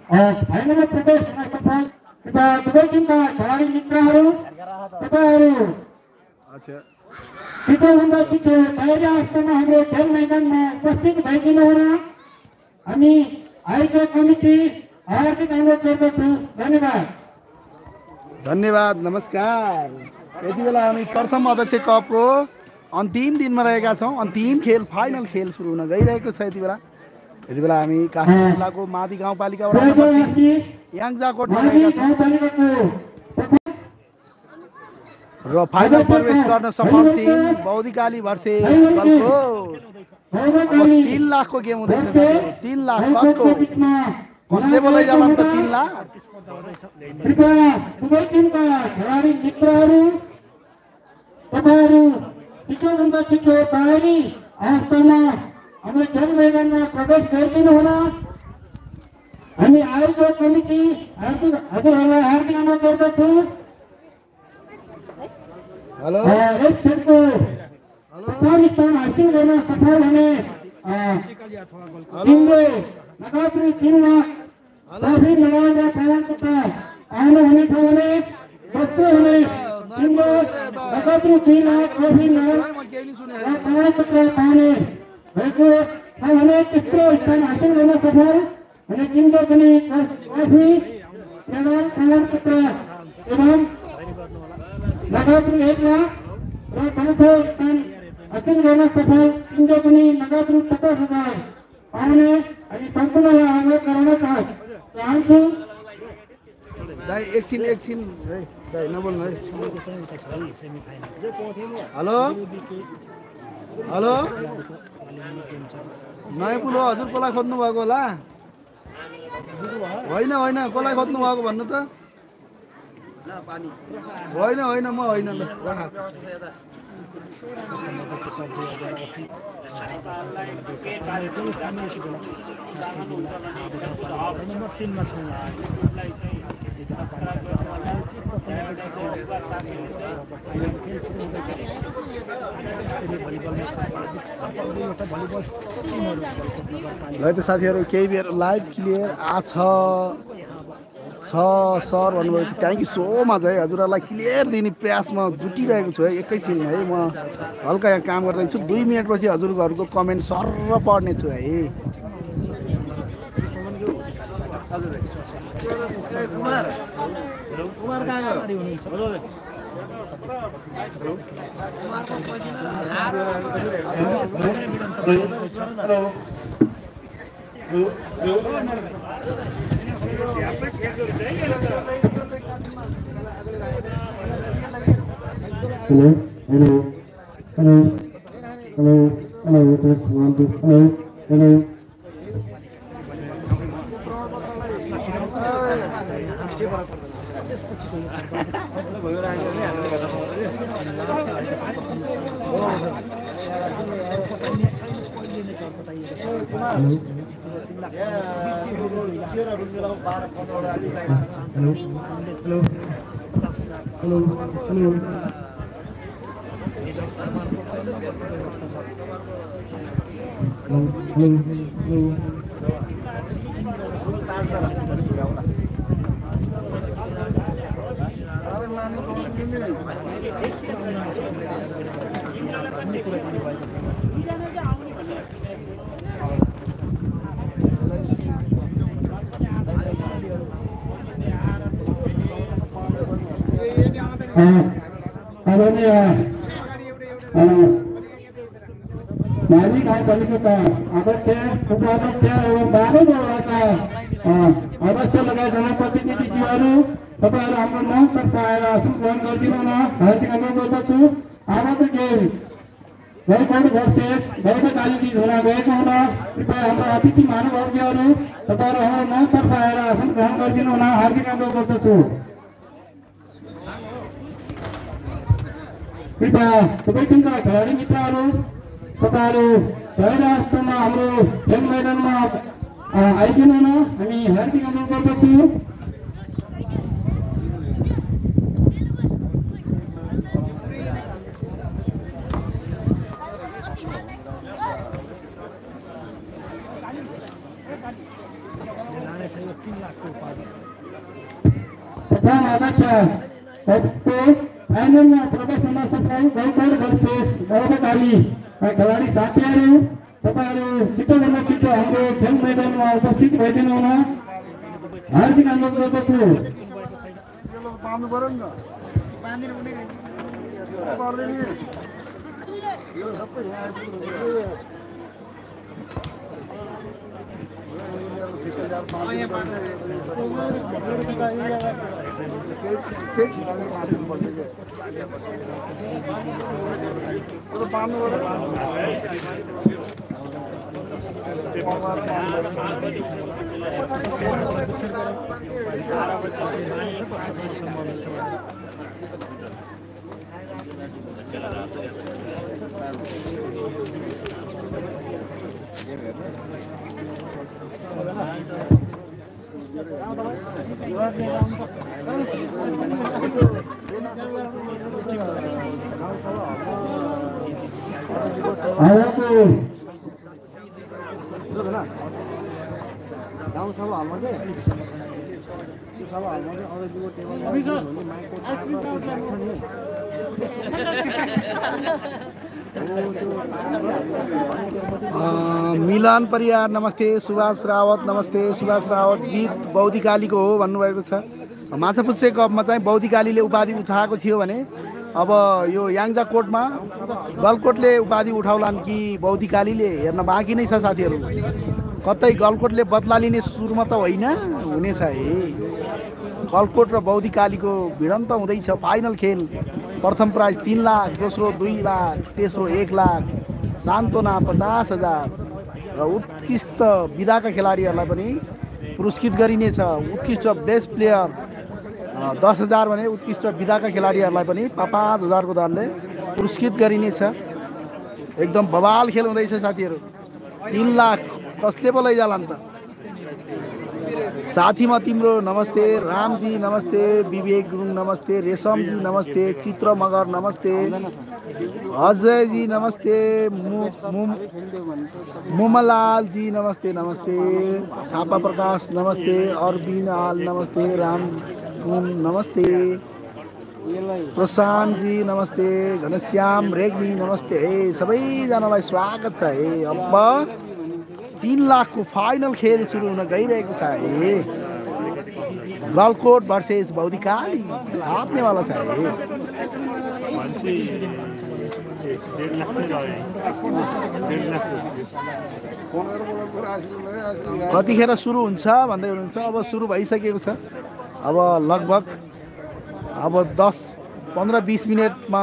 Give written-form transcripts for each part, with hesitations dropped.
फाइनलमा प्रवेश हुन सफल दुवै टिमका खेलाडी मित्रहरू तपाईहरु छिटोभन्दा छिटो तयारी अवस्थामा हाम्रो खेल मैदानमा उपस्थित भइदिनु हुन हामी आयोजक कमिटी हार्दिक अनुरोध गर्दछु। धन्यवाद। धन्यवाद। नमस्कार। यति बेला हामी प्रथम अध्यक्ष कपको अन्तिम दिनमा रहेका छौँ। अन्तिम खेल फाइनल खेल सुरु हुन गइरहेको छ। यति बेला हामी कास्की जिल्लाको मादी गाउँपालिका वडा नम्बर 3 याङजाकोटमा रहेका छौँ र फाइनल प्रवेश गर्न सफल टिम बौद्धिकाली भर्सेस गलकोट। 3 लाखको गेम हुँदैछ। 3 लाख कसले बोलाइ जाला त 3 लाख। कृपया दुवै टिमका खेलाडी मित्रहरू तपाईहरु छिटोभन्दा छिटो तयारी अवस्थामा हाम्रो खेल मैदानमा प्रवेश गरिदिनु हुन हामी आयोजक कमिटी हजुरहरूलाई हार्दिक अनुरोध गर्दछु। हेलो यस खेलको प्रथम स्थान हासिल गर्न सफल हुने टिमले नगदरु 3 लाख ट्रफी मेडल र प्रमाणपत्र आउनुहुनेछ भने दोस्रो हुने टिमले नगदरु 3 लाख ट्रफी मेडल र प्रमाणपत्र पाउने भएको छ भने तेस्रो स्थान हासिल गर्न सफल हुने टिमले पनि ट्रफी मेडल प्रमाणपत्र एवं नगदरु 1 लाख र चौथो स्थान हासिल गर्न सफल टिमले पनि नगदरु 50,000 पाउने हामी सम्पूर्णलाई अनुरोध गर्न चाहन्छु। दाइ एकछिन दाइ नबोल्नु है। हेलो नयाँ पुल हो हजुर कसलाई खोज्नु भएको होला? होइन कसलाई खोज्नु भएको भन्नु त? होइन म होइन ल ल त साथीहरु केही बेर लाइभ क्लियर आछ सर भन्नुभयो। थ्याङ्क यू सो मच है। हजुरहरूलाई क्लियर दिने प्रयासमा जुटिरहेको छु है। एकैछिन है म हल्का यहाँ काम गर्दैछु। 2 मिनटपछि हजुरहरूको कमेन्ट सर्र पढ्ने छु है। Hello, test 1 2 hello. माली गाउँपालिकाका अध्यक्ष उपाध्यक्ष एवं 12 वडाका अध्यक्ष लगायत जनप्रतिनिधिज्यूहरू तपाईहरु हाम्रो मञ्चतर्फ आएर आसन ग्रहण गरिदिनु हुन हार्दिक अनुरोध गर्दछु। आजको गेम गलकोट भर्सेस बौद्धकाली बीच हुन गएको हुँदा कृपया हाम्रो अतिथि महानुभावज्यूहरू तपाईहरु हाम्रो मञ्चतर्फ आएर आसन ग्रहण गरिदिनु हुन हार्दिक अनुरोध गर्दछु। कृपया सबै टिमका खेलाडी मित्रहरू तपाईहरु तयारी अवस्थामा हाम्रो खेल मैदानमा आइदिनु हुन हामी हार्दिक अनुरोध गर्दछु। प्रथम अध्यक्ष फाइनलमा प्रवेश हुन सक्ने गौतम गर्स्टेज नवकाली खेलाडी साथीहरू तपाईहरु छिटोभन्दा छिटो हाम्रो खेल मैदानमा उपस्थित भइदिनु हुन हार्दिक अनुरोध गर्दछु। मिलन परियार नमस्ते, सुभाष रावत नमस्ते। सुभाष रावत जित बौद्धिकालीको हो भन्नुभएको छ। माछापुच्छ्रे कपमा चाहिँ बौद्धिकालीले उपाधि उठाएको थियो भने अब यो याङ्जा कोटमा गलकोटले उपाधि उठाउलान् कि बौद्धिकालीले हेर्न बाँकी नै छ साथीहरू। कतै गलकोटले बदला लिने सुरुमा त होइन, हुनेछ है। गलकोट र बौद्धिकालीको भिडन्त हुँदैछ। फाइनल खेल, प्रथम प्राइज 3 लाख, दोस्रो 2 लाख, तेस्रो 1 लाख, सान्त्वना 50,000 र उत्कृष्ट विधाका खेलाडीहरूलाई पनि पुरस्कृत गरिनेछ। उत्कृष्ट बेस्ट प्लेयर 10,000 भने उत्कृष्ट विधाका खेलाडीहरूलाई पनि 5,000 को दरले पुरस्कृत गरिनेछ। एकदम बवाल खेल हुँदैछ साथीहरू। 3 लाख कसले पो लैजाला नि त। साथीमा तिम्रो नमस्ते, रामजी नमस्ते, विवेक गुरुङ नमस्ते, रेशमजी नमस्ते, चित्र मगर नमस्ते, अजयजी नमस्ते, मुमलालजी नमस्ते नमस्ते, थापा प्रकाश नमस्ते, अरबिन आल नमस्ते, राम नमस्ते, प्रशान्तजी नमस्ते, घनश्याम रेग्मी नमस्ते। सबैजनालाई स्वागत छ है। अब 3 लाख को फाइनल खेल सुरु हुन गइरहेको छ है। गलकोट भर्सेस बौद्धिकाली हाप्नेवाला छ है। कतिखेर सुरु हुन्छ भन्दै हुनुहुन्छ। अब सुरु भइसकेको छ। अब लगभग अब 10-15-20 मिनटमा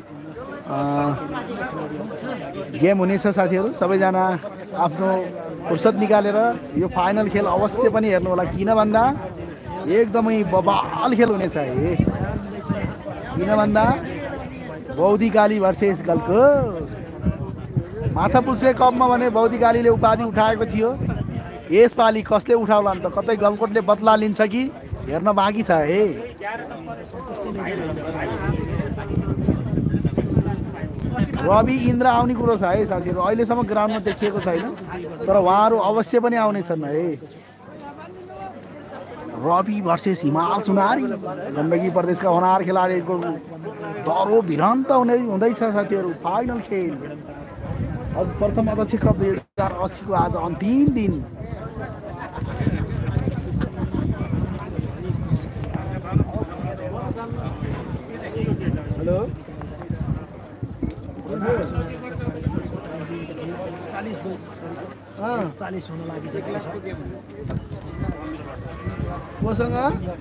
गेम हुनेछ साथीहरू। सबैजना आफ्नो फुर्सद निकालेर यो फाइनल खेल अवश्य पनि हेर्नु होला। किन भन्दा एकदमै बवाल खेल हुनेछ है। किन भन्दा बौद्धिकाली भर्सेस गलकोट। माछापुच्छ्रे कपमा भने बौद्धिकालीले उपाधि उठाएको थियो। यसपालि कसले उठाउला नि त। कतै गलकोटले बदला लिन्छ कि हेर्न बाँकी छ है। रवि इन्द्र आउने कुरो छ है साथीहरू। अहिलेसम्म ग्राउन्डमा देखिएको छैन, तर उहाँहरू अवश्य पनि आउनेछन् है। रवि भर्सेस हिमाल सुनारी, गण्डकी प्रदेशका होनार खेलाडीहरूको दरो भिडन्त हुँदैछ साथीहरू। फाइनल खेल अब प्रथम अध्यक्ष कप 2080 को आज अन्तिम दिन। हेलो 40 हुन लागिसकेको छ। मसँग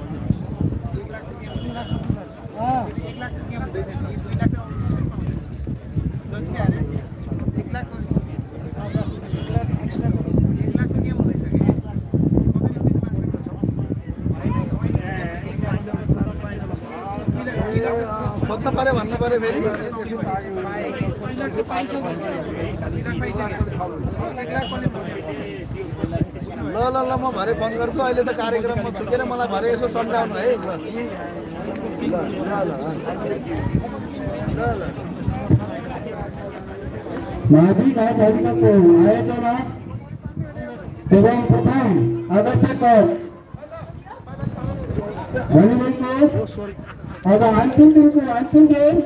खोज्न पर्यो भन्न पर्यो फेरि। ल म भरे फोन गर्छु। अहिले त कार्यक्रममा छु के मलाई भरे यसो सम्झाउनु है। माथि आयोजना एवं प्रथम अध्यक्ष कोच अब अंतिम दिन को अंतिम game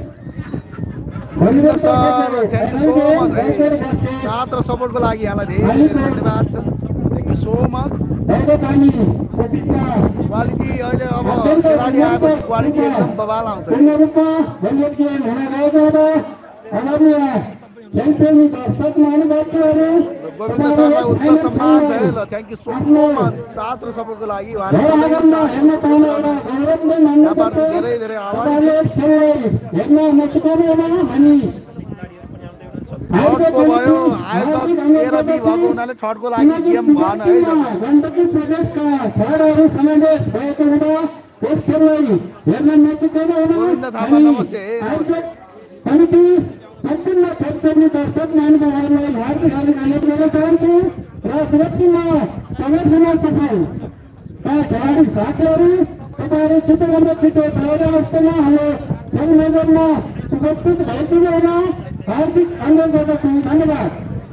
sir thank you so much है साथ र सपोर्टको लागि यहाँलाई धेरै धन्यवाद छ thank you so much quality अहिले अब खेलाडी आएपछि क्वालिटी एकदम बवाल आउँछ गोविन्द सरलाई उच्च सम्मान छ है ल थ्याङ्क यू सो मच साथ र सपोर्टको लागि धेरै धेरै आभारी थर्डको भयो आयोजक 13 बी भएको हुनाले थर्डको लागि गेम भएन है गण्डकी प्रदेशका थर्डहरू समावेश भएको हुँदा यस खेललाई हेर्न नचुक्नु हुन गोविन्द थापा नमस्ते कमिटी सम्पूर्ण खेलप्रेमी दर्शक महानुभावहरूलाई हार्दिक हार्दिक अनुरोध गर्न चाहन्छु र सुरक्षितमा प्रदर्शनमा सफल खेलाडी साथीहरू तपाईँहरू छिटोभन्दा छिटो तयारी अवस्थामा हाम्रो खेल मैदानमा उपस्थित भइदिनु हुन हार्दिक अनुरोध गर्दछु धन्यवाद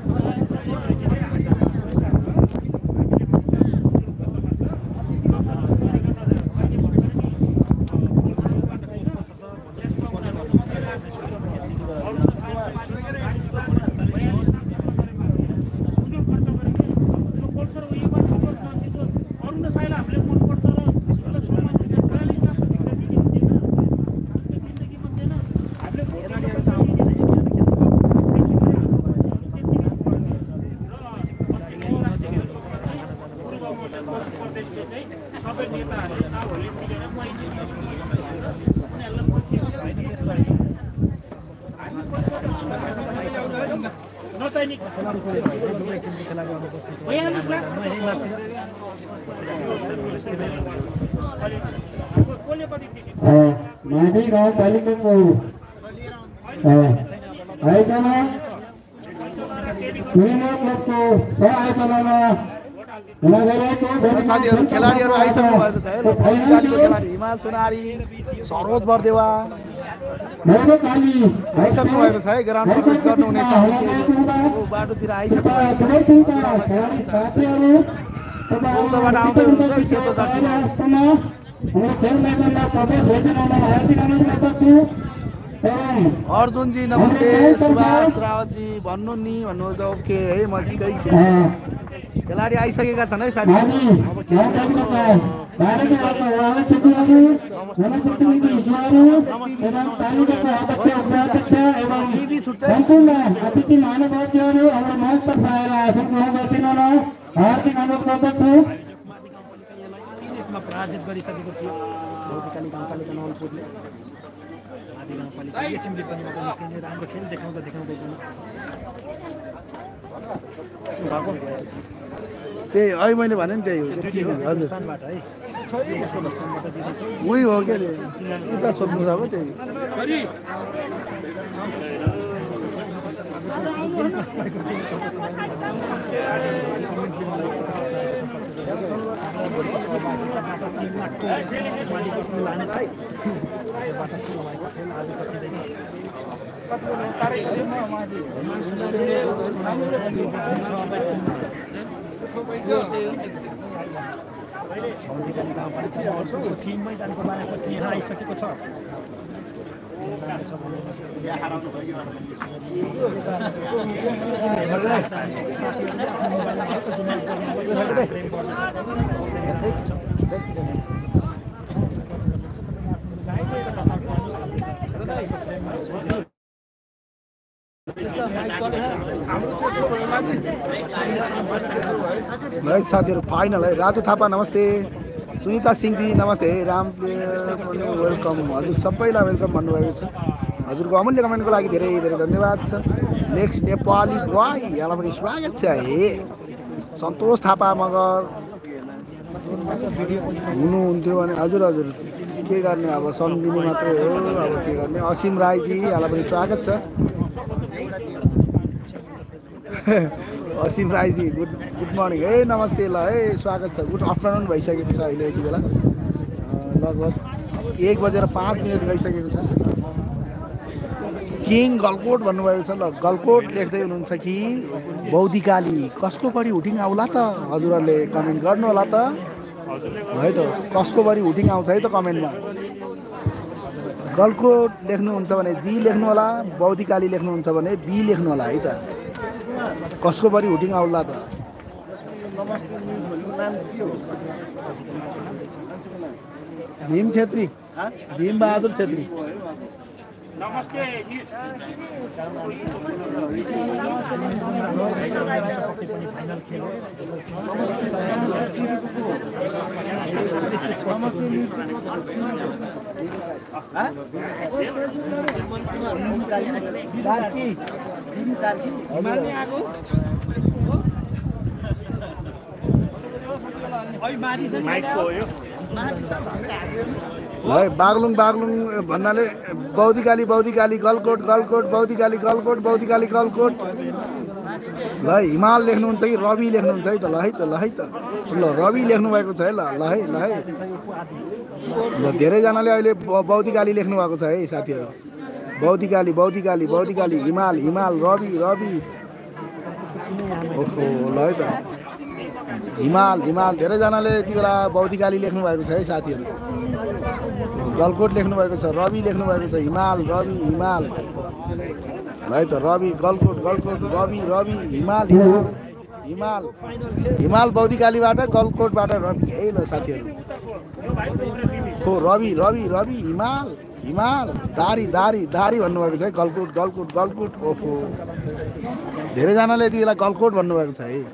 माडी गाउँपालिकाको आयोजना मिलिनियम क्लबको सह-आयोजनामा हुन गइरहेको साथीहरू खेलाडीहरू आइसक्नु भएको छ है खेलाडी हिमाल सुनारी सरोज बर्देवा आइसक्नु भएको छ है ग्राउन्ड प्रवेश गर्नुहुनेछ बाटोतिर आइसक्नु बौद्धबाट आउँदै हुनुहुन्छ सेतो जर्सीमा अर्जुनजी नमस्ते सुभाष रावतजी भन्नु नि भन्नुहुन्छ ओके है म ठिकै छु खेलाडी आइसकेका छन् है साथी सम्पूर्ण अतिथि महानुभावहरू हाम्रो मञ्चतर्फ आएर आसक्नु गरिदिनु न हार्दिक अनुरोध गर्दछु पराजित गरिसकेको थियो भौतिकाली गाउँपालिका नवलपुरले आदि गाउँपालिका एचएमले पनि निकै राम्रो खेल देखाउँदै त्यही अहिले मैले भने नि त्यही हो हजुर उही हो के उता सोध्नु छ अब त्यही टिम मैदानको बारेमा यहाँ आइसकेको छ साथीहरू फाइनल है राजु थापा नमस्ते सुनिता सिंहजी नमस्ते राम वेलकम हजुर सबैलाई वेलकम भन्नुभएको छ हजुरको अमूल्य कमेन्टको लागि धेरै धेरै धन्यवाद छ नेक्स्ट नेपाली बोय यहाँलाई पनि स्वागत छ है सन्तोष थापा मगर हुनुहुन्थ्यो भने हजुर हजुर के गर्ने अब सम्झिने मात्रै हो अब के गर्ने असीम राईजी यहाँलाई पनि स्वागत छ असीम राईजी गुड मर्निङ है नमस्ते ल है स्वागत छ गुड आफ्टरनुन भइसकेको छ अहिले यति बेला लगभग 1:05 गइसकेको छ किङ गलकोट भन्नुभएको छ। ल गलकोट लेख्दै हुनुहुन्छ कि बौद्धिकाली कसको बढी हुटिङ आउला त हजुरहरूले कमेन्ट गर्नु होला त है त कसको बढी हुटिङ आउँछ है त कमेन्टमा। गलकोट लेख्नुहुन्छ भने जी लेख्नु होला, बौद्धिकाली लेख्नुहुन्छ भने बी लेख्नु होला है त कसको बढी हुटिङ आउला त। भीम छेत्री, भीम बहादुर छेत्री। नमस्ते फाइनल खेल हो। बागलुङ बागलुङ भन्नाले बौद्धिकाली बौद्धिकाली गलकोट गलकोट बौद्धिकाली गलकोट बौद्धिकाली गलकोट। ल हिमाल लेख्नुहुन्छ कि रवि लेख्नुहुन्छ है त ल है त ल है त ल रवि लेख्नु भएको छ है ल ल है ल है ल धेरैजनाले अहिले बौद्धिकाली लेख्नु भएको छ है साथीहरू। बौद्धिकाली बौद्धिकाली बौद्धिकाली हिमाल हिमाल रवि रवि ओहो ल है त हिमाल हिमाल धेरैजनाले यति बेला बौद्धिकाली लेख्नु भएको छ है साथीहरू। गलकोट लेख्नु भएको छ, रवि लेख्नु भएको छ, हिमाल रवि हिमाल है त रवि गलकोट गलकोट रवि रवि हिमाल हिमाल हिमाल हिमाल बौद्धिकालीबाट गलकोटबाट रवि है ल साथीहरू। हो रवि रवि रवि हिमाल हिमाल दारी दारी दारी भन्नुभएको छ है गलकोट गलकोट गलकोट ओहो धेरैजनाले यति बेला गलकोट भन्नुभएको छ है।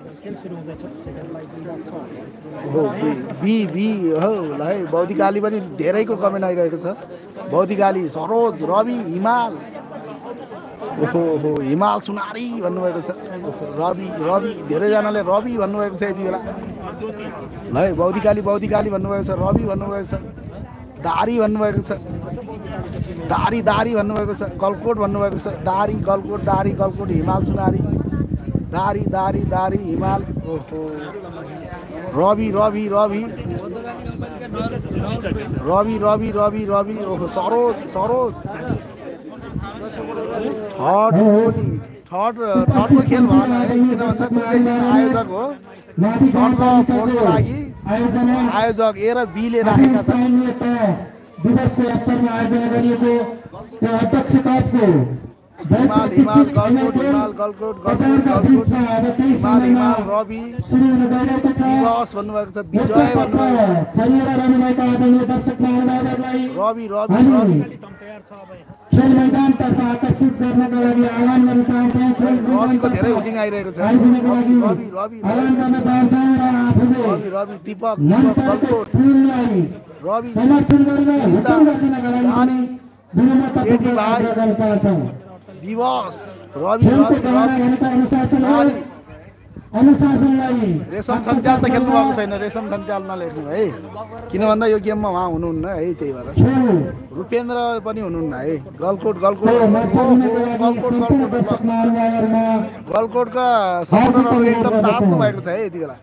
हो बी बी हो ल है बौद्धिकाली पनि धेरैको कमेन्ट आइरहेको छ। बौद्धिकाली सरोज रवि हिमाल ओहो हो हिमाल सुनारी भन्नुभएको छ। रवि रवि धेरैजनाले रवि भन्नुभएको छ यति बेला ल है बौद्धिकाली बौद्धिकाली भन्नुभएको छ, रवि भन्नुभएको छ, दारी भन्नुभएको छ, दारी दारी भन्नुभएको छ, गलकोट भन्नुभएको छ, दारी गलकोट दारी गलकोट हिमाल सुनारी दारी दारी दारी हिमाल ओहो रवि रवि रवि रवि रवि रवि रवि ओहो सरोज सरोज थर्डको खेल भएन है किन भन्दा आयोजक हो। थर्डको फोरको लागि आयोजक ए र बीले राखेका छन्। दिवसको अवसरमा आयोजना गरिएको त्यो अध्यक्ष कपको हिमाल हिमाल गलकोट हिमाल गलकोट गलकोट गलकोट हिमाल हिमाल रवि दिवस भन्नुभएको छ, विजय भन्नुभएको छ, रवि रवि रवि खेल मैदानतर्फ आकर्षित गर्नका लागि आह्वान गर्न चाहन्छौँ। रविको धेरै हुटिङ आइरहेको छ। रवि रवि रवि आह्वान गर्न चाहन्छौँ र आफूले रवि रवि दीपक गलकोट रवि समर्थन गरेर हुकुम राख्नका लागि केटी भाइ दिवस रवि रवि रवि अनुशासनलाई रेशम छन्त्याल त खेल्नु भएको छैन, रेशम छन्त्याल नलेख्नु है किन भन्दा यो गेममा उहाँ हुनुहुन्न है त्यही भएर। रूपेन्द्र पनि हुनुहुन्न है। गलकोट गलकोट गलकोट गलकोटका सपोर्टरहरू एकदम तात्नु भएको छ है यति बेला।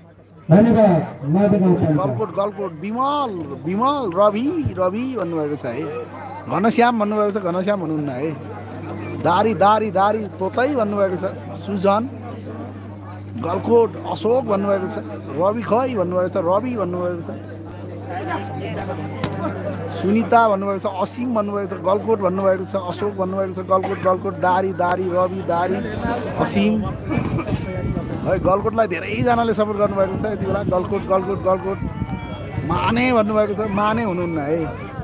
गलकोट गलकोट विमल विमल रवि रवि भन्नुभएको छ है। घनश्याम भन्नुभएको छ, घनश्याम हुनुहुन्न है। दारी दारी दारी तोतै भन्नुभएको छ, सुजन गलकोट अशोक भन्नुभएको छ, रवि खै भन्नुभएको छ, रवि भन्नुभएको छ, सुनिता भन्नुभएको छ, असीम भन्नुभएको छ, गलकोट भन्नुभएको छ, अशोक भन्नुभएको छ, गलकोट गलकोट दारी दारी रवि दारी असीम है। गलकोटलाई धेरैजनाले सपोर्ट गर्नुभएको छ यति बेला। गलकोट गलकोट गलकोट माने भन्नुभएको छ, माने हुनुहुन्न है।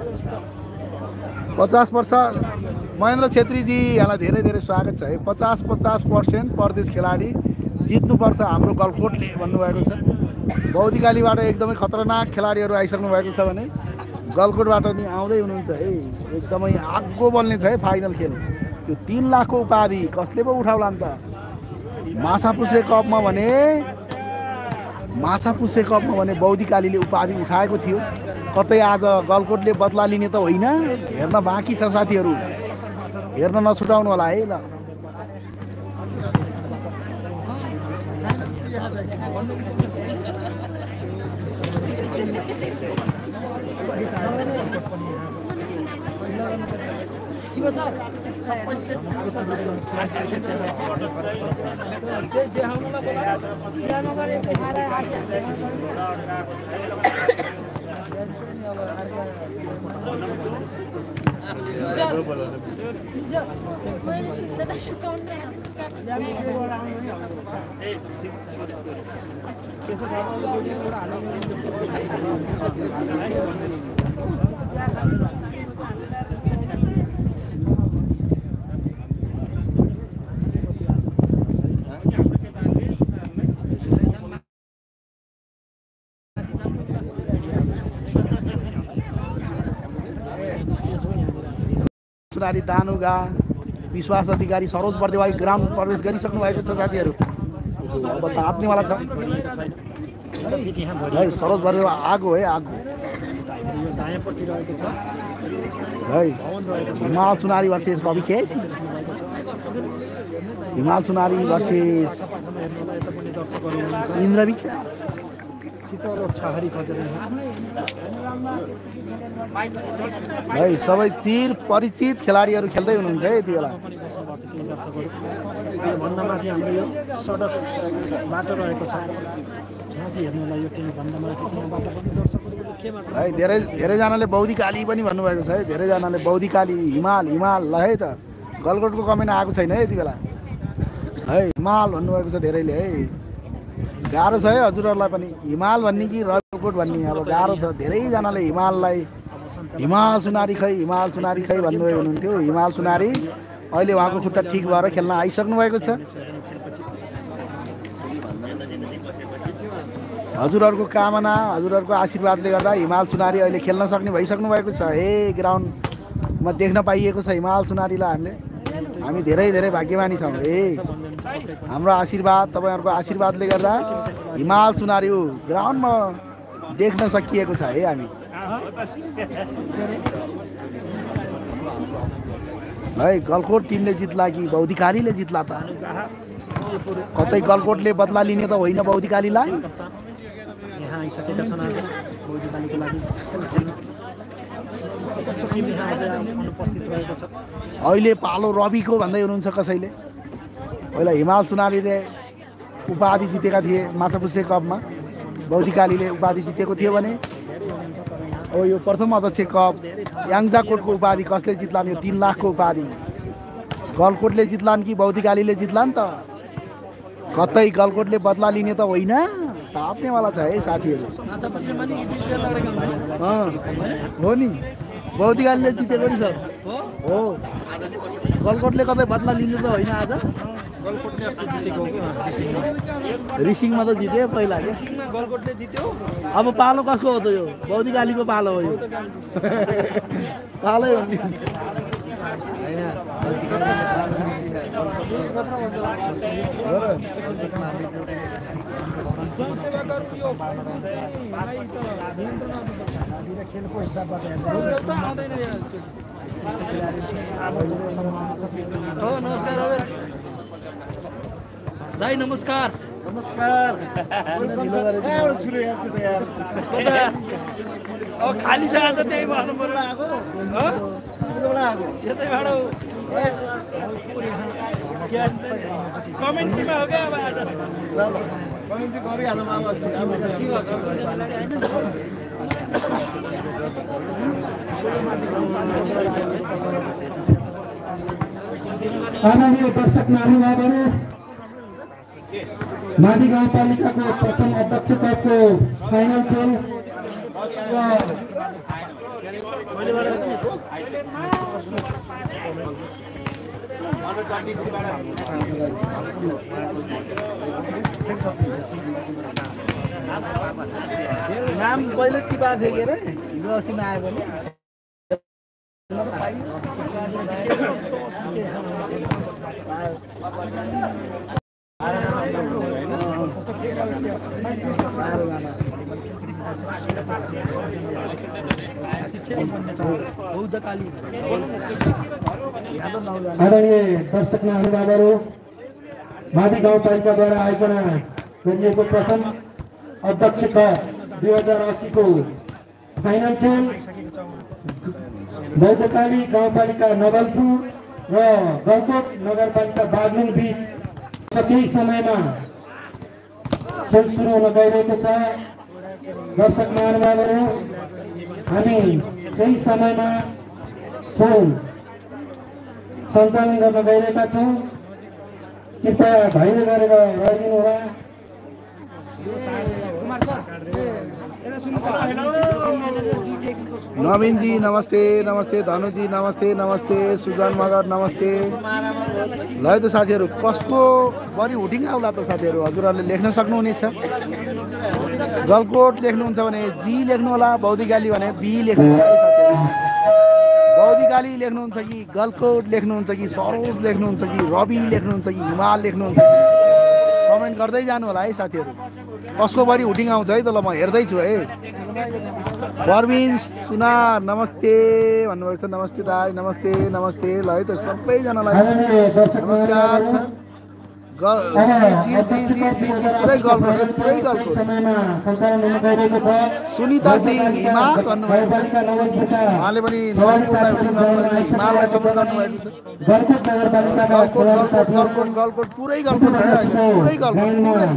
50 वर्ष महेन्द्र छेत्रीजी यहाँलाई धेरै धेरै स्वागत छ है। 50% प्रदेश खेलाडी जित्नुपर्छ हाम्रो गलकोटले भन्नुभएको छ। बौद्धिकालीबाट एकदमै खतरनाक खेलाडीहरू आइसक्नु भएको छ भने गलकोटबाट नि आउँदै हुनुहुन्छ है। एकदमै आगो बल्ने छ है फाइनल खेल। यो 3 लाखको उपाधि कसले पो उठाउला नि त। माछापुच्छ्रे कपमा भने बौद्धिकालीले उपाधि उठाएको थियो। कतै आज गलकोटले बदला लिने त होइन, हेर्न बाँकी छ साथीहरू, हेर्न नछुटाउनु होला है ल। सुनारी दानुगा विश्वास अधिकारी सरोज बर्देवाई ग्राउन्ड प्रवेश गरिसक्नु भएको छ साथीहरू। अब तात्नेवाला छ है सरोज बर्देवा आगो है आगो है। हिमाल सुनारी वर्सेस रवि केसी, हिमाल सुनारी वर्सेस इन्द्र विक्रम। शीतल छहरी खोजेर है सबै चिर परिचित खेलाडीहरू खेल्दै हुनुहुन्छ है यति बेला। भन्दा माथि हाम्रो यो सडक बाटो रहेको छ माथि हेर्नुलाई यो टेन्ट भन्दा माथि त्यहाँबाट पनि दर्शकहरूले के मात्र है धेरैजनाले बौद्धिकाली पनि भन्नुभएको छ है। धेरैजनाले बौद्धिकाली हिमाल हिमाल ल है त गलकोटको कमेन्ट आएको छैन है यति बेला है। हिमाल भन्नुभएको छ धेरैले है। गाह्रो छ है हजुरहरूलाई पनि हिमाल भन्ने कि गलकोट भन्ने अब गाह्रो छ। धेरैजनाले हिमाललाई हिमाल सुनारी खै भन्नुभएको हुनुहुन्थ्यो। हिमाल सुनारी अहिले उहाँको खुट्टा ठिक भएर खेल्न आइसक्नु भएको छ। हजुरहरूको कामना हजुरहरूको आशीर्वादले गर्दा हिमाल सुनारी अहिले खेल्न सक्ने भइसक्नु भएको छ। हे ग्राउन्डमा देख्न पाइएको छ हिमाल सुनारीलाई हामी धेरै भाग्यमानी छौँ। हे हाम्रो आशीर्वाद तपाईँहरूको आशीर्वादले गर्दा हिमाल सुनारी ग्राउन्डमा देख्न सकिएको छ है हामी है। गलकोट टिमले जित्ला कि बौद्धिकालीले जित्ला त? कतै गलकोटले बदला लिने त होइन बौद्धिकालीलाई। यहाँ आइसकेका छन् आज बौद्धिकालीको लागि टिम यहाँ आज अनुपस्थित रहेको छ। अहिले पालो रविको भन्दै हुनुहुन्छ कसैले। पहिला हिमाल सुनारीले उपाधि जितेका थिए माछापुच्छ्रे कपमा, बौद्धिकालीले उपाधि जितेको थियो भने अब यो प्रथम अध्यक्ष कप याङजाकोटको उपाधि कसले जित्लान्? यो 3 लाखको उपाधि गलकोटले जित्लान् कि बौद्धिकालीले जित्लान् त? कतै गलकोटले बदला लिने त होइन, ताप्नेवाला छ है साथीहरू। हो नि बौद्धिकालीले जितेको नि सर हो। गलकोटले कतै बदला लिनु त होइन आज। गलकोटले अस्ति जितेको हो रिसिङमा त जित्यो पहिला। रिसिङमा गलकोटले जित्यो। अब पालो कसको हो त? यो बौद्धिकालीको पालो हो। यो पालै हो नि। खेलको हिसाबबाट नमस्कार दाइ नमस्कार। नमस्कार। अब खाली छ आज त्यही भन्नु पर्यो। यतैबाट कमेन्ट्रीमा हो क्या अब आज कमेन्ट्री गरिहालौँ अब। आदरणीय दर्शक महानुभावहरू, माडी गाउँपालिकाको प्रथम अध्यक्ष कपको फाइनल खेल नाम पहिले टिपा थियो के अरे हिजो अस्तिमा आयो भने आदरणीय दर्शक महानुभावहरू, माडी गाउँपालिकाद्वारा आयोजना गरिएको प्रथम अध्यक्ष कप 2080 को फाइनल खेल बौद्धकाली गाउँपालिका नवलपुर र गलकोट नगरपालिका बागलुङ बीच केही समयमा खेल सुरु हुन गइरहेको छ। दर्शक महानुभावहरू, हामी केही समयमा खेल सञ्चालन गर्न गइरहेका छौँ। कृपया धैर्य गरेर रहिदिनु होला। नवीन जी नमस्ते, नमस्ते धनुजी नमस्ते, नमस्ते सुजन मगर नमस्ते। ल है त साथीहरू, कसको बढी हुटिङ आउला त साथीहरू, हजुरहरूले लेख्न सक्नुहुनेछ। गलकोट लेख्नुहुन्छ भने जी लेख्नु होला, बौद्धिकाली भने बी लेख्नु होला। बौद्धिकाली लेख्नुहुन्छ कि गलकोट लेख्नुहुन्छ कि सरोज लेख्नुहुन्छ कि रवि लेख्नुहुन्छ कि हिमाल लेख्नुहुन्छ, कमेन्ट गर्दै जानु होला है साथीहरू। कसको बढी हुटिङ आउँछ है त, ल म हेर्दैछु है। परवीन सुनार नमस्ते भन्नुभएको छ। नमस्ते दाई, नमस्ते नमस्ते। ल है त सबैजनालाई नमस्कार छ। सुनिता सिंह हिमाल भन्नुभएको छ। उहाँले पनि हिमाललाई सपोर्ट गर्नुभएको छ। गलकोट पुरै गलकोट छ, पुरै गलकोट,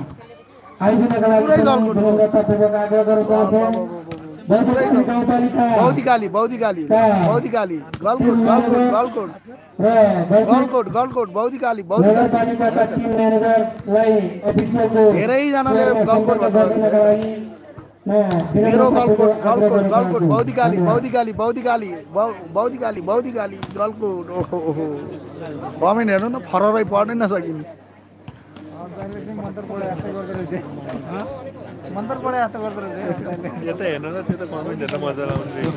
बौद्धिकाली बौद्धिकाली बौद्धिकाली गलकोट गलकोट गलकोट गलकोट गलकोट बौद्धिकाली बौद्धिकाली धेरैजनाले गलकोट मेरो गलकोट गलकोट गलकोट बौद्धिकाली बौद्धिकाली बौद्धिकाली बौद्धिकाली बौद्धिकाली गलकोट। ओहो ओहो, कमेन्ट हेर्नु न, फररै पढ्नै नसकिने। मन्त्र पढे जस्तो गर्दो रहेछ, मन्त्र पढे जस्तो गर्दो रहेछ। यो त हेर्नु न, त्यो त कमेन्ट हेर्न मजा आउने रहेछ।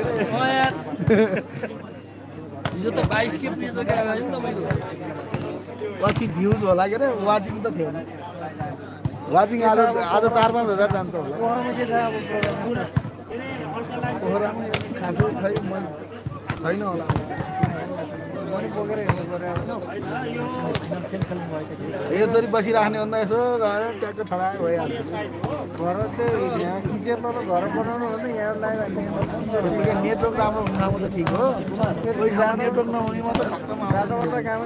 हिजो त 22 के पेज के आयो नि तपाईको। पछि भ्युज होला के रे, वाचिङ त थिएन। वाचिङ आज 4-5 हजार जान्छ होला। पोखरामा के छ अब प्रोग्राम? पोखरामा खासै खै मन छैन होला। मनी बोकेर हिँड्नु पर्यो। यसरी बसिराख्ने भन्दा यसो गएर ट्याक्क ठडाए भइहाल्छ। घर चाहिँ यहाँ किचेर ल घर बनाउनु भन्दा यहाँ लाग्यो। नेटवर्क राम्रो हुनु ठाउँमा त ठिक हो, नेटवर्क नहुनेमा त खत्तम आउँछ कामै।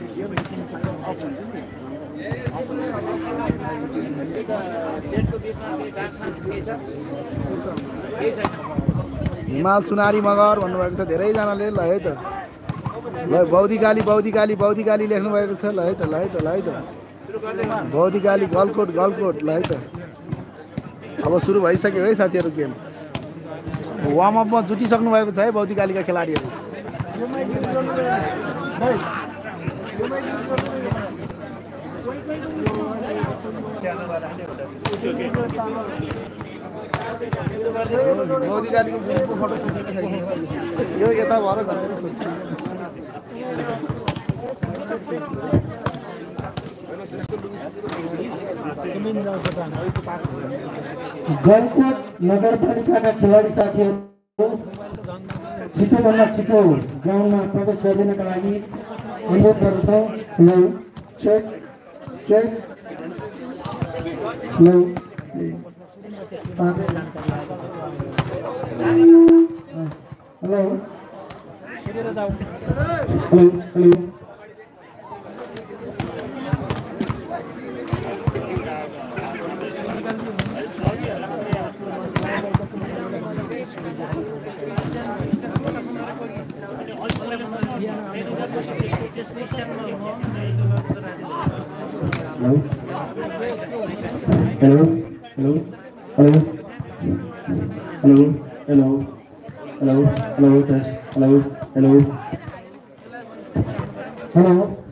हिमाल सुनारी मगर भन्नुभएको छ धेरैजनाले। ल है त, ल बौद्धिकाली बौद्धिकाली बौद्धिकाली लेख्नु भएको छ। ल है त, ल है त, ल है त बौद्धिकाली गलकोट गलकोट। ल है त, अब सुरु भइसक्यो है साथीहरू गेम। वार्मअपमा जुटिसक्नु भएको छ है बौद्धिकालीका खेलाडीहरू। बौद्धिकालीको ग्रुपको फोटो खिचेर यो यता भएर गलकोट नगरपालिकाका खेलाडी साथीहरू छिटोभन्दा छिटो ग्राउन्डमा प्रवेश गरिदिनका लागि अनुरोध गर्दछौँ। Hello check check, hello hello hello hello. Hello, hello, hello, hello, hello, hello, hello, test, hello, hello, hello.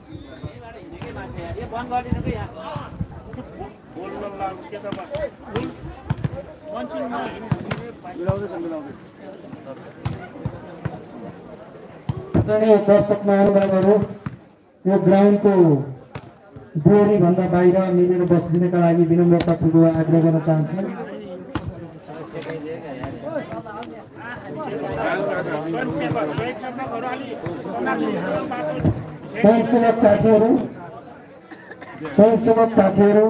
दर्शक महानुभावहरू, यो ग्राउन्डको बोरी भन्दा बाहिर मिलेर बसिदिनका लागि विनम्रतापूर्वक आग्रह गर्न चाहन्छु। स्वयंसेवक साथीहरू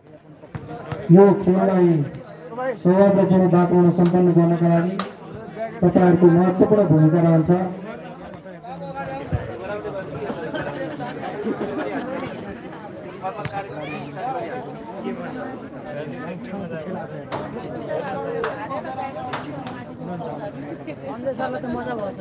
यो खेललाई सौहार्दपूर्ण वातावरण सम्पन्न गर्नका लागि तपाईँहरूको महत्त्वपूर्ण भूमिका रहन्छ। सन्देशलाई त मजा भएछ।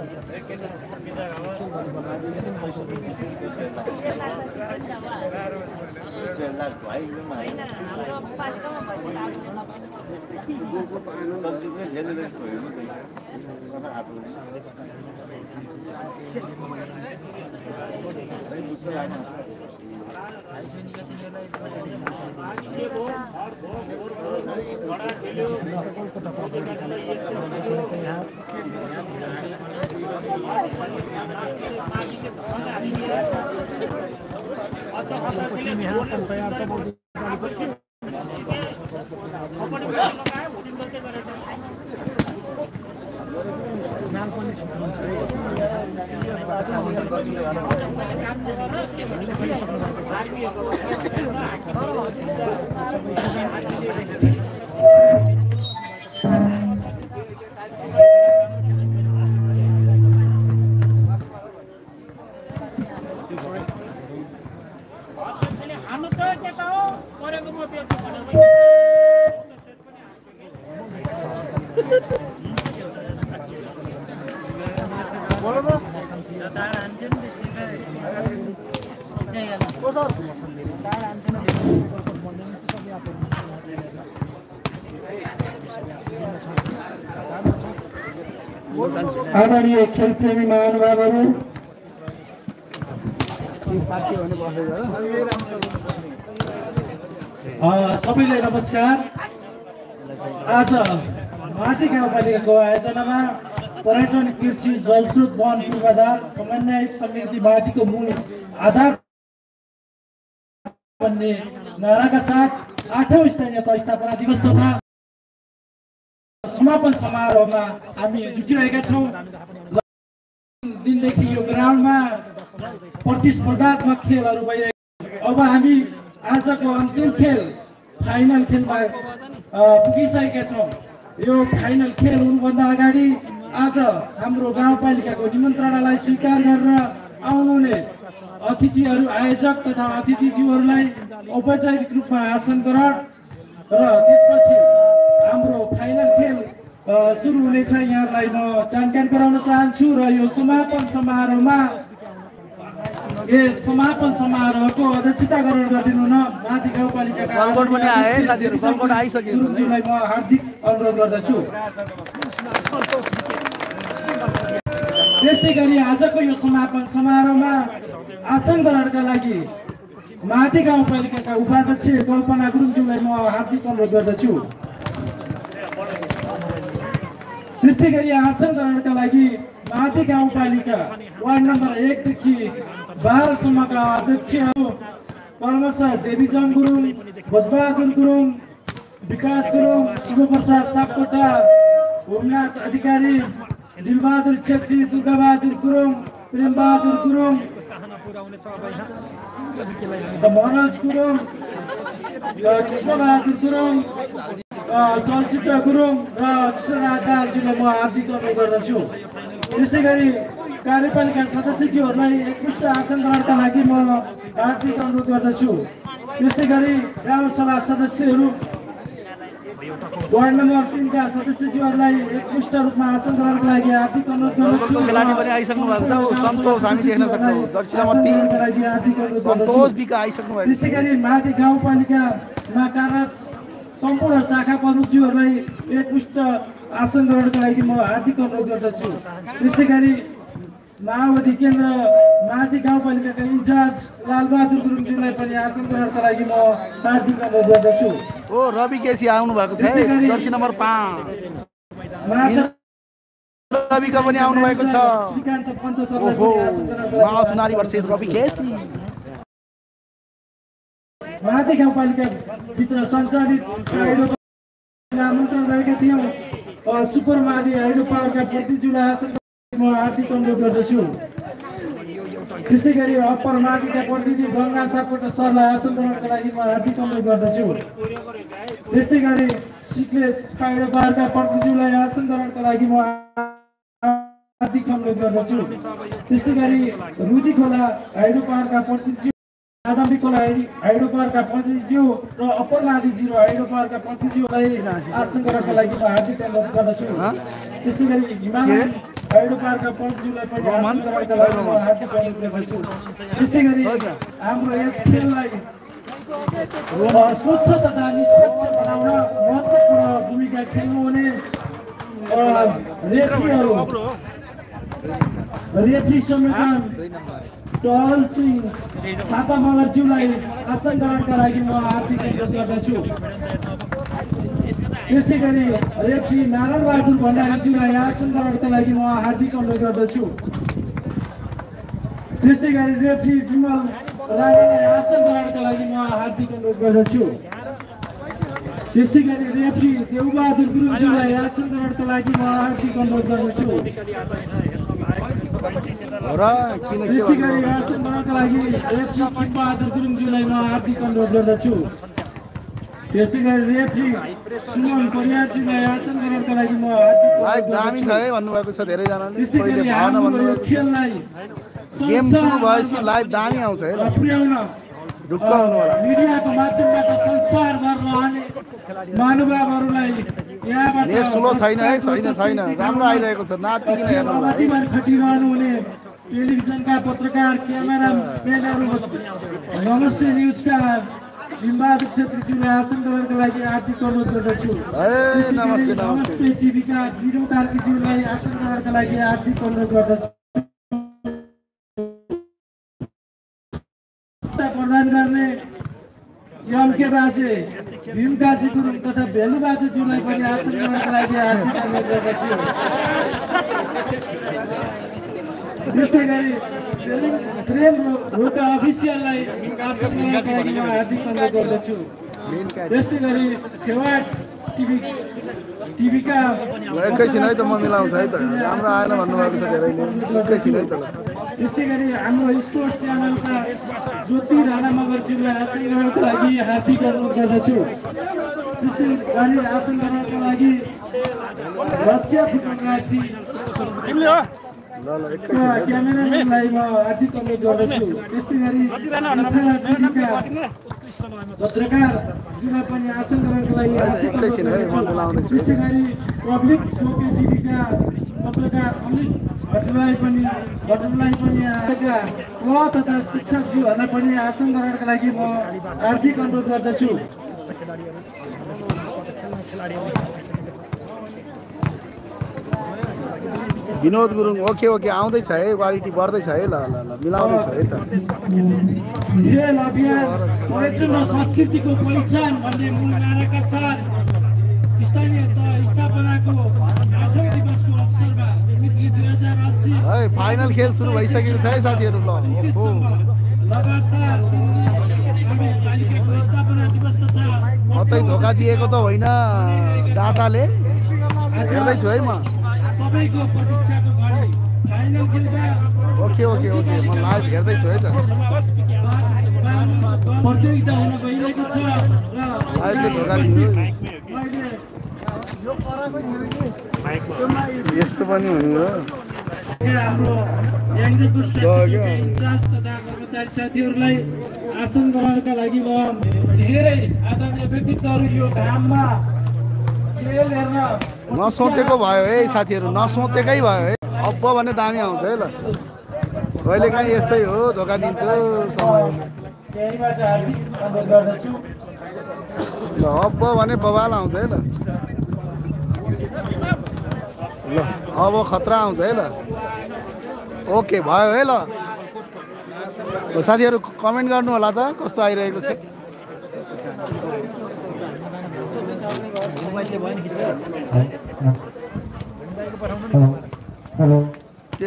आदरणीय खेलप्रेमी महानुभावहरू, सबैलाई नमस्कार। आज माथि गाउँपालिकाको आयोजनामा पर्यटन, कृषि, जलस्रोत, वन पूर्वाधार समन्वयक समिति माथिको मूल आधार भन्ने नाराका साथ 8औं स्थानीय तह स्थापना दिवस तथा समापन समारोहमा हामी जुटिरहेका छौँ। दिनदेखि यो ग्राउन्डमा प्रतिस्पर्धात्मक खेलहरू भइरहेको। अब हामी आजको अन्तिम खेल फाइनल खेलमा पुगिसकेका छौँ। यो फाइनल खेल हुनुभन्दा अगाडि आज हाम्रो गाउँपालिकाको निमन्त्रणालाई स्वीकार गरेर आउनुहुने अतिथिहरू, आयोजक तथा अतिथिज्यूहरूलाई औपचारिक रूपमा आसन ग्रहण र त्यसपछि हाम्रो फाइनल खेल सुरु हुनेछ। यहाँलाई म जानकारी गराउन चाहन्छु र यो समापन समारोहको अध्यक्षता ग्रहण गरिदिनु न माथि गाउँपालिकाका गुरुजीलाई म हार्दिक अनुरोध गर्दछु। त्यस्तै गरी आजको यो समापन समारोहमा आसन ग्रहणका लागि माथि गाउँपालिकाका उपाध्यक्ष कल्पना गुरुङज्यूलाई म हार्दिक अनुरोध गर्दछु। त्यस्तै गरी आसन ग्रहणका लागि माथि गाउँपालिका वार्ड नम्बर 1 देखि 12 सम्मका अध्यक्षहरू क्रमशः देवीजन गुरुङ, भोजबहादुर गुरुङ, विकास गुरुङ, शिवप्रसाद सापकोटा, होमनाथ अधिकारी, दिलबहादुर छेत्री, दुर्गाबहादुर गुरुङ, प्रेमबहादुर गुरुङ, मनोज गुरुङ, कृष्णबहादुर गुरुङ, चलचित्र गुरुङ र कृष्णराज दाहालज्यूलाई म हार्दिक अनुरोध गर्दछु। त्यस्तै गरी कार्यपालिका सदस्यज्यूहरूलाई एकमुष्ट आसन ग्रहणका लागि म हार्दिक अनुरोध गर्दछु। त्यस्तै गरी गाउँसभा सदस्यहरू, वार्ड नम्बर 3 का सदस्यज्यूहरूलाई एकमुष्ट रूपमा आसन ग्रहणका लागि हार्दिक अनुरोध गर्दछु। त्यस्तै गरी माथि गाउँपालिकामा कार्यरत सम्पूर्ण शाखा प्रमुखज्यूहरूलाई एकमुष्ट आसन ग्रहणका लागि म हार्दिक अनुरोध गर्दछु। त्यस्तै गरी माओवादी केन्द्र माथि गाउँपालिकाका इन्चार्ज लालबहादुर गुरुङज्यूलाई पनि आसन ग्रहणका लागि म हार्दिक अनुरोध गर्दछु। रवि केसी आउनु भएको छ, जर्सी नम्बर 5 रविको पनि आउनु भएको छ। श्रीकान्त पन्त सरलाई पनि आसन ग्रहणका लागि सुनारी वर्षेस रवि केसी। माथि गाउँपालिकाभित्र सञ्चालित आमन्त्रण गरेका थियौँ सुपर माथि हाइड्रो पावरका प्रतिनिधिज्यूलाई आसन म हार्दिक अनुरोध गर्दछु। त्यस्तै गरी अप्पर माथिका प्रतिनिधि गङ्गा सापकोटा सरलाई आसन ग्रहणका लागि म हार्दिक अनुरोध गर्दछु। त्यस्तै गरी सिक्लेस हाइड्रो पावरका प्रतिनिधिज्यूलाई आसन ग्रहणका लागि म हार्दिक अनुरोध गर्दछु। त्यस्तै गरी रुटी खोला हाइडो पार्कका प्रतिनिधि आदम्बी खोला हाइडो पार्कका प्रतिनिधिज्यू र अप्पर मादिजी र हाइडो पार्कका प्रतिनिधिज्यूलाई आसन गर्नका लागि म हार्दिक अनुरोध गर्दछु। त्यस्तै गरी हिमालय हाइडो पार्कका प्रतिनिधिज्यूलाई पनि आसन गर्नका लागि म हार्दिक अनुरोध गर्दछु। त्यस्तै गरी हाम्रो यस खेललाई स्वच्छ तथा निष्पक्ष बनाउन महत्त्वपूर्ण भूमिका खेल्नुहुने रेफ्री संयोजन टहल सिंह थापा मगरज्यूलाई आसन ग्रहणका लागि म हार्दिक अनुरोध गर्दछु। त्यस्तै गरी रेफ्री नारायण बहादुर भण्डारीज्यूलाई आसन ग्रहणका लागि म हार्दिक अनुरोध गर्दछु। त्यस्तै गरी रेफ्री विमल राणालाई आसन ग्रहणका लागि म हार्दिक अनुरोध गर्दछु। त्यस्तै गरी रेफ्री देवबहादुर गुरुङज्यूलाई आसन ग्रहणका लागि म हार्दिक अनुरोध गर्दछु। त्यस्तै गरी आसन ग्रहणका लागि रेफ्री बहादुर गुरुङज्यूलाई म हार्दिक अनुरोध गर्दछु। त्यस्तै गरी रेफ्री सुमन परियारज्यूलाई आसन ग्रहणका लागि म हार्दिक दामी छ है भन्नुभएको छ धेरैजनाले। त्यस्तै गरी हाम्रो यो खेललाई गेम सुरु भएपछि लाइभ दामी आउँछ है पुर्याउन ढुक्क हुनु होला। मिडियाको माध्यमबाट संसारभर रहने महानुभावहरूलाई यहाँबाट नेट स्लो छैन है छैन राम्रो आइरहेको छ नातिकिन हेर्नु होला है। रातिभर खटिरहनु हुने टेलिभिजनका पत्रकार क्यामेराम्यानहरू नमस्ते न्युजका बिम्बहादुर छेत्रीज्यूलाई आसन ग्रहणका लागि हार्दिक अनुरोध गर्दछु। नमस्ते टिभीका वीरू कार्कीज्यूलाई आसन ग्रहणका लागि हार्दिक अनुरोध गर्दछु। प्रदान गर्ने एमके बाजे भीमकाजी गुरुङ तथा भेलु बाजेज्यूलाई पनि आसन ग्रहणका लागि हार्दिक अनुरोध गर्दछु। त्यस्तै गरी प्रेम रोका अफिसियललाई आसन ग्रहणका लागि म हार्दिक अनुरोध गर्दछु। त्यस्तै गरी फेवाट टिभीका एकैछिन है त म मिलाउँछु है त राम्रो आएन भन्नुभएको छ धेरैले एकैछिन है त। त्यस्तै गरी हाम्रो स्पोर्ट्स च्यानलका ज्योति राणा मगरज्यूलाई आसन ग्रहणका लागि हार्दिक अनुरोध गर्दछु। त्यस्तै गरी आसन ग्रहणका लागि रक्षा फोटोग्राफी क्यामेराम्यानलाई म हार्दिक अनुरोध गर्दछु। त्यस्तै गरी पत्रकारज्यूलाई पनि आसन ग्रहणका लागि हार्दिक अनुरोध गर्दछु। त्यस्तै गरी पब्लिक टोके टिभीका पत्रकार अमित भट्टराई पनि ल तथा शिक्षकज्यूहरूलाई पनि आसन ग्रहणका लागि म हार्दिक अनुरोध गर्दछु। विनोद गुरुङ ओके आउँदैछ है क्वालिटी बढ्दैछ है ल मिलाउँदैछ है त। खेल अभियान पर्यटन र संस्कृतिको पहिचान भन्ने मूल नाराका साथ स्थानीय स्थापनाको 8औं दिवसको अवसरमा मिति 2080 है फाइनल खेल सुरु भइसकेको छ है साथीहरु। ल लगातार 3 दिन हामी पालिकाको स्थापना दिवस तथा कतै धोका दिएको त होइन डाटाले हेर्दैछु है म सबैको प्रतीक्षाको घडी फाइनल खेलमा ओके म लाइभ हेर्दैछु है त। प्रतियोगिता हुन गइरहेको छ र लाइभले धोका दियो यस्तो पनि हुनु हो। हाम्रो याङजेपुर इन्चार्ज तथा कर्मचारी साथीहरूलाई आसन ग्रहणका लागि म धेरै आदरणीय व्यक्तित्वहरू यो घाममा खेल हेर्न नसोचेको भयो है साथीहरु नसोचेकै भयो है। अब भने दामी आउँछ है ल कहिलेकाहीँ यस्तै हो धोका दिन्छ समयले। त्यहीबाट हार्दिक अनुरोध गर्दछु। ल अब भने बवाल आउँछ है ल अब खतरा आउँछ है ल। ओके भयो है ल साथीहरु कमेन्ट गर्नु होला त कस्तो आइरहेको छ। हेलो के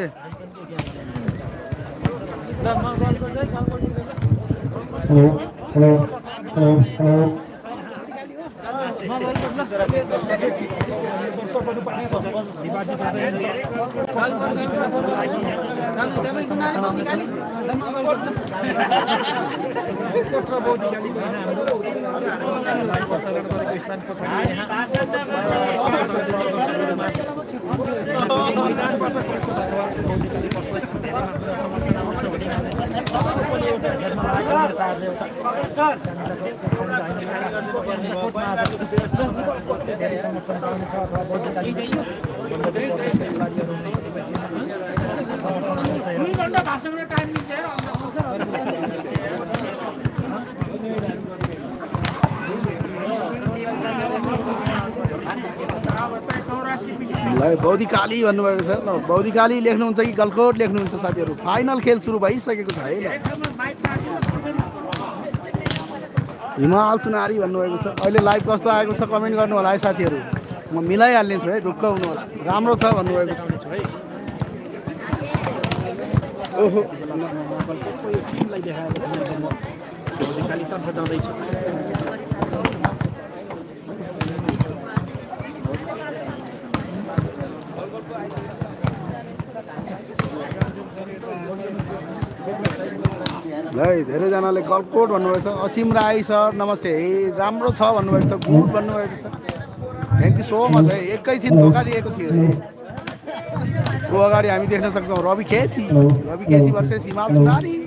कोर्टमा आज धेरै समर्थन पाउने छ अथवा बौद्धिक बौद्धिकाली भन्नुभएको छ ल बौद्धिकाली लेख्नुहुन्छ कि गलकोट लेख्नुहुन्छ साथीहरू फाइनल खेल सुरु भइसकेको छ है ल हिमाल सुनारी भन्नुभएको छ अहिले लाइभ कस्तो आएको छ कमेन्ट गर्नु होला है साथीहरू म मिलाइहाल्नेछु है ढुक्क हुनु होला राम्रो छ भन्नुभएको छ ओहो टिमलाई देखाएर बौद्धिकालीतर्फ जाँदैछ है धेरैजनाले गलकोट भन्नुभएको छ असीम राई सर नमस्ते राम्रो छ भन्नुभएको छ गुड भन्नुभएको छ थ्याङ्क यू सो मच है एकैछिन धोका दिएको थियो को अगाडि हामी देख्न सक्छौँ रवि केसी वर्सेस हिमाल सुनारी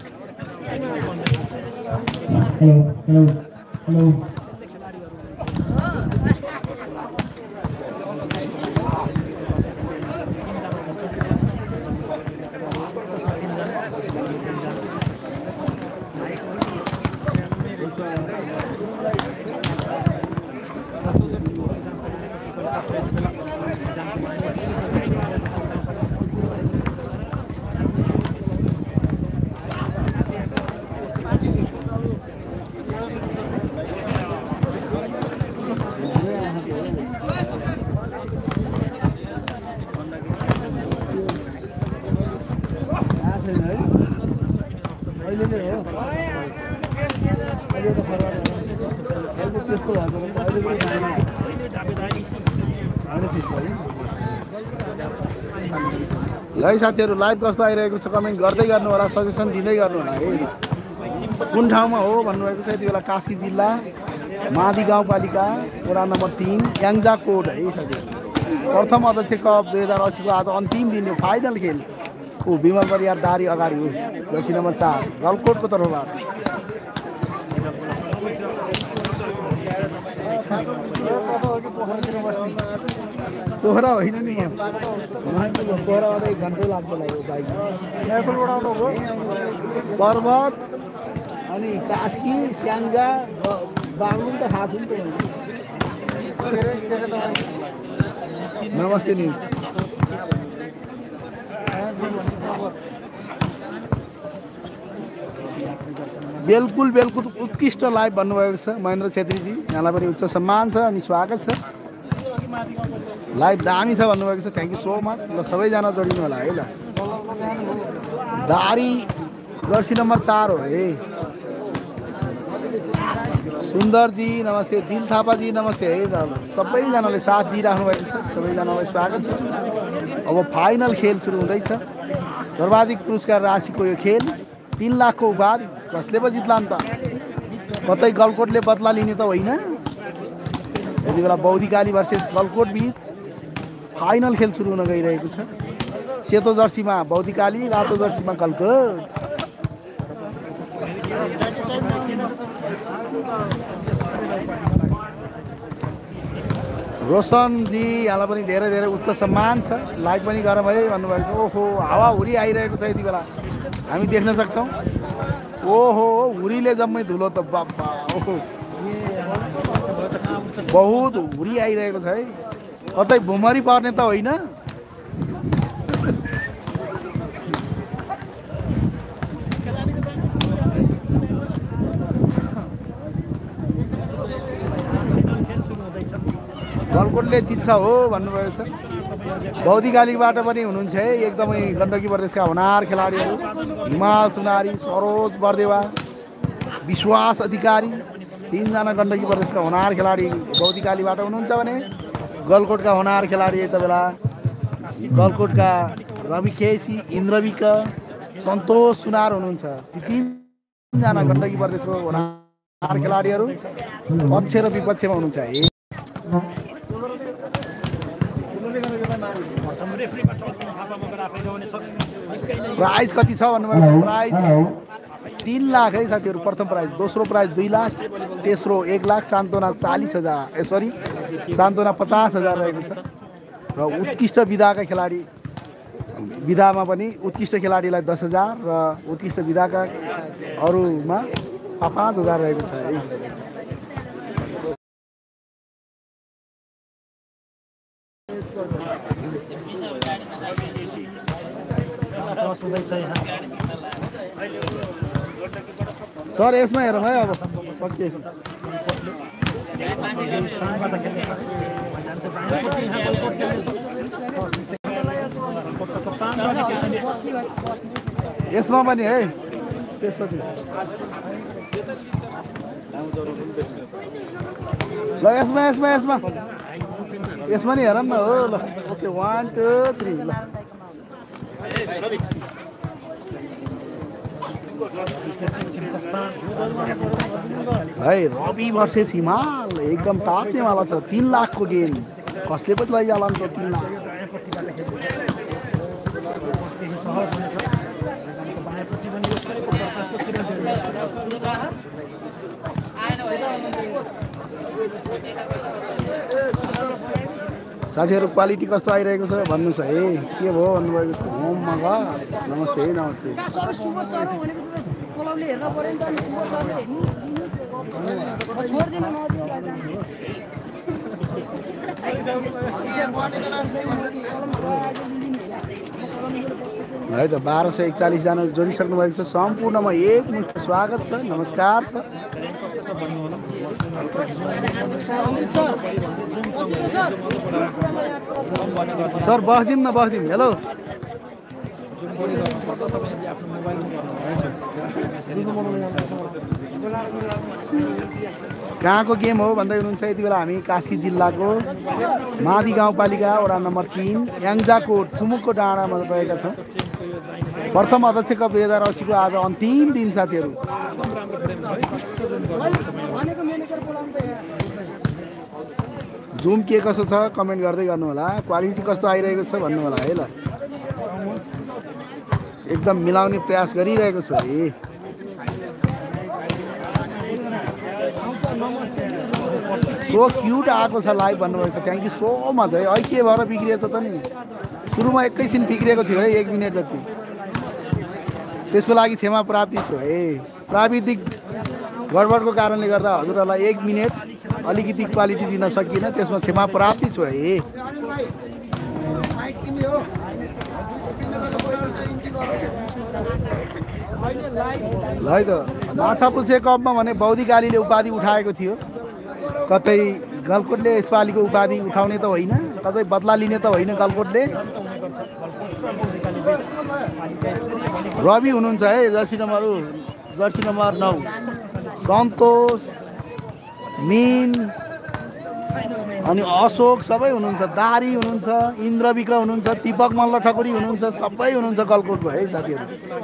ल साथीहरू लाइभ कस्तो आइरहेको छ कमेन्ट गर्दै गर्नु होला सजेसन दिँदै गर्नु होला है कुन ठाउँमा हो भन्नुभएको छ यति बेला कास्की जिल्ला मादी गाउँपालिका वडा नम्बर 3 याङ्जा कोट है साथीहरू प्रथम अध्यक्ष कप 2080 को आज अन्तिम दिन हो फाइनल खेल ऊ विमल परियार दारी अगाडि हो जर्सी नम्बर 4 गलकोटको तर्फबाट पोखरा होइन नि पोखरा 1 घन्टा लाग्छ पर्वत अनि कास्की स्याङ्जा बागलुङ त खास हुन्छ नमस्ते नि बिल्कुल बिल्कुल उत्कृष्ट लाइभ भन्नुभएको छ महेन्द्र छेत्रीजी यहाँलाई पनि उच्च सम्मान छ अनि स्वागत छ लाइभ दामी छ भन्नुभएको छ थ्याङ्क यू सो मच ल सबैजना जोडिनु होला है ल दारी जर्सी नम्बर 4 हो है सुन्दरजी नमस्ते दिल थापाजी नमस्ते है ल सबैजनाले साथ दिइराख्नु भएको छ सबैजनालाई स्वागत छ अब फाइनल खेल सुरु हुँदैछ सर्वाधिक पुरस्कार राशिको यो खेल 3 लाखको उपाधि कसले पो जित्ला नि त कतै गलकोटले बदला लिने त होइन यति बेला बौद्धिकाली भर्सेस गलकोट बीच फाइनल खेल सुरु हुन गइरहेको छ सेतो जर्सीमा बौद्धिकाली रातो जर्सीमा गलकोट रोशनजी यहाँलाई पनि धेरै धेरै उच्च सम्मान छ लाइक पनि गरौँ है भन्नुभएको छ ओहो हावा हुरी आइरहेको छ यति बेला हामी देख्न सक्छौँ ओहो हुरीले जम्मै धुलो त बाबा ओहो बहुत हुरी आइरहेको छ है कतै भुमरी पर्ने त होइन गलकोटले जित्छ हो भन्नुभएको छ बौद्धिकालीबाट पनि हुनुहुन्छ है एकदमै गण्डकी प्रदेशका होनार खेलाडीहरू हिमाल सुनारी सरोज बर्देवा विश्वास अधिकारी 3 जना गण्डकी प्रदेशका होनार खेलाडी बौद्धिकालीबाट हुनुहुन्छ भने गलकोटका होनार खेलाडी यता बेला गलकोटका रवि केसी इन्द्रविक सन्तोष सुनार हुनुहुन्छ ती 3 जना गण्डकी प्रदेशको होनार खेलाडीहरू पक्ष र विपक्षमा हुनुहुन्छ है प्राइज कति छ भन्नुभएको प्राइज 3 लाख है साथीहरू प्रथम प्राइज, दोस्रो प्राइज 2 लाख, तेस्रो 1 लाख, सान्त्वना 40,000 सरी सान्त्वना 50,000 रहेको छ। र उत्कृष्ट विधाका खेलाडी विधामा पनि उत्कृष्ट खेलाडीलाई 10,000 र उत्कृष्ट विधाका अरूमा 5,000 रहेको छ है। सर यसमा हेरौँ है अब सकिएछ। यसमा पनि है त्यसपछि ल यसमा यसमा यसमा यसमा नि हेरौँ न हो ल। ओके 1 2 3 ल है रवि भर्सेस हिमाल एकदम तात्नेवाला छ। 3 लाखको गेम कसले पनि लैजाला नि त 3 लाख। साथीहरू क्वालिटी कस्तो आइरहेको छ भन्नुहोस् है। के भयो भन्नुभएको छ? ओम मगा नमस्ते नमस्ते। है त 1241 जना जोडिसक्नु भएको छ। सम्पूर्णमा एकमुष्ट स्वागत छ, नमस्कार छ। सर बस्दिम न बस्दिम। हेलो कहाँको गेम हो भन्दै हुनुहुन्छ? यति बेला हामी कास्की जिल्लाको मादी गाउँपालिका वडा नम्बर 3 याङ्जाकोट थुमुकको डाँडामा गएका छौँ। प्रथम अध्यक्ष कप 2080 को आज अन्तिम दिन साथीहरू। जुम के कसो छ कमेन्ट गर्दै गर्नु होला। क्वालिटी कस्तो आइरहेको छ भन्नु होला है ल। एकदम मिलाउने प्रयास गरिरहेको छु है। सो क्युट आएको छ लाइभ भन्नुभएको छ। थ्याङ्क यू सो मच है। अहिले के भएर बिग्रिएछ त नि? सुरुमा एकैछिन बिग्रिएको थियो है 1 मिनट जति। त्यसको लागि क्षमा प्राप्ति छु है। प्राविधिक गडबडको कारणले गर्दा हजुरहरूलाई 1 मिनट अलिकति क्वालिटी दिन सकिएन, त्यसमा क्षमा प्राप्ति छु है। ल है त माछापुच्छ्रे कपमा भने बौद्धिक आलीले उपाधि उठाएको थियो। कतै गलकोटले यसपालिको उपाधि उठाउने त होइन, कतै बदला लिने त होइन गलकोटले। रवि हुनुहुन्छ है जर्सी नम्बर 9, सन्तोष मिन अनि अशोक सबै हुनुहुन्छ। दारी हुनुहुन्छ, इन्द्रविक हुनुहुन्छ, दीपक मल्ल ठकुरी हुनुहुन्छ, सबै हुनुहुन्छ गलकोटको है साथीहरू।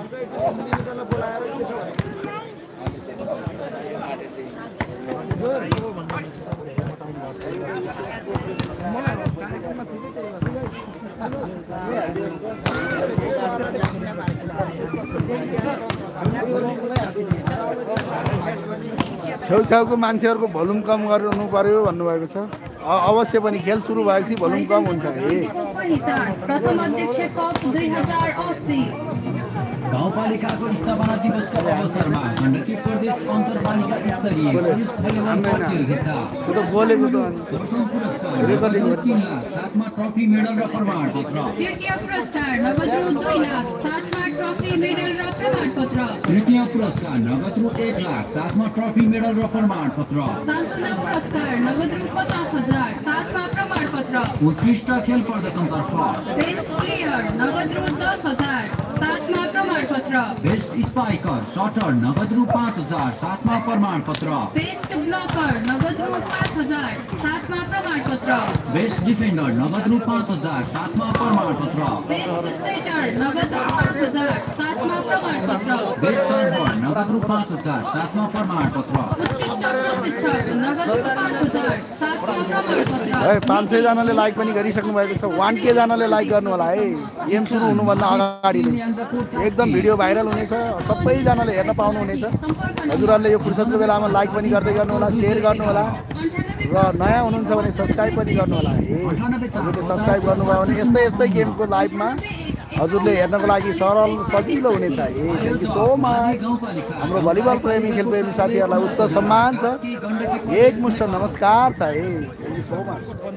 छेउछाउको मान्छेहरूको भोल्युम कम गर्नु पर्यो भन्नुभएको छ। अवश्य पनि खेल सुरु भएपछि भोल्युम कम हुन्छ है। प्रथम अध्यक्ष कप 2080 गाउँपालिकाको स्थापना दिवसको अवसरमा गण्डकी प्रदेश अन्तरपालिका स्तरीय पुरुष भलिबल प्रतियोगिता बोलेको त रेकर्डिङ 3 लाख, साथमा ट्रफी मेडल र प्रमाणपत्र। तृतीय पुरस्कार नगद रु 2 लाख, साथमा ट्रफी मेडल र प्रमाणपत्र। तृतीय पुरस्कार नगद रु 1 लाख, साथमा ट्रफी मेडल र प्रमाणपत्र। सान्त्वना पुरस्कार नगद रु 50,000, साथमा प्रमाणपत्र। उत्कृष्ट खेल प्रदर्शनतर्फ बेस्ट प्लेयर नगद रु 10,000, साथमा प्रमाणपत्र। बेस्ट स्पाइकर शटर नगद रु 5,000, साथमा प्रमाणपत्र। बेस्ट ब्लकर नगद रु 5,000, साथमा प्रमाणपत्र। बेस्ट डिफेन्डर नगद रु 5,000, साथमा प्रमाणपत्र। बेस्ट सेटर नगद रु 5,000, साथमा प्रमाणपत्र। बेस्ट सर्भर नगद रु 5,000, साथमा प्रमाणपत्र। उत्कृष्ट प्रशिक्षक नगद रु 5,000, साथमा प्रमाणपत्र। 500 जनाले लाइक पनि गरिसक्नु भएको छ। 1K जनाले लाइक गर्नु होला है गेम सुरु हुनुभन्दा अगाडि। एकदम भिडियो भाइरल हुनेछ, सबैजनाले हेर्न पाउनुहुनेछ। हजुरहरूले यो फुर्सदको बेलामा लाइक पनि गर्दै गर्नु होला, शेयर गर्नु होला र नयाँ हुनुहुन्छ भने सब्स्क्राइब पनि गर्नु होला। हजुरले सब्स्क्राइब गर्नुभयो भने यस्तै गेमको लाइभमा हजुरले हेर्नको लागि सरल सजिलो हुनेछ। Thank you so much. हाम्रो भलिबल प्रेमी खेल प्रेमी साथीहरूलाई उच्च सम्मान छ, एकमुष्ट नमस्कार छ। Thank you so much.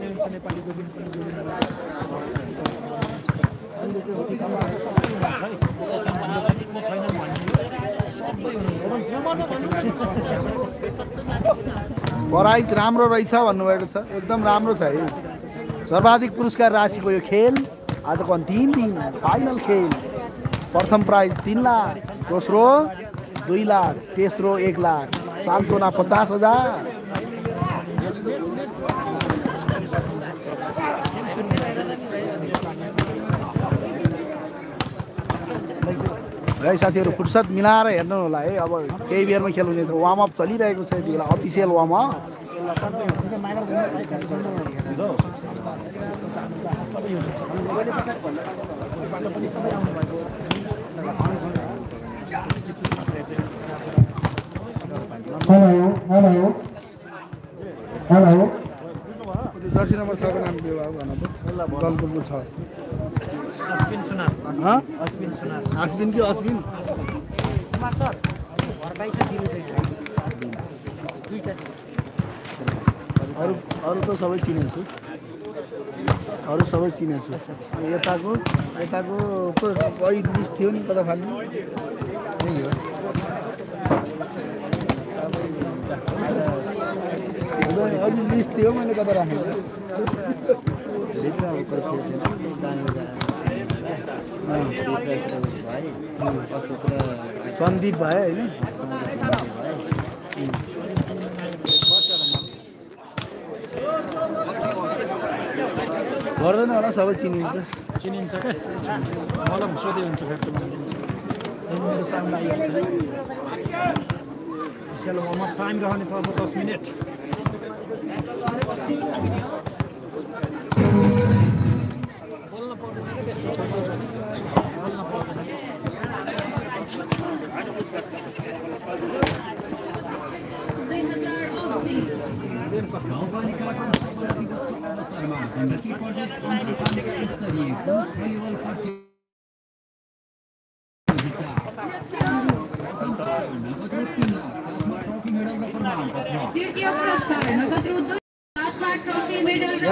Prize राम्रो रहेछ भन्नुभएको छ, एकदम राम्रो छ है। सर्वाधिक पुरस्कार राशिको यो खेल आजको अन्तिम दिन फाइनल खेल। प्रथम प्राइज 3 लाख, दोस्रो 2 लाख, तेस्रो 1 लाख, सान्तोना 50,000। है साथीहरू फुर्सद मिलाएर हेर्नु होला है। अब केही बेरमा खेल हुनेछ, वार्मअप चलिरहेको छ यति बेला, official warmup. Hello jersey number 6 को नाम के हो भन त? गलकुलको 6। अश्विन सुनार। हाँ? अश्विन सुनार। आश्विन कि अश्विन? कुमार सर घर पैसा दिनु अरू त सबै चिनेछु, अरू सबै चिनेछु। यताको कोही लिस्ट थियो नि कता फाल्नु यही हो। अरू लिस्ट थियो मैले कता राखेको सन्दीप भयो होइन। गर्दैन होला, सबै चिनिन्छ क्या मलाई सोधे हुन्छ फेरि मेरो साउन्ड आइहाल्छ। विशाल वार्मअप टाइम रहनेछ अब 10 मिनट। गाउँपालिकाको स्थापना दिवसको अवसरमा गण्डकी प्रदेश अन्तरपालिका स्तरीय पुरुष भलिबल प्रतियोगिता तृतीय पुरस्कार नगद रु 2 साथमा ट्रफी मेडल र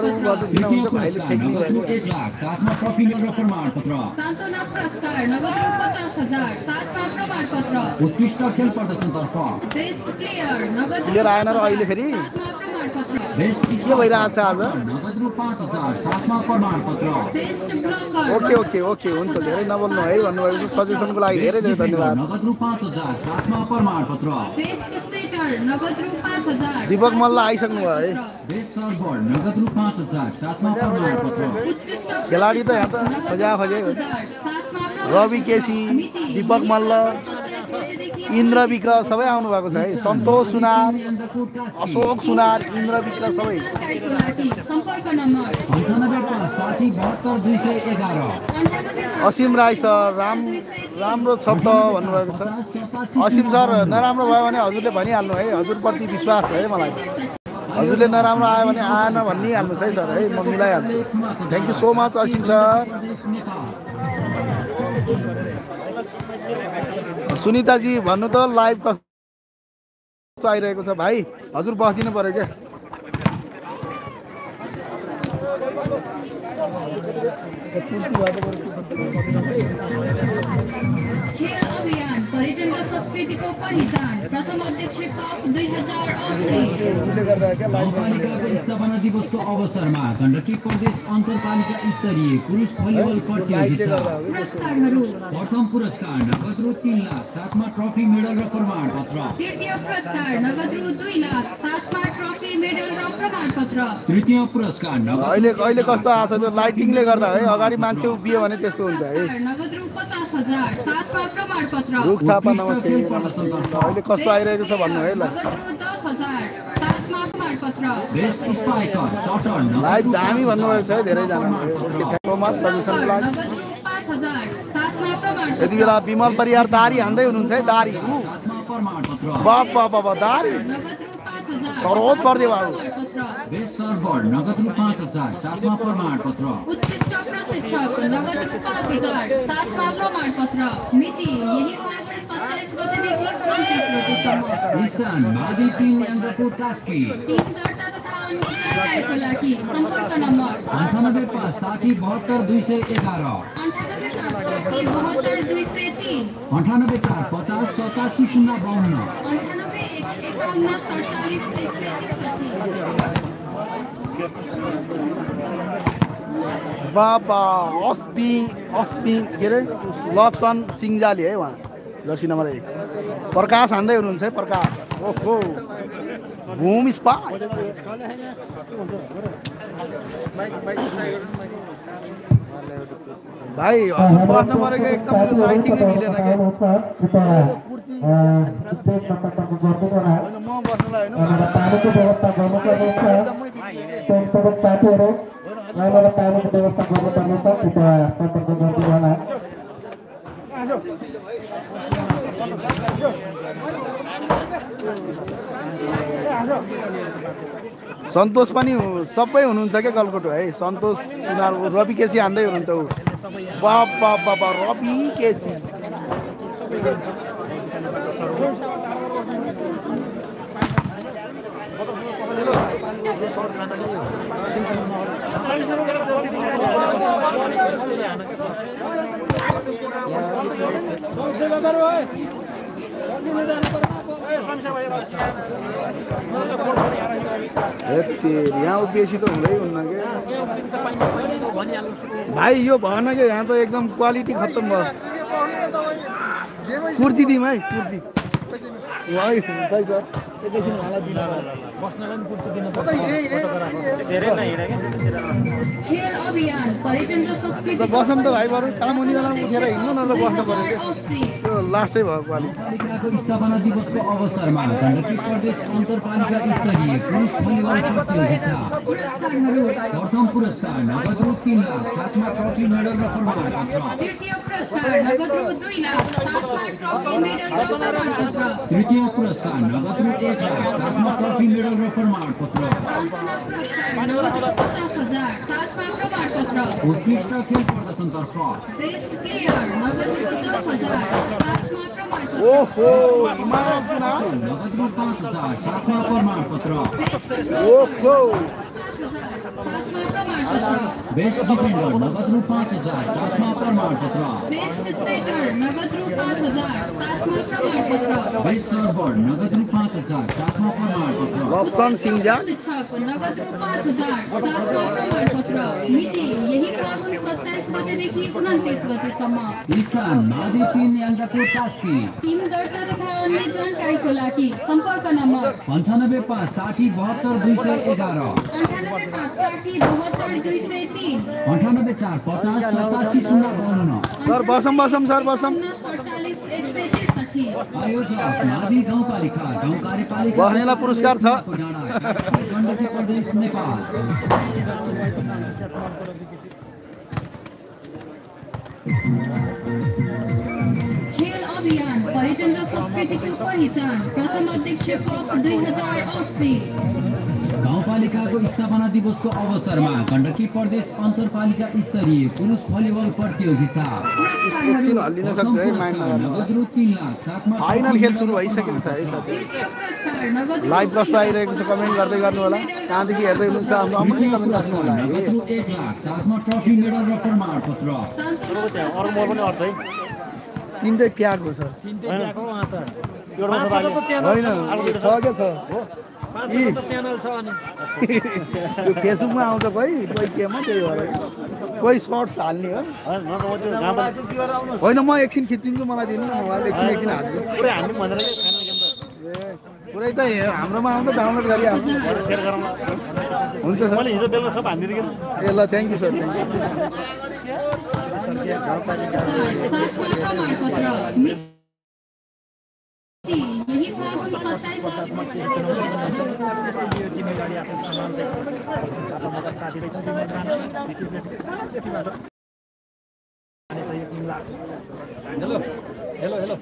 साथमा ट्रफी मेडल र प्रमाणपत्र। सान्तोना पुरस्कार नगद रु 50,000 साथमा प्रमाणपत्र। उत्कृष्ट खेल प्रदर्शनतर्फ बेस्ट प्लेयर नगद प्लेयर आएन र अहिले फेरि बेस्ट के भइरहेको छ आज? नगद रु 5,000 साथमा प्रमाणपत्र। बेस्ट ब्लकर ओके हुन्छ। धेरै नबोल्नु है भन्नुभएको छ, सजेसनको लागि धेरै धेरै धन्यवाद। नगद रु 5,000 साथमा प्रमाणपत्र। बेस्ट सेटर नगद रु 5,000 दीपक मल्ल आइसक्नु भयो है। बेस्ट सर्भर नगद रु 5,000 साथमा प्रमाणपत्र। खेलाडी त यहाँ त खोजेको रवि केसी, दीपक मल्ल, इन्द्र विक सबै आउनु भएको छ है। सन्तोष सुनार, अशोक सुनार, इन्द्र विक सबै। सम्पर्क नम्बर 95727211। असीम राई सर राम्रो छ त भन्नुभएको छ। असीम सर नराम्रो भयो भने हजुरले भनिहाल्नु है, हजुरप्रति विश्वास है मलाई। हजुरले नराम्रो आयो भने आएन भनिहाल्नुहोस् है सर है, म मिलाइहाल्छु। Thank you so much Asim sir. सुनिताजी भन्नु त लाइभ कस्तो आइरहेको छ भाइ? हजुर बस्दिनु पर्यो क्या। खेल अभियान पर्यटन र संस्कृतिको पहिचान प्रथम अध्यक्ष कप 2080 गाउँपालिकाको स्थापना दिवसको अवसरमा गण्डकी प्रदेश अन्तरपालिका स्तरीय पुरुष भलिबल प्रतियोगिता। पुरस्कारहरू प्रथम पुरस्कार नगद रु 3 लाख साथमा ट्रफी मेडल र प्रमाणपत्र। तृतीय पुरस्कार नगद रु 2 लाख साथमा ट्रफी मेडल र प्रमाणपत्र। तृतीय पुरस्कार अहिले कस्तो आछ त्यो लाइटिङले गर्दा है, अगाडि मान्छे उभियो भने त्यस्तो हुन्छ है। नगद रु 50,000 साथमा प्रमाणपत्र। रुख थापा नमस्ते। अहिले कस्तो आइरहेको छ भन्नु है ल। नगद रु 10,000 साथमा प्रमाणपत्र। बेस्ट स्ट्राइकर शटर लाइभ दामी भन्नुभएको छ है धेरैजनाले। Okay thank you so much सजेसनको लागि। नगद रु 5000 साथमा प्रमाणपत्र यति बेला विमल परियार दारी हान्दै हुनुहुन्छ है दारी साथमा प्रमाणपत्र बाबा दारी नगद रु 5000 सरोज बर्दे बाबु बेस्ट सर्भर नगद रु 5000 साथमा प्रमाणपत्र उत्कृष्ट प्रशिक्षक नगद रु 5000 साथमा प्रमाणपत्र मिति यही फागुन 27 गतेदेखि 29 गतेसम्म स्थान माझी 3 याङ्जापुर कास्की टिम दर्ता तथा अन्य जानकारीको लागि सम्पर्क नम्बर 95 60 72 211 98 4 50 87 052 98 51 47 बाबा अस्पी के अरे लप्सन सिङ्जाली है उहाँ जर्सी नम्बर 1 प्रकाश हान्दै हुनुहुन्छ है प्रकाश ओहो भूम स्पा भाइ बस्न परेको एकदम लाइटिङै मिलेन के म बस्नलाई होइन पानीको व्यवस्था गर्नुपर्ने छ स्वयंसेवक साथीहरू यहाँबाट पानीको व्यवस्था गर्नुपर्ने छ कृपया सम्पर्क गरिदिनु होला सन्तोष पनि सबै हुनुहुन्छ क्या गलकोटो है सन्तोष सुनार रवि केसी हान्दै हुनुहुन्छ ऊ बाबा रवि केसी यहाँ उभिएसी त हुँदै हुन्न क्या भाइ यो भएन क्या यहाँ त एकदम क्वालिटी खत्तम भयो कुर्ती दिउँ है कुर्ती खै सर एकैछिन उहाँलाई दिनु बस्नलाई पनि कुर्सी दिनु खेल अभियान पर्यटन र संस्कृति बसौँ त भाइ बरु काम हुने बेलामा उठेर हिँड्नु नत्र बस्नु पऱ्यो क्या त्यो लास्टै भयो क्वालिटी पालिकाको स्थापना दिवसको अवसरमा गण्डकी प्रदेश अन्तरपालिका स्तरीय पुरुष भलिबल प्रतियोगिता प्रथम पुरस्कार नगद रु 3 लाख साथमा ट्रफी मेडल र प्रमाणपत्र द्वितीय पुरस्कार नगद रु 2 लाख साथमा ट्रफी मेडल र प्रमाणपत्र तृतीय पुरस्कार नगद रु 1 लाख साथमा ट्रफी मेडल र प्रमाणपत्र अन्तिम पुरस्कार नगद रु 50,000 साथमा प्रमाणपत्र उत्कृष्ट खेल प्रदर्शनतर्फ बेस्ट प्लेयर नगद रु 10,000 साथमा प्रमाणपत्र ओहो हिमाल चुनाव नगद रु 5,000 साथमा प्रमाणपत्र ओहो बेस्ट डिफेन्डर नगद रु 5,000 साथमा प्रमाणपत्र बेस्ट सेटर नगद रु 5,000 साथमा प्रमाणपत्र बेस्ट सर्भर नगद रु 5,000 साथमा प्रमाणपत्र लप्सन सिङ्जा शिक्षक नगद रु 5,000 साथमा प्रमाणपत्र मिति यही फागुन 27 गतेदेखि 29 गतेसम्म स्थान माधि 3 याङ्जापुर कास्की टिम दर्ता तथा अन्य जानकारीको लागि सम्पर्क नम्बर 95 5 60 72 211 98 5 60 72 203 98 4 50 87 052 सर बसम सर बसम 47 163 आयोजक माधि गाउँपालिका गाउँ कार्यपालिका बस्नेलाई पुरस्कार छ गण्डकी प्रदेश नेपाल खेल अभियान पर्यटन र संस्कृतिको पहिचान प्रथम अध्यक्ष कप 2080 गाउँपालिकाको स्थापना दिवसको अवसरमा गण्डकी प्रदेश अन्तरपालिका स्तरीय पुरुष भलिबल प्रतियोगिता एकछिन हल्लिन सक्छ है माइन्ड नगद रु 3 लाख साथमा फाइनल खेल सुरु भइसकेको छ है साथी लाइभ कस्तो आइरहेको छ कमेन्ट गर्दै गर्नु होला कहाँदेखि हेर्दै हुनुहुन्छ हाम्रो अमृत कमेन्ट गर्नु होला नगद रु 1 लाख साथमा ट्रफी मेडल र प्रमाणपत्र तीनटै प्याक हो सर होइन छ क्या छ च्यानल छ अनि त्यो फेसबुकमा आउँछ कोही केमा त्यही भएर कोही सर्ट्स हाल्ने हो होइन म एकछिन खिचिदिन्छु मलाई दिनु न मलाई एकछिन हाल्छु पुरै त हाम्रोमा आउँदा डाउनलोड गरिहाल्नु हुन्छ सर ए ल थ्याङ्क यू सर यही फागुन 27 जिम्मेवारी आफ्नो समानता छ चाहियो टिमलाई हेलो हेलो हेलो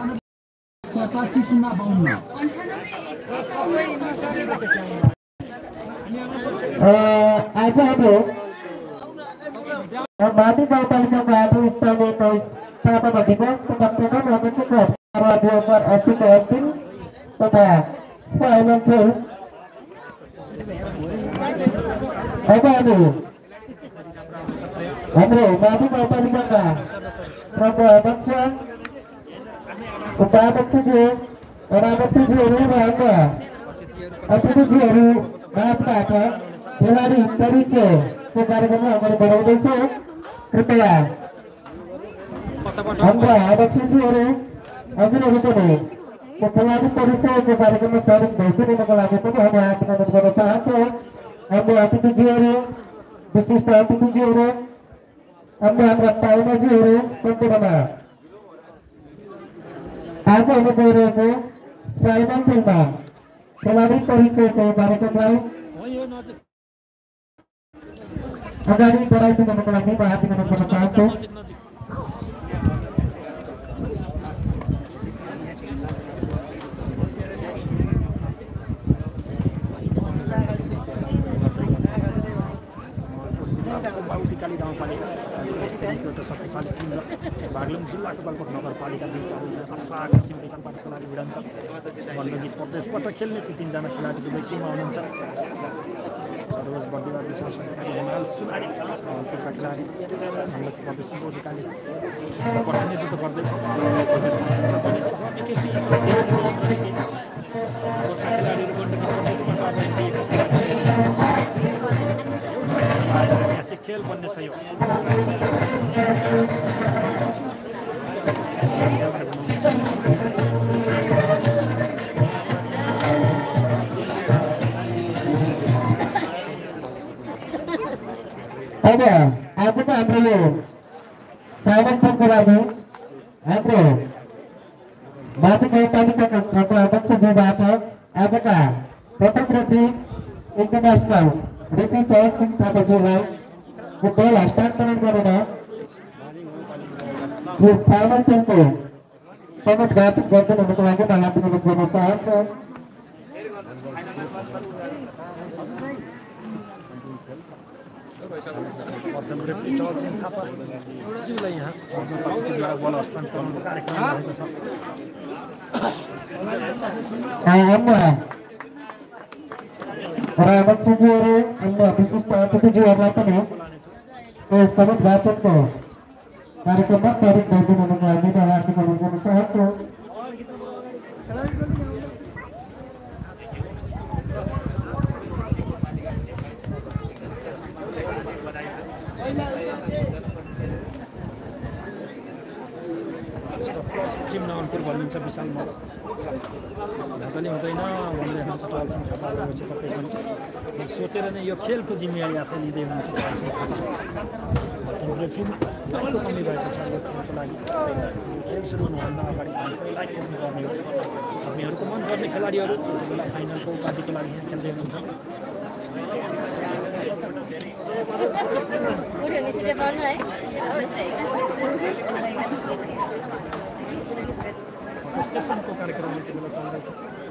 87-52 आज हाम्रो माथि गाउँपालिकाको आठौँ स्थानीय स्थापना दिवस तथा प्रथम अध्यक्षको 2080 को अन्तिम तथा फाइनल खेल अब हाम्रो माथि गाउँपालिकाका प्रमुख अध्यक्ष उपाध्यक्षज्यू अध्यक्षज्यूहरू र अन्य अतिथिज्यूहरू माझबाट खेलाडी परिचयको कार्यक्रममा अगाडि बढाउँदैछौँ। कृपया हाम्रा अध्यक्षज्यूहरू हजुरहरू पनि खेलाडी परिचयको कार्यक्रममा सहयोग भइदिनुको लागि पनि हामी हार्दिक अनुरोध गर्न चाहन्छौँ। अन्य अतिथिज्यूहरू विशिष्ट अतिथिज्यूहरू अन्य हाम्रा पाहुनाज्यूहरू सम्पूर्णमा आज हुन गइरहेको फाइनल खेलमा खेलाडी परिचयको कार्यक्रमलाई अगाडि बढाइदिनुको लागि म हार्दिक अनुरोध गर्न चाहन्छु। बाहुलीकाली गाउँपालिका एउटा शक्तिशाली टिम र बागलुङ जिल्लाको बालकोट नगरपालिका बीच अप्साको चिम्टे चम्पाट खेलाडी भिडन्त बन्दगीत प्रदेशबाट खेल्ने ती तीनजना खेलाडी दुवै टिममा हुनुहुन्छ। सरोज बर्दिवा विश्वास अधिकारी हिमाल सुनारी पूर्वका खेलाडी बन्दकी प्रदेशको अधिकारी प्रतिनिधित्व गर्दै खेलाडीहरू बन्दकी प्रदेशबाट ऐतिहासिक खेल बन्ने छ यो अब आजको हाम्रो यो फाइनल खेलको लागि हाम्रो माथि गाउँपालिकाका श्रद्धा अध्यक्षज्यूबाट आजका प्रथम रेफ्री इन्टरनेसनल रेफ्री चरण सिंह थापाज्यूलाई बल हस्तान्तरण गरेर यो फाइनल खेलको समेत बातचित गरिदिनुको लागि म हार्दिक अनुरोध गर्न चाहन्छु। प्रथम रेफ्री चरण सिंह थापाज्यूलाई यहाँ बल हस्तान्तरणको कार्यक्रम रहेको छ। अन्य अध्यक्षज्यूहरू अन्य विशिष्ट अतिथिज्यूहरूलाई पनि यस समेत बातचितको कार्यक्रममा सहयोग गरिदिनुको लागि म हार्दिक अनुरोध गर्न चाहन्छु। टिम नवलपुर भनिन्छ विशाल मल ढाँचाले हुँदैन भन्दै हुनुहुन्छ टल सिंह थापा चाहिँ तपाईँ पनि सोचेर नै यो खेलको जिम्मेवारी आफै लिँदै हुनुहुन्छ टल सिंह थापा। लाइटको कमी भएको छ यो खेलको लागि खेल सुरु हुनुभन्दा अगाडि लाइट गर्नुपर्ने हो। तपाईँहरूको मनपर्ने खेलाडीहरू यति बेला फाइनलको उपाधिको लागि यहाँ खेल्दै हुनुहुन्छ। सेसनको कार्यक्रम यति बेला चल्दैछ।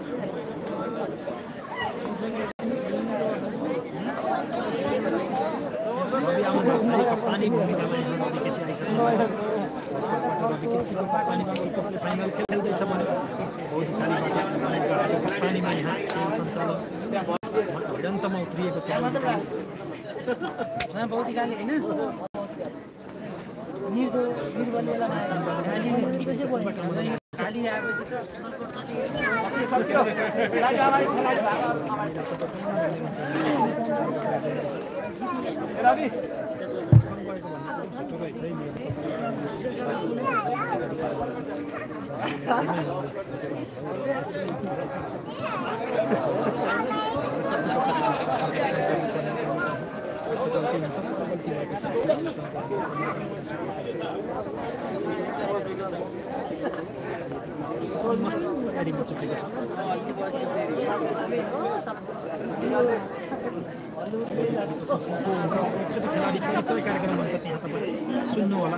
कप्तानी भूमिकामा यहाँ रवि केसी आइसक्नु भएको छ। रवि केसीको कप्तानीमा वर्ल्डकपले फाइनल खेल्दैछ भने बौद्धकालीबाट कप्तानीमा यहाँ खेल सञ्चालन भिडन्तमा उत्रिएको छ। बौद्धकाली होइन तयारीमा जुटेको छ एकचोटि खेलाडी परिचय कार्यक्रम हुन्छ त्यहाँ तपाईँ सुन्नु होला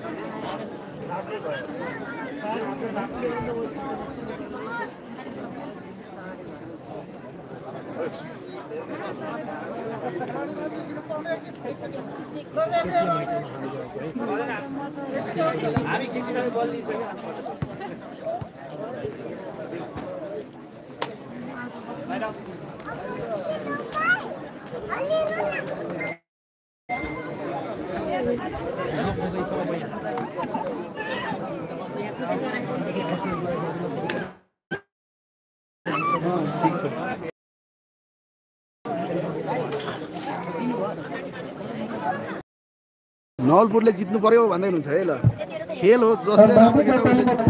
नवलपुरले जित्नु पर्यो भन्दै हुनुहुन्छ है ल खेल हो जसले राम्रो खेल्छ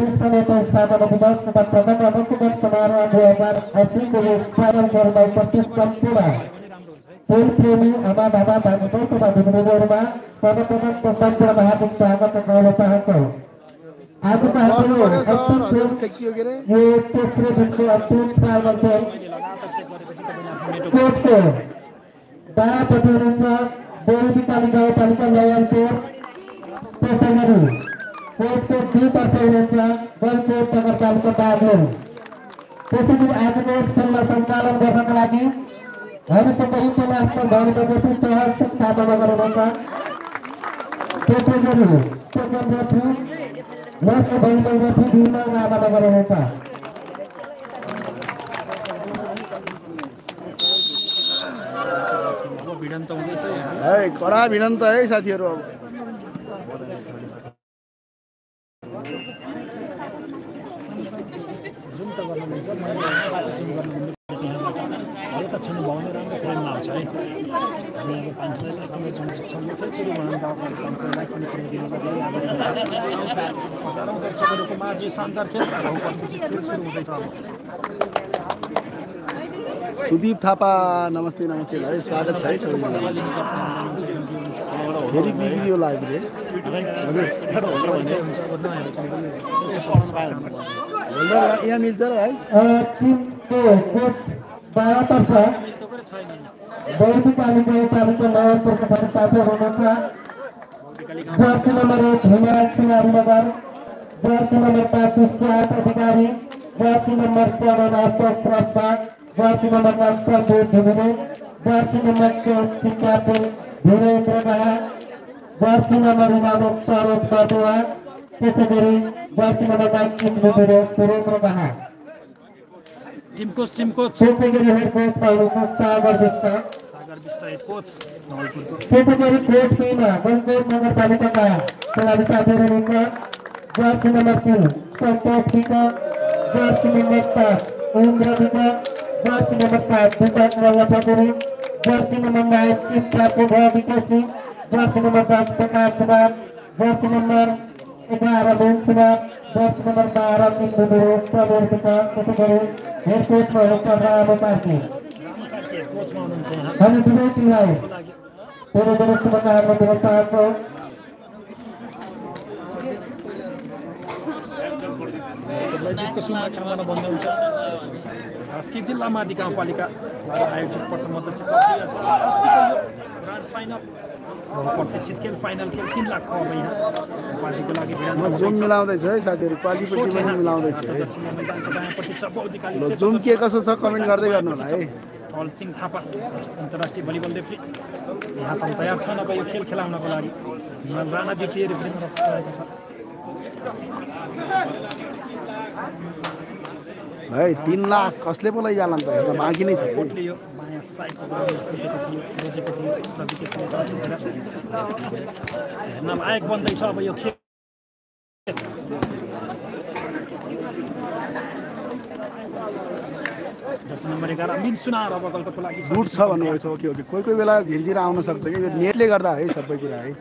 खेलप्रेमी आमा बाबा दाजुभाइ तथा दिदीबहिनीहरूमा सर्वप्रथम सम्पूर्ण हार्दिक स्वागत गर्न चाहन्छौँ। आजको हाम्रो यो तेस्रो दिनको अन्तिम फाइनल खेल कोचको दायाँपट्टि हुनुहुन्छ देवीकाली गाउँपालिका लयनपुर, त्यसै गरी कोचको दुईतर्फ हुनुहुन्छ गलकोट नगरपालिका बागलुङ। त्यसै गरी आजको यस खेललाई सञ्चालन गर्नका लागि हामीसँग इन्टरनेसनल भलिबल चहल सिंह थापा गर्नुहुन्छ। त्यसै गरी second referee national volleyball referee Bhima Lama गर्नुहुन्छ। कडा भिडन्त है साथीहरू। अब जुन त गर्नुहुन्छ एकछिन भाउने राम्रो फ्रेममा आउँछ है। हामी अब 500 लाख जुन खेल सुरु भएन 500 लाख पनि दिनु पर्यो। हजारौँ दर्शकहरूको माझ शानदार खेल सुरु हुँदैछ। सुदीप थापा नमस्ते नमस्ते भाइ, स्वागत छ है सबैजना। फेरि बिग्रियो लाइभ रे यहाँ मिल्छ र भाइ। टिमको कोच बायाँतर्फ देवीकाली गाउँपालिका नवलपुरका साथीहरू हुनुहुन्छ। जर्सी नम्बर 1 हिमाल Singh Harinagar, Jersey number 5 Bishwas Adhikari, jersey number 7 Ashok Shrestha, jersey number 9 Sandeep Ghimire, jersey number 4 captain Dhirendra Rana, jersey number 11 Saroj Barduwa, त्यसै गरी jersey number 19 Surendra Rana. Team coach त्यसै गरी हेड कोच हुनुहुन्छ सागर विष्ट। त्यसै गरी कोच टिममा गलकोट नगरपालिकाका खेलाडी साथीहरू हुनुहुन्छ। Jersey number 3 Santosh BK, jersey number 5 Indra BK, jersey number 7 Deepak Rangchaudhary, jersey number 9 team captain Ravi KC, jersey number 10 Prakash Sunar, jersey number 11 Mohan Sunar, jersey number 12 Indra Samir BK. त्यसै गरी हेड कोचमा हुनुहुन्छ रामु कार्की। हामी दुवै टिमलाई धेरै धेरै शुभकामना दिन चाहन्छौँ। जितको शुभकामना भन्नुहुन्छ। कास्की जिल्ला माडी गाउँपालिकाद्वारा आयोजित प्रथम अध्यक्ष ग्रान्ड फाइनल प्रत्यक्षित खेल फाइनल खेल 3 लाख अब यहाँ पार्टीको लागि जुम मिलाउँदैछ है साथीहरू, क्वालिटीपट्टि पनि मिलाउँदैछ है। जुम के कसो छ कमेन्ट गर्दै गर्नु होला है। हल सिंह थापा अन्तर्राष्ट्रिय भलिबल रेफ्री यहाँ त तयार छन् अब यो खेल खेलाउनको लागि। राणा द्वितीय रेफ्रीमा रहेको छ। भाइ 3 लाख कसले पो लैजाला नि त, हेर्न बाँकी नै छ। कोर्टले यो बायाँ साइडको जितेको थियो, रोजेको थियो, हेर्न लायक बन्दैछ अब यो खेल। जर्सी नम्बर 11 मिन सुनार अब गलकोटको लागि रुट छ भन्नुभएको छ। ओके ओके, कोही कोही बेला झिरझिर आउन सक्छ कि यो नेटले गर्दा है सबै कुरा है।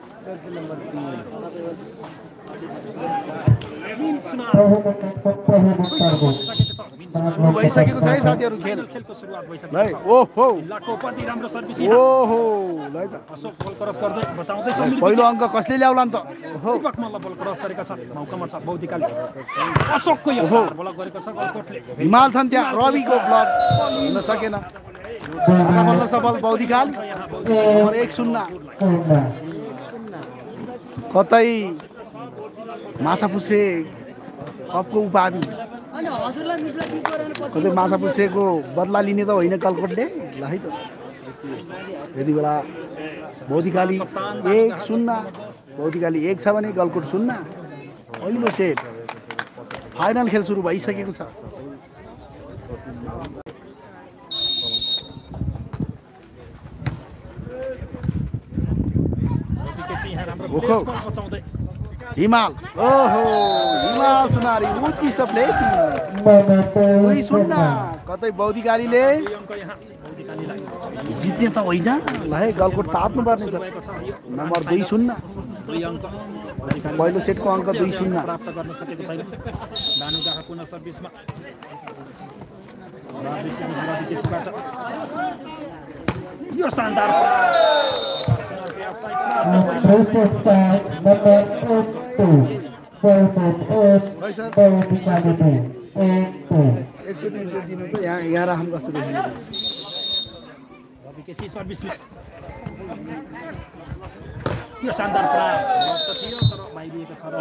मिन सुनार सुरु भइसकेको छ है साथीहरु खेल खेलको सुरुवात भइसक्यो ल ओहो जिल्लाको कति राम्रो सर्भिस ओहो ल त अशोक बल क्रस गर्दै बचाउँदै छ पहिलो अङ्क कसले ल्याउला नि त ओहो दीपक मल्ल बल क्रस गरेका छन् मौकामा छ बौद्धिकाले अशोकको यो ब्लक गरेको छ गलकोटले हिमाल छन् त्यहाँ रविको ब्लक हुन सकेन बल्ल सफल बौद्धिकाली नम्बर 1-0 कतै माछापुच्छ्रे कपको उपाधि कतै माछापुच्छ्रेको बदला लिने त होइन गलकोटले ल है त यति बेला बौद्धिकाली 1-0 बौद्धिकाली 1 छ भने गलकोट 0 पहिलो सेट फाइनल खेल सुरु भइसकेको छ हिमाल ओहो हिमाल सुनारी उत्कृष्ट प्लेसिङ 2-0 कतै बौद्धिकालीले जित्ने त होइन ल है गलकोट ताप्नु पर्ने छ नम्बर 2-0 पहिलो सेटको अङ्क 2-0 प्राप्त गर्न सकेको छैन दानुगाहा पुनः सर्भिसमा यो शानदार यहाँ राख्नु कस्तो देखिन्छ रवि सर्भिसमा यो शानदार प्रहार थियो तर बाहिरिएको छ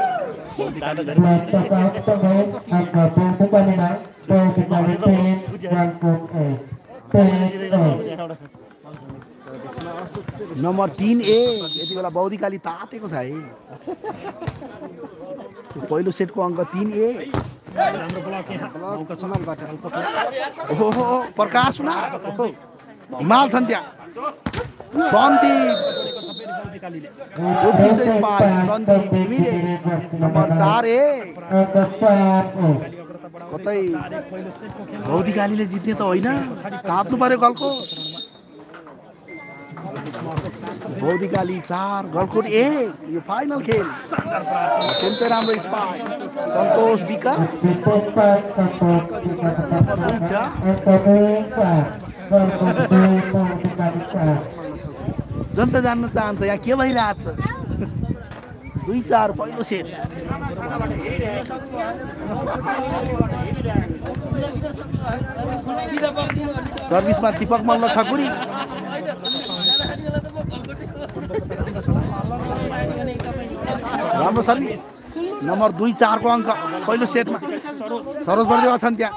नम्बर 3A यति बेला बौद्धिकाली तातेको छ है पहिलो सेटको अङ्क 3A राम्रो ब्लक यहाँ मौका छ ओहो प्रकाश सुना हिमाल छन् त्यहाँ सन्दीप सन्दीप घिमिरे नम्बर 4A कतै बौद्धिकालीले जित्ने त होइन ताप्नु पर्यो गलको बौद्धिकाली 4 गलकोट 1 यो फाइनल खेल अत्यन्तै राम्रो स्पाइक सन्तोष विका जनता जान्न चाहन्छ यहाँ के भइरहेछ 2-4 पहिलो सेट सर्भिसमा दीपक मल्ल ठकुरी राम्रो सर्भिस नम्बर 2-4 को अङ्क पहिलो सेटमा सरोज बर्देवा छन् त्यहाँ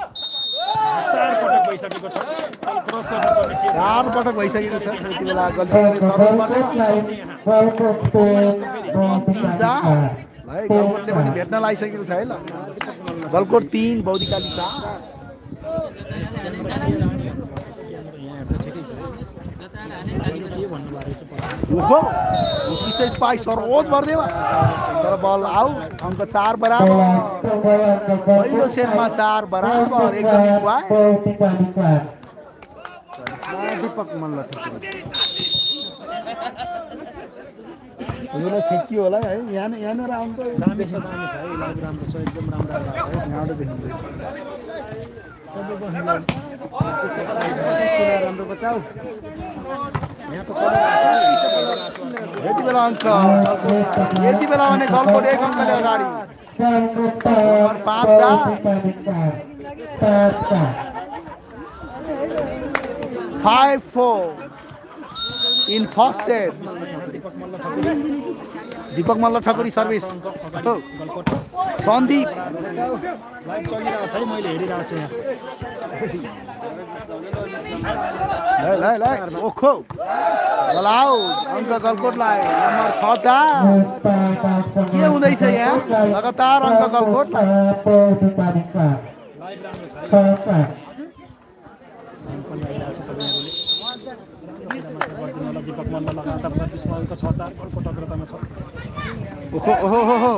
4 पटक भइसकेको छ यति बेला गल्ती गरे सरोज बर्देवा 3-4 है गलकोटले पनि भेट्न लागिसकेको छ है ल गलकोट 3 बौद्धिकाली 4 ओहो स्पाइक सरोज बर्देवा तर बल आउट अङ्क 4 बराबर पहिलो सेटमा 4 बराबर एकदम दीपक मल्ल हजुरलाई छेकियो होला है यहाँनिर आउनु त दामी छ है लाइभ राम्रो छ एकदम राम्रो आएको छ यहाँबाट देखिँदैन राम्रो बचाऊ यति बेला अङ्क यति बेला भने गलकोट 1 अङ्कले अगाडि 5-4 in first set Deepak Malla Thakuri service Sandeep live चलिरहेको छ है मैले हेरिरहेको छु यहाँ ल ओखो बलाउ अङ्क गलकोटलाई नम्बर 6-4 के हुँदैछ यहाँ लगातार अङ्क गलकोट दीपक मल्ल लगातार सर्भिसमा अङ्क 6-4 गलकोट अग्रतामा छ ओहो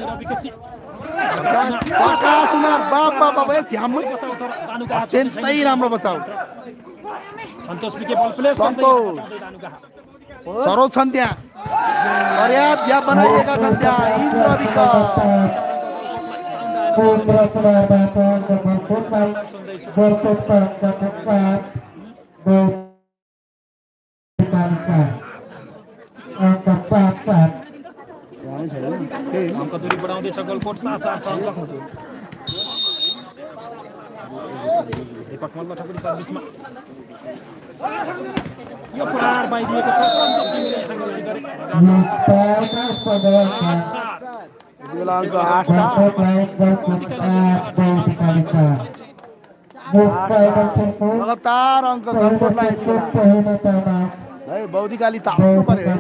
प्रकाश उनार बाबा अत्यन्तै राम्रो बचाउ सन्तोष विके बल प्लेस सरोज छन् त्यहाँ पर्याप्त ज्याप बनाइएका छन् त्यहाँ Indra BK Putra Surabaya nomor 4 berputar ke tempat berputar angka 4 अङ्क दूरी बढाउँदैछ गोलकोट 7-4 छ अङ्क दीपक मल्ल ठकुरी सर्भिसमा यो प्रहार बाहिरिएको छ सन्तोष घिमिरेले यहाँ गल्ती गरे बेला अङ्क 8-4 लगातार अङ्क गलकोटलाई है बौद्धिकाली ताप्नु पर्यो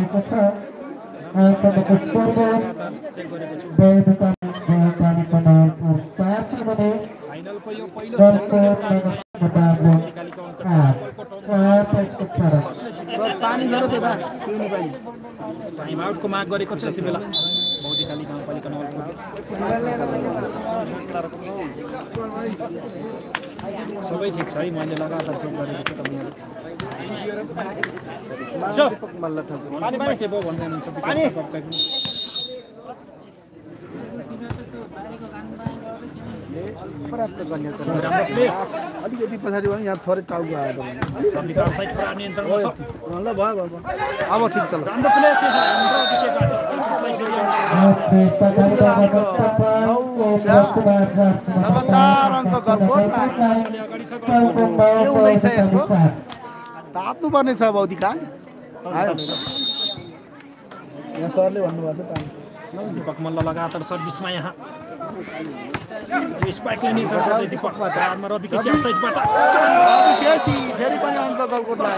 फाइनलको यो पहिलो सेटको खेल जारी छ बौद्धिकालीको अङ्क 4 गोलकोट पानी झरो त पिउने पानी टाइम आउटको माग गरेको छ यति बेला बौद्धिकाली गाउँपालिका नवलपुरले सबै ठिक छ है मैले लगातार चेक गरेको छु तपाईहरु पानी पानी के भयो भन्दै हुनुहुन्छ पानी प्राप्त गर्ने राम्रो प्लेस अलिकति पछाडि भयो यहाँ थोरै टाउको आयो कम्प्युटर साइड पुरा नियन्त्रणमा छ ल भयो अब ठिक छ ल राम्रो प्लेस छ हाम्रो विकेटबाट लगातार अङ्क गलकोटमा अगाडि छ के हुँदैछ यस्तो तात्नु पर्ने छ बौद्धिकाल यहाँ सरले भन्नुभएको थियो दीपक मल्ल लगातार सर्भिसमा यहाँ स्पाइकले नियन्त्रण गर्दै दीपक बादमा रवि केसी अफसाइडबाट केसी फेरि पनि अङ्क गलकोटलाई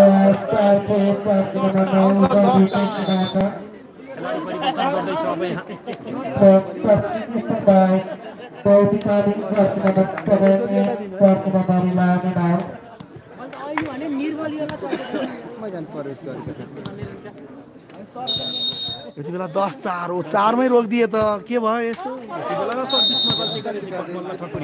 खेलाडी परिवर्तन गर्दैछ अब यहाँ यति बेला 10-4 हो 4मै रोकिदिए त के भयो यस्तो यति बेला सर्भिसमा गल्ती गरे दीपक मल्ल ठकुरी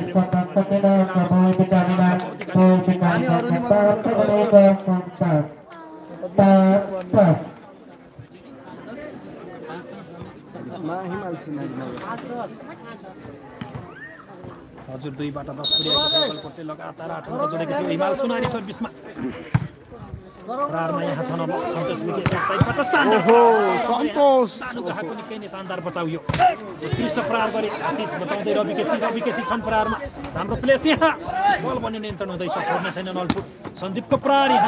हजुर 2बाट 10 पुर्याएको छ गलकोटले लगातार 8 अङ्क जोडेको थियो हिमाल सुनारी सर्भिसमा प्रहारमा यहाँ छन् अब सन्तोष विकेट ब्याक साइडबाट शानदार सन्तोष तानुगाको निकै नै शानदार बचाउ यो उत्कृष्ट प्रहार गरे आशिष बचाउँदै रवि केसी छन् प्रहारमा राम्रो प्लेस यहाँ बल बन्ने नियन्त्रण हुँदैछ छोड्न छैन नलपुर सन्दीपको प्रहार यहाँ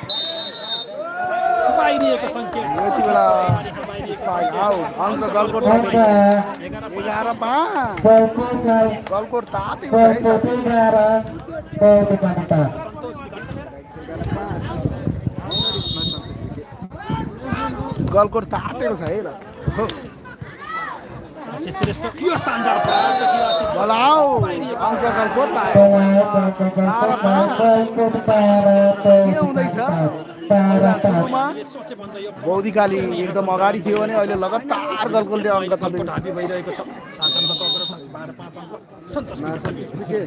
बाहिरिएको सङ्केत यति बेला अङ्क गलकोट 11-5 गलकोट तातेको सन्तोष विकेट गलकोट तातेको छ है ल आशिष श्रेष्ठ यो शानदार प्रहार देखियो आशिष बलाउ अङ्क गलकोट के हुँदैछ सोचे भन्दा यो बौद्धिकाली एकदम अगाडि थियो भने अहिले लगातार गलकोटले अङ्क गलकोट हाबी भइरहेको छ 7 अङ्कको अग्रता 12-5 अङ्क सन्तोष विकेट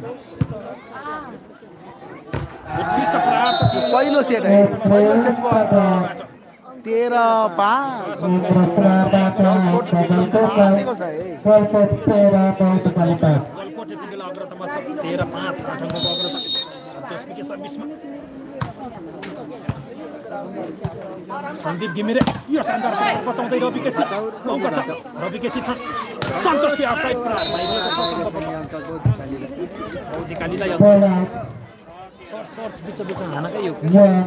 उत्कृष्ट प्रहार त थियो पहिलो सेट है पहिलो सेटको 13-5 तातेको छ है गलकोट यति बेला अग्रतामा छ 13-5 8 अङ्कको अग्रता सन्तोष विकेट सर्भिसमा सन्दीप घिमिरे यो शानदार प्रहार बचाउँदै रवि केसी मौका छ रवि केसी छन् सन्तोषको अफसाइड प्रहार भइरहेको छ बौद्धिकालीलाई सर्स बिच हानकै यो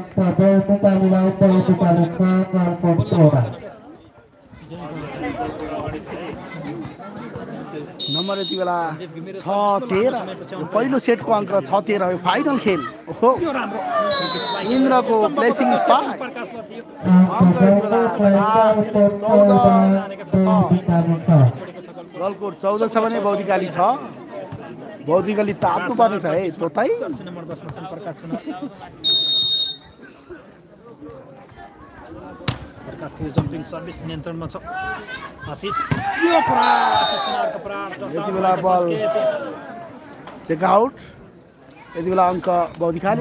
नम्बर यति बेला 6-13 पहिलो सेटको अङ्क 6-13 हो फाइनल खेल हो यो राम्रो इन्द्रको प्लेसिङ स्पाइक अङ्क यति बेला 14 गलकोट 14 छ भने बौद्धिकाली 6 बौद्धिकाली तात्नु पर्ने छ है तोतै नम्बर 10 मा छन् प्रकाश सुनार प्रकाशको यो जम्पिङ सर्भिस नियन्त्रणमा छ आशिष यो प्रहार आशिष सुनारको प्रहार यति बेला बल चेक आउट यति बेला अङ्क बौद्धिकाली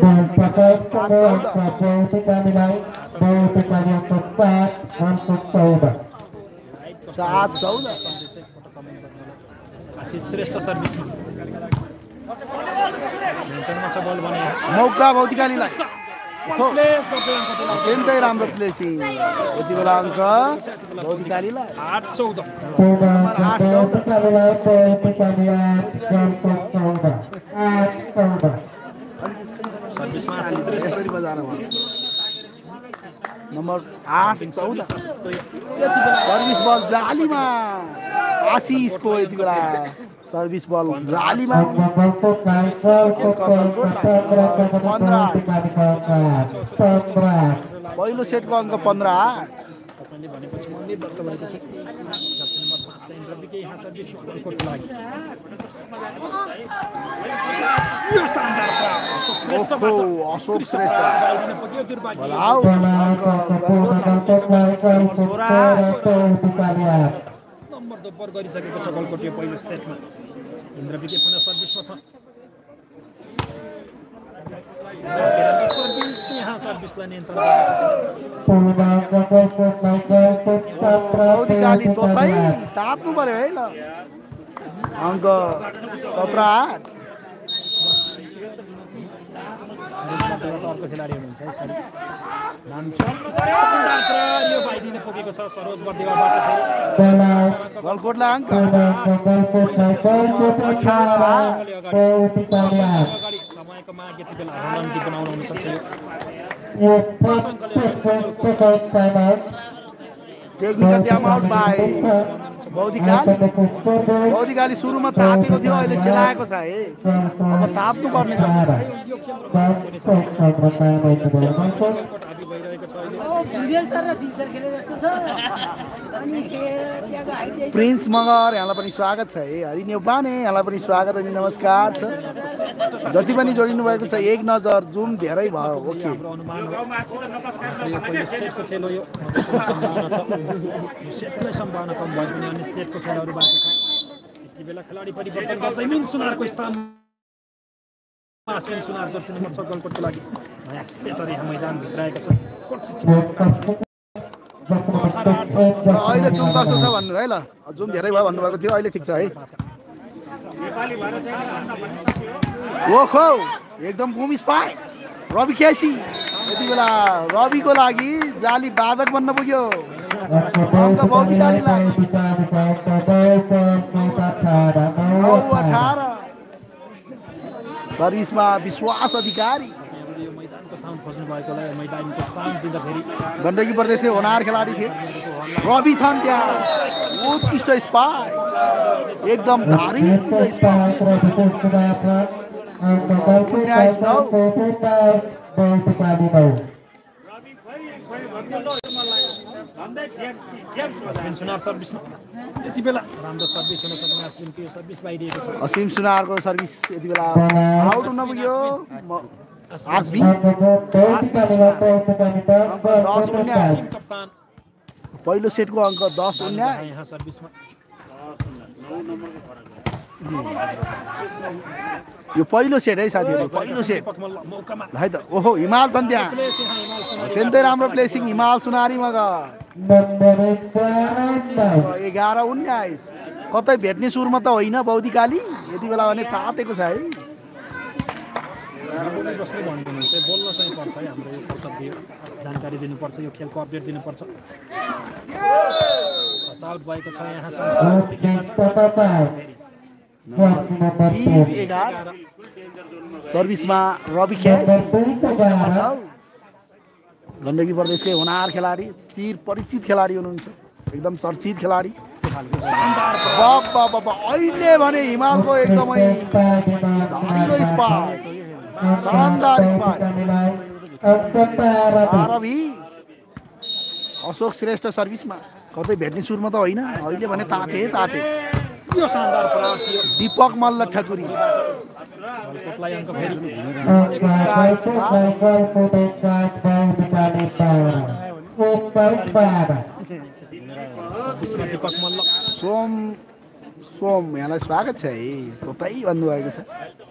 7-14 आशिष श्रेष्ठ सर्भिसमा नियन्त्रणमा छ बल भने मौका भौतिकालीलाई प्लेस गर्दै अङ्क दिला अत्यन्तै राम्रो प्लेसिङ यति बेला अङ्क भौतिकालीलाई 8-14 सर्भिसमा आशिष श्रेष्ठ यसरी बजारमा नम्बर 8-14 सर्भिस बल जालीमा आशिषको यति बेला सर्भिस बल जालीमा पहिलो सेटको अङ्क 15-8 तपाईँले भनेपछि मन्दिर दत्त भएको छ जर्सी नम्बर 5 का इन्द्रविके यहाँ सर्भिसमा बलकोटको लागि यो शानदार अशोक श्रेष्ठ अशोक श्रेष्ठ बाहिरिन पुग्यो दुर्भाग्य भलाउ नम्बर दोब्बर गरिसकेको छ बलकोट यो पहिलो सेटमा इन्द्रविके पुनः सर्भिसमा छ सर्भिस यहाँ सर्भिसलाई नियन्त्रण भौतिकाली तोतै ताप्नु पर्यो है ल अङ्क 17-8 अर्को खेलाडी हुनुहुन्छ है सर नाम शानदार प्रहार यो बाहिरिन पुगेको छ सरोज बर्देवाबाट गलकोटलाई अङ्क अगाडि समयको माग यति बेला रणनीति बनाउन हुन सक्छ यो technical time out by Baudhikali सुरुमा तातेको थियो अहिले सेलाएको छ है अब ताप्नु पर्ने छ यो प्रिन्स मगर यहाँलाई पनि स्वागत छ है हरि नेउपाने यहाँलाई पनि स्वागत अनि नमस्कार छ जति पनि जोडिनु भएको छ एक नजर जुम धेरै भयो ओके सेटलाई सम्भावना कम भए पनि अन्य सेटको खेलहरू बाँकी छ यति बेला खेलाडी परिवर्तन गर्दै मिन सुनारको स्थानमा अश्विन सुनार जर्सी नम्बर 6 गलकोटको लागि नयाँ सेटर यहाँ मैदानभित्र आएको छ अहिले जुम कस्तो छ भन्नु है ल जुम धेरै भयो भन्नुभएको थियो अहिले ठिक छ है ओहो एकदम बुम स्पाइक रवि केसी यति बेला रविको लागि जाली बाधक बन्न पुग्यो अङ्क भौतिकालीलाई 9-18 सर्भिसमा विश्वास अधिकारी यो मैदानको साउन्ड खोज्नु भएकोलाई मैदानको साउन्ड दिँदाखेरि गण्डकी प्रदेशले होनार खेलाडी थिए रवि छन् त्यहाँ उत्कृष्ट स्पाइक एकदम भारी स्पाइक अश्विन सुनार सर्भिसमा यति बेला राम्रो सर्भिस हुन सक्ने अश्विनको यो सर्भिस बाहिरिएको छ असीम सुनारको सर्भिस यति बेला आउट हुन पुग्यो कप्तान पहिलो सेटको अङ्क 10-19 यहाँ सर्भिसमा यो पहिलो सेट है साथीहरु पहिलो सेट मौकामा है त ओहो हिमाल छन् त्यहाँ प्लेस यहाँ हिमाल सुनार अत्यन्तै राम्रो प्लेसिङ हिमाल सुनारी मगर 11-19 कतै भेट्ने सुरमा त होइन बौद्धिकाली यति बेला भने तातेको छ है बस्दै भन्नु चाहिँ बोल्न चाहिँ पर्छ है हाम्रो यो कर्तव्य जानकारी दिनुपर्छ यो खेलको अपडेट दिनुपर्छ आउट भएको छ यहाँ सर्भिसमा रवि खेस गण्डकी प्रदेशकै होनार खेलाडी चिर परिचित खेलाडी हुनुहुन्छ एकदम चर्चित खेलाडी अहिले भने हिमालको एकदमै धारिलो स्पाइक शानदार स्पाइक अशोक श्रेष्ठ सर्भिसमा कतै भेट्ने सुरमा त होइन अहिले भने ताते यो शानदार प्रहार थियो दीपक मल्ल ठकुरी गलकोटलाई अङ्क फेरि दीपक मल्ल सोम यहाँलाई स्वागत छ है ततै भन्नुभएको छ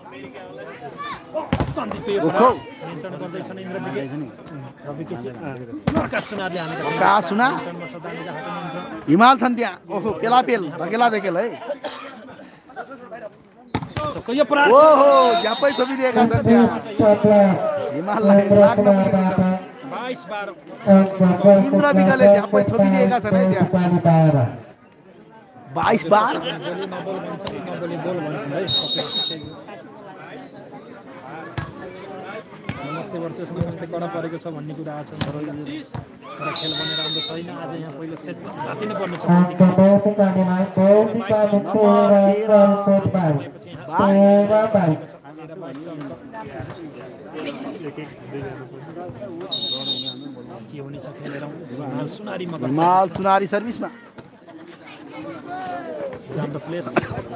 सन्दीप नियन्त्रण गर्दैछन् इन्द्रविके रवि केसी प्रकाश सुनारले हानेका हिमाल छन् त्यहाँ ओहो पेलापेल धकेला है दर्शकको यो प्रार्थना ओहो झ्यापै छोपिदिएका छन् त्यहाँ हिमाललाई लाग्न पुगेको छ 22-12 इन्द्र विकले झ्यापै छोपिदिएका छन् है त्यहाँ 22-12 नबोल भन्छन् नबोली बोल भन्छन् है नमस्ते वर्षेस नमस्ते कडा परेको छ भन्ने कुरा आछ तर खेल भने राम्रो छैन आज यहाँ पहिलो सेट हातिनै पर्ने छ के हुनेछ खेलेर हिमाल सुनारी सर्भिसमा प्लेस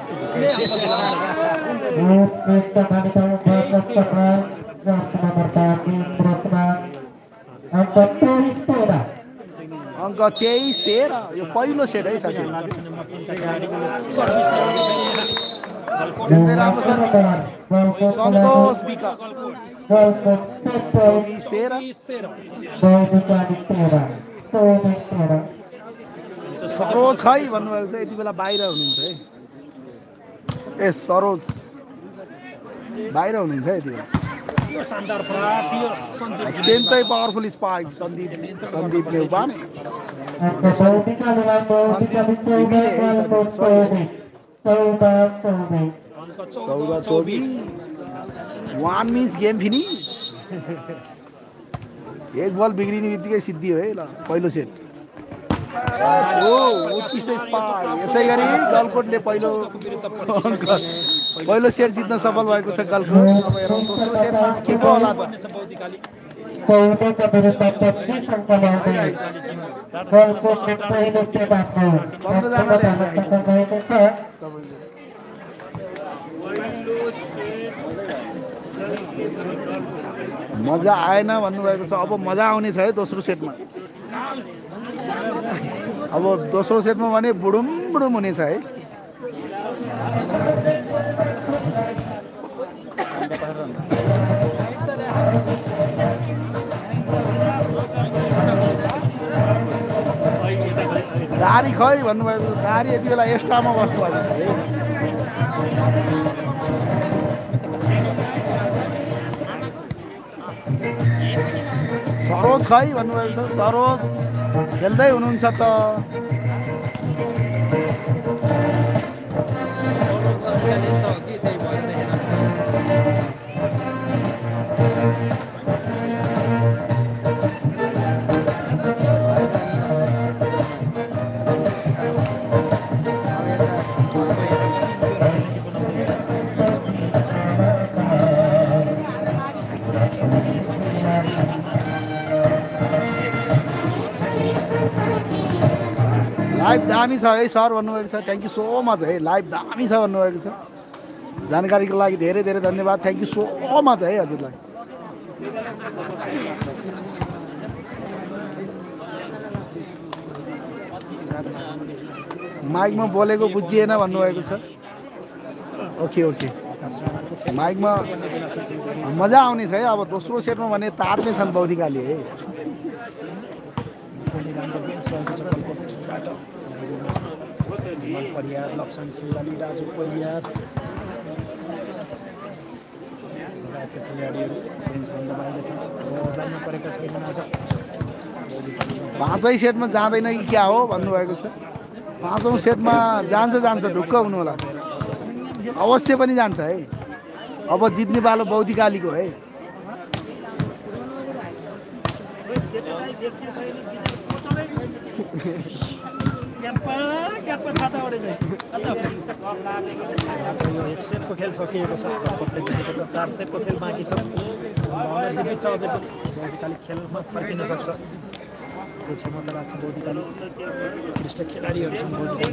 अङ्क 23-13 यो पहिलो सेट है साथी राम्रो सर्भिस सन्तोष विका 24-13 सरोज खै भन्नुभएको छ यति बेला बाहिर हुनुहुन्छ है ए सरोज बाहिर हुनुहुन्छ है यति बेला यो शानदार प्रहार थियो सन्दीप अत्यन्तै पावरफुल स्पाइक सन्दीपले उपाने 14-24 1 मिस गेम फिनिस एक बल बिग्रिने बित्तिकै सिद्धि हो है ल पहिलो सेट यसै गरी गलकोटले पहिलो सेट जित्न सफल भएको छ गलकोट अब हेरौँ दोस्रो सेटमा के को होला मजा आएन भन्नुभएको छ अब मजा आउनेछ है दोस्रो सेटमा अब दोस्रो सेटमा भने बुडुम बुडुम हुनेछ है दारी खै भन्नुभएको दारी यति बेला एक्स्ट्रामा बस्नुभएको छ है सरोज खै भन्नुभएको छ सरोज खेल्दै हुनुहुन्छ त लाइभ दामी छ है सर भन्नुभएको छ थ्याङ्क यू सो मच है लाइभ दामी छ भन्नुभएको छ जानकारीको लागि धेरै धेरै धन्यवाद थ्याङ्क यू सो मच है हजुरलाई माइकमा बोलेको बुझिएन भन्नुभएको छ ओके ओके माइकमा मजा आउनेछ है अब दोस्रो सेटमा भने तार्ने छन् बौद्धिकाले है परियार लप्सन सिंगाली राजु परियार खेलाडीहरू बेन्चभन्दा बाहिर छन् जान्न परेका छैनन् आज पाँचै सेटमा जाँदैन कि क्या हो भन्नुभएको छ पाँचौँ सेटमा जान्छ ढुक्क हुनु होला अवश्य पनि जान्छ है अब जित्ने बालो बौद्धिकालीको है यो एक सेटको खेल सकिएको छ 4 सेटको खेल बाँकी छ जीवित छ अझै पनि बौद्धिकाली खेलमा फर्किन सक्छ त्यो क्षमता राख्छ बौद्धिकाली उत्कृष्ट खेलाडीहरू छन् बौद्धिकाली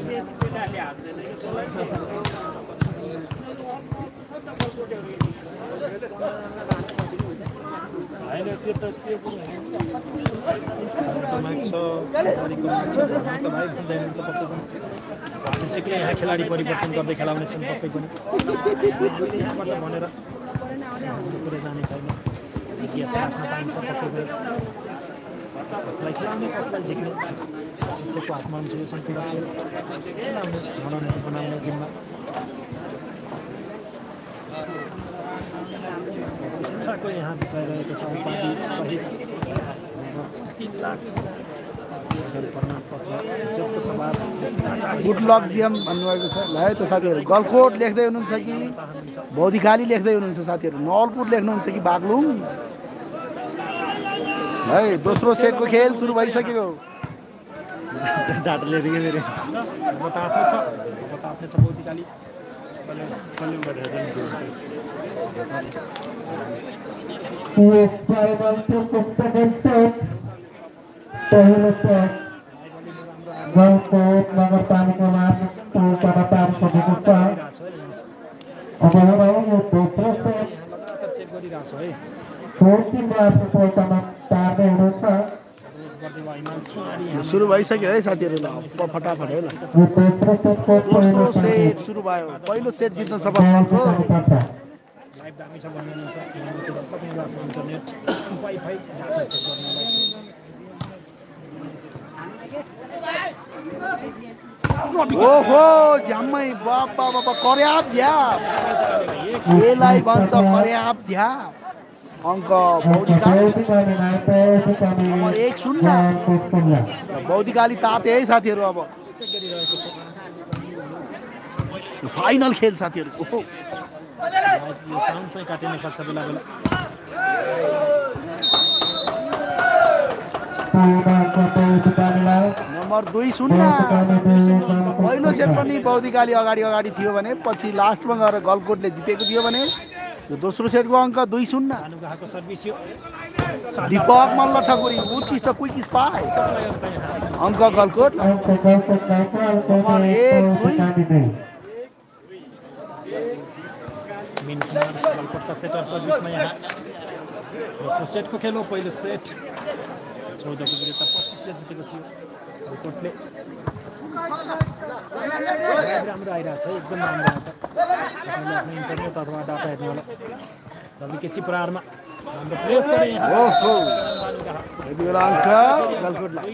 शिक्षकले यहाँ खेलाडी परिवर्तन गर्दै खेलाउने छन् पक्कै पनि यहाँबाट भनेर कुरो जाने छैन जिज्ञासा राख्न पाइन्छ पक्कै पनि कसलाई खेलाउने कसलाई झिक्ने शिक्षकको हातमा हुन्छ यो सम्पूर्ण खेल खेलाउने बनाउने जिम्मा प्रतिष्ठाको यहाँ विषय रहेको छ उपाधि सहित 3 लाख प्रमाणपत्र इज्जतको सवाल गुड लक जिएम भन्नुभएको छ ल है त साथीहरू गलकोट लेख्दै हुनुहुन्छ कि बौद्धिकाली लेख्दै हुनुहुन्छ साथीहरू नलकोट लेख्नुहुन्छ कि बागलुङ है दोस्रो सेटको खेल सुरु भइसक्यो डाटाले दिए मेरो बताउने छ बौद्धिकाली second set. पहिलो सेट गलकोट नगरपालिकामा पूर्णतया सकेको छ। अब हेरौँ यो दोस्रो सेट चेक गरिरहेको छ है फोर टिमले आफ्नो पूर्णतामा पार्दै हुनुहुन्छ। सुरु भइसक्यो है साथीहरू ल फटाफट है ल यो दोस्रो सेटको दोस्रो सेट सुरु भयो पहिलो सेट जित्न सफल भएको लाइभ दामी छ भन्नुहुन्छ तपाईहरु आफ्नो इन्टरनेट वाइफाई डाटा चेक गर्नलाई ओहो झ्याम्मै बाबा बाबा कर्याप झ्याप यसलाई भन्छ कर्याप झ्याप अङ्क बौद्धिकाली 1-0 बौद्धिकाली ताते है साथीहरू अब फाइनल खेल साथीहरू यो साउन्ड चाहिँ काटिन सक्छ बेला बेला नम्बर 2-0 पहिलो सेट पनि बौद्धिकाली अगाडि थियो भने पछि लास्टमा गएर गलकोटले जितेको थियो भने यो दोस्रो सेटको अङ्क 2-0 अनुग्रहको सर्भिस यो दीपक मल्ल ठकुरी उत्कृष्ट क्विक स्पाई अङ्क गलकोट नम्बर 1-2 मिन्समा गलकोटका सेटर सर्भिसमा यहाँ दोस्रो सेटको खेल हो पहिलो सेट 14 को विरुद्ध 25 ले जितेको थियो गलकोटले राम्रो आइरहेछ एकदम राम्रो आइरहेछ तपाईले आफ्नो इन्टरनेट अथवा डाटा हेर्नु होला डब्ल्युकेसी प्रहारमा राम्रो प्लेस गरे यहाँ ओहो यति बेला अङ्क गलकोटलाई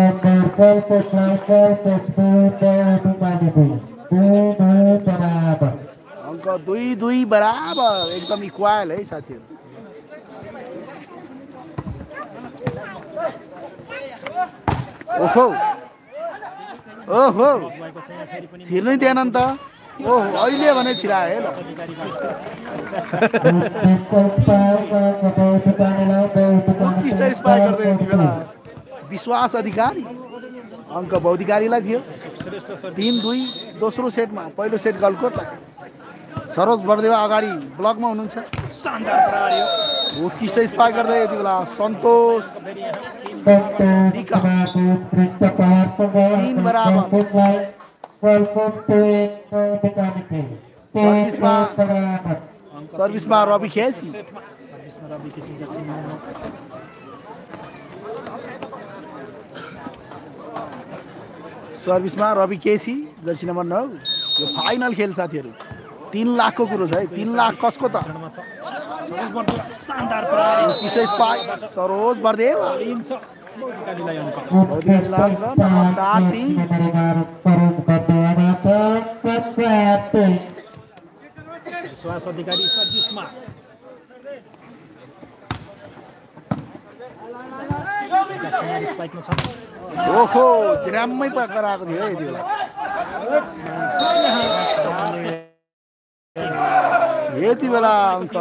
अङ्क 2-2 बराबर एकदम इक्वल है साथीहरू ओहो ओहो छिर्नै दिएन नि त ओहो अहिले भने छिराए ल विश्वास अधिकारी अङ्क बौद्धिकालीलाई थियो 3-2 दोस्रो सेटमा पहिलो सेट गलकोटलाई सरोज बर्देवा अगाडि ब्लकमा हुनुहुन्छ उत्कृष्ट स्पाइक गर्दै यति बेला सन्तोष 3 बराबर सर्भिसमा रवि खेसी सर्भिसमा रवि केसी जर्सी नम्बर 9 यो फाइनल खेल साथीहरू 3 लाखको कुरो छ है 3 लाख कसको त सरोज बर्देवा विश्वास अधिकारी सर्भिसमा स्पाइकमा छ ओहो ज्राममै पकडाएको थियो यति बेला यति बेला अङ्क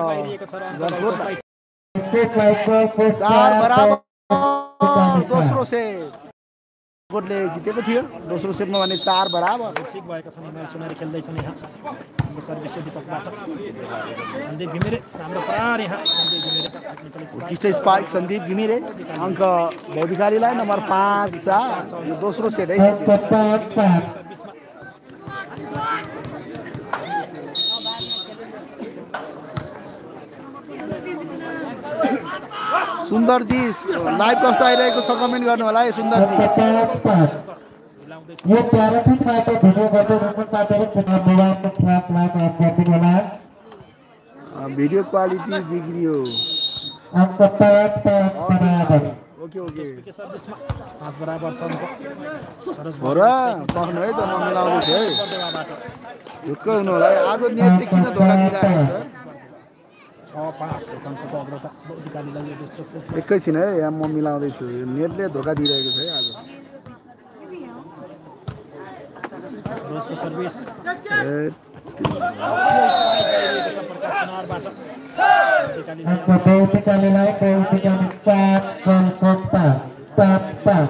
4 बराबर दोस्रो सेट गलकोटले जितेको थियो दोस्रो सेटमा भने 4 बराबर ठिक भएको छ हिमाल सुनारी खेल्दैछन् यहाँ सर्भिस दीपकबाट सन्दीप घिमिरे राम्रो प्रहार यहाँ सन्दीप घिमिरेका उत्कृष्ट स्पाइक सन्दीप घिमिरे अङ्क बौद्धिकालीलाई नम्बर 5-4 यो दोस्रो सेट है सुन्दरजी लाइभ कस्तो आइरहेको छ कमेन्ट गर्नु होला है सुन्दरजी यो प्याराफिटबाट भिडियो गर्दै हुनुहुन्छ साथीहरु पुनः मोबाइलको फ्ल्यास लाइट अफ गरिदिनु होला भिडियो क्वालिटी बिग्रियो अङ्क 5 बराबर ओके ओके सर्भिसमा 5 बराबर छ अङ्क सरस भरा पक्नु है त म मिलाउँदै छु है ढुक्क हुनु होला आज नेटले किन धोका दिइरहेको छ 6-5 एक अङ्कको अग्रता अधिकारीलाई यो दोस्रो सेट एकैछिन है यहाँ म मिलाउँदैछु नेटले धोका दिइरहेको छ है आज सरोजको सर्भिस ए, प्रकाश सुनारबाट अधिकारीलाई Pemutikanilai 7 Kota 7.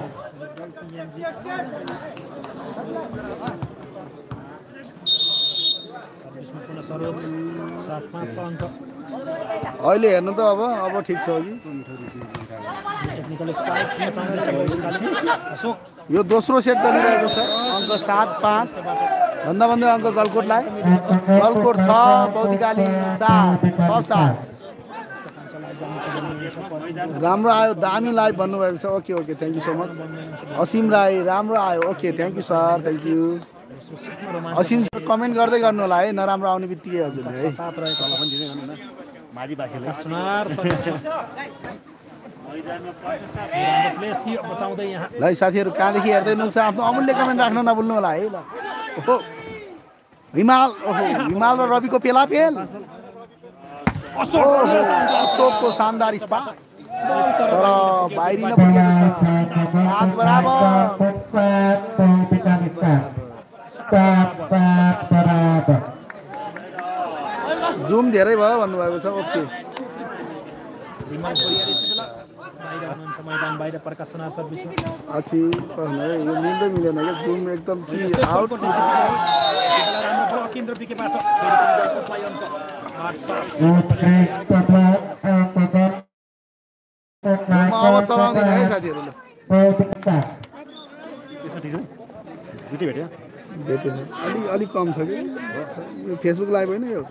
सर्भिसमा पुनः सरोज 7-5 अङ्क अहिले हेर्नु त अब ठिक छ अघि टेक्निकल स्पाइक अशोक यो दोस्रो सेट चलिरहेको छ अङ्क 7-5 भन्दा भन्दै अङ्क गलकोटलाई गलकोट 6 पौतिकाली 7 राम्रो आयो दामी लाइभ भन्नुभएको छ okay okay thank you so much Asim Rai राम्रो आयो okay thank you sir thank you Asim sir comment गर्दै गर्नु होला है नराम्रो आउने बित्तिकै हजुरले है सुनार सर्भिस प्लेस थियो बचाउँदै यहाँ ल साथीहरू कहाँदेखि हेर्दै हुनुहुन्छ आफ्नो अमूल्य कमेन्ट राख्न नभुल्नु होला है ल ओहो हिमाल र रविको पेला पेल अशोकको शानदार स्पाट तर बाहिरिन पुगेको छ 7 बराबर जुम धेरै भयो भन्नुभएको छ ओके विमल कोरियाले यति बेला बाहिर हुनुहुन्छ मैदान बाहिर प्रकाश सुनार सर्भिसमा अछि यो मिल्दै मिलेन क्या जुम एकदम आउट राम्रो ब्लक केन्द्र पिकेबाट आवाज चलाउँदैन है साथीहरूले भेटेन अलिक कम छ कि यो फेसबुक लाइभ होइन यो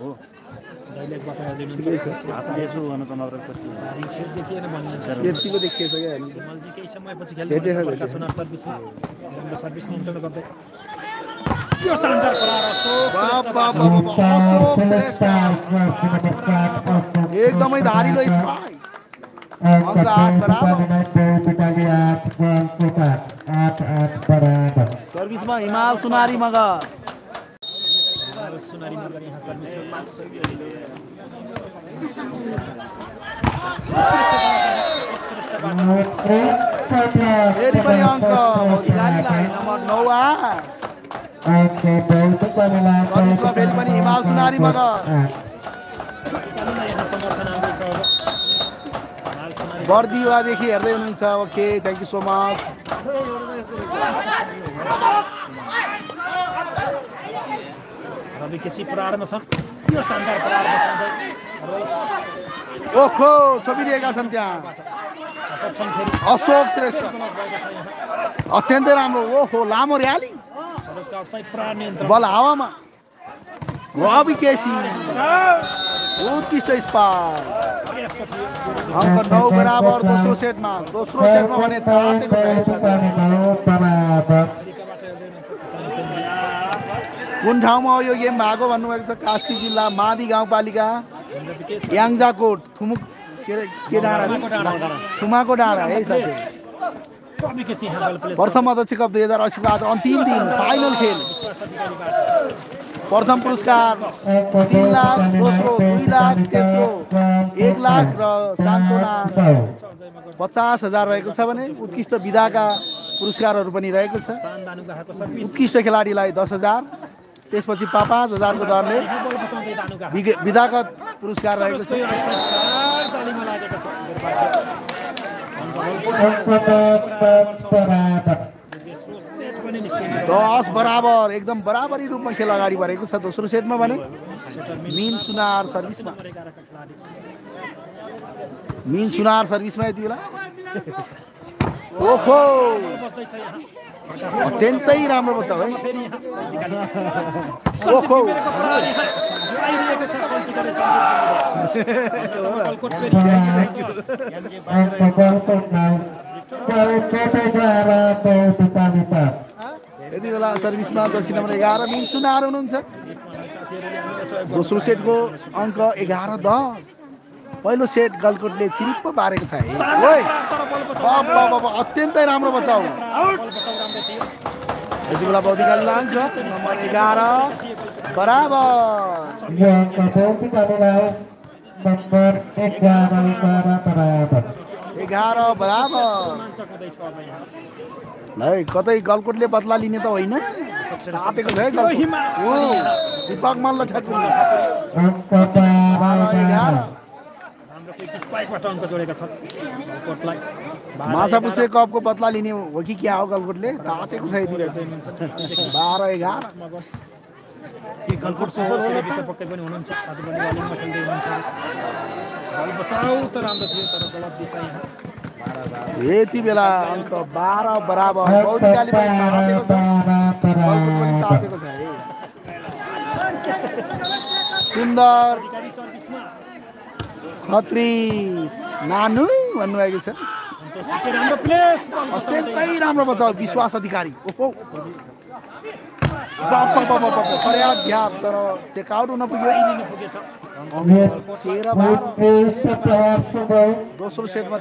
यतिको देखिएछ क्या केही समयपछि खेल्दै सुनार सर्भिसमा राम्रो सर्भिस नियन्त्रण गर्दै यो शानदार प्रहार अशोक श्रेष्ठ एकदमै धारिलो स्पाइक अङ्क 8 बराबर सर्भिसमा हिमाल सुनारी मगर सुनारी मगर यहाँ सर्भिसमा फेरि पनि अङ्क नम्बर 9 सर्भिसमा फेरि पनि हिमाल सुनारी मगर बर्दिवादेखि हेर्दै हुनुहुन्छ okay thank you so much Ravi KC प्रहारमा छन् यो शानदार प्रहार बचाउँदै ओहो छोपिदिएका छन् त्यहाँ अशोक श्रेष्ठ अत्यन्तै राम्रो ओहो लामो र्याली बल हावामा रवि केसी उत्कृष्ट स्पाइक अङ्क 9 बराबर दोस्रो सेटमा भने तातेको छ कुन ठाउँमा हो यो गेम भएको भन्नुभएको छ कास्की जिल्ला मादी गाउँपालिका याङजाकोट थुमाको डाँडा है साथी प्रथम अध्यक्ष कप 2080 को आज अन्तिम दिन फाइनल खेल प्रथम पुरस्कार 3 लाख दोस्रो 2 लाख तेस्रो 1 लाख र सान्तोना 50,000 रहेको छ भने उत्कृष्ट विधाका पुरस्कारहरू पनि रहेको छ उत्कृष्ट खेलाडीलाई 10,000 त्यसपछि 5,000 को दरले विधागत पुरस्कार रहेको छ 10 बराबर एकदम बराबरी रूपमा खेल अगाडि बढेको छ दोस्रो सेटमा भने मिन सुनार सर्भिसमा यति बेला ओहो अत्यन्तै राम्रो बच्चा है ओहो यति बेला सर्भिसमा जर्सी नम्बर 11 मिन सुनार हुनुहुन्छ दोस्रो सेटको अङ्क 11-10 पहिलो सेट गलकोटले चिरिप्प पारेको छ है अत्यन्तै राम्रो बच्चा हो यति बेला बौद्धिकाली लान्छ नम्बर 11 बराबर नम्बर 11 बराबर 11 बराबर रोमाञ्चक हुँदैछ अब यहाँ ल है कतै गलकोटले बदला लिने त होइन तातेको छ है त्यो गलकोट हिमा ओ दीपक मल्ल ठ्याक्कुरी अङ्क 12 हाम्रो कोही स्पाइकबाट अङ्क जोडेका छन् गलकोटलाई माछापुच्छ्रे कपको बदला लिने हो कि क्या हो गलकोटले तातेको छ यति 12-11 कि गलकोट सुपर पक्कै पनि हुनुहुन्छ आज पनि बलिङमा खेल्दै हुनुहुन्छ बल बचाउ त राम्रो थियो तर गलत दिशा यहाँ यति बेला अङ्क 12 बराबर बौद्धिकाले पनि तातेको छ गलकोट पनि तातेको छ है सुन्दर अधिकारी सर्भिसमा खत्री नानु भन्नुभएको छ सन्तोष विके राम्रो प्लेस बल बचाउँदै अत्यन्तै राम्रो बचाउ विश्वास अधिकारी ओहो पर्याप्त झ्याप तर चेकआउट हुन पुग्यो लिन पुगेछ 13-12 दोस्रो सेटमा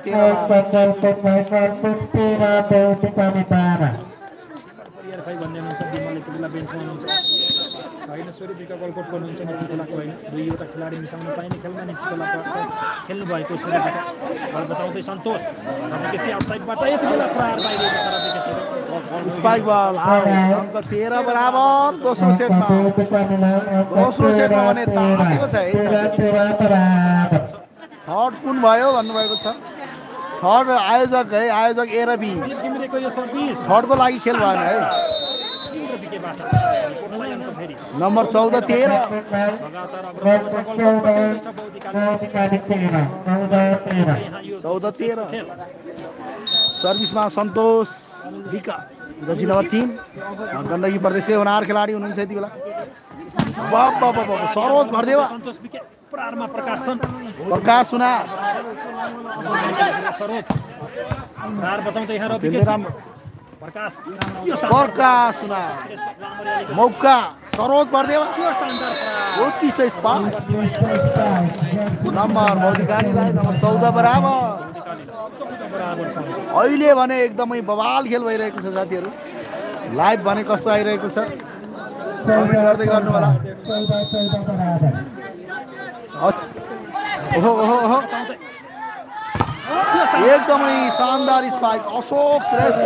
13 परियार भाइ भन्ने हुनुहुन्छ विमलले त्यो बेला बेन्चमा हुनुहुन्छ होइन स्वरूप विका गलकोटको हुनुहुन्छ निसिकोलाको होइन दुईवटा खेलाडी मिसाउन पाइने खेलमा निसिकोलाको खेल्नु भएको स्वरूप विका बल बचाउँदै सन्तोष रविकेसी आउटसाइडबाट यति बेला प्रहार बाहिरिएको छ रविकेसीको स्पाइक बल अङ्क 13 बराबर दोस्रो सेटमा भने तातेको छ है थर्ड कुन भयो भन्नुभएको छ थर्ड आयोजक है आयोजक ए र बी घिमिरेको यो सर्भिस थर्डको लागि खेल भएन है इन्द्र विकेबाट गलकोटलाई अङ्क फेरि नम्बर 14-13 लगातार अग्रसर छ गलकोट बचाउँदैछ बौद्धिकाले यहाँ यो 14-13 सर्भिसमा सन्तोष विका जर्सी नम्बर 3 गण्डकी प्रदेशले होनार खेलाडी हुनुहुन्छ यति बेला सरोज भरदेवा सन्तोष विके प्रहारमा प्रकाश छन् प्रकाश सुनार सरोज प्रहार बचाउँदै यहाँ रविकेसी प्रकाश यो प्रकाश सुनार मौका सरोज भरदेवा यो शानदार प्रहार उत्कृष्ट स्पाइक नम्बर बौद्धिकालीलाई नम्बर 14 बराबर बराबर छ अहिले भने एकदमै बवाल खेल भइरहेको छ साथीहरू लाइभ भने कस्तो आइरहेको छ कमेन्ट गर्दै गर्नु होला ओहो एकदमै शानदार स्पाइक अशोक श्रेष्ठ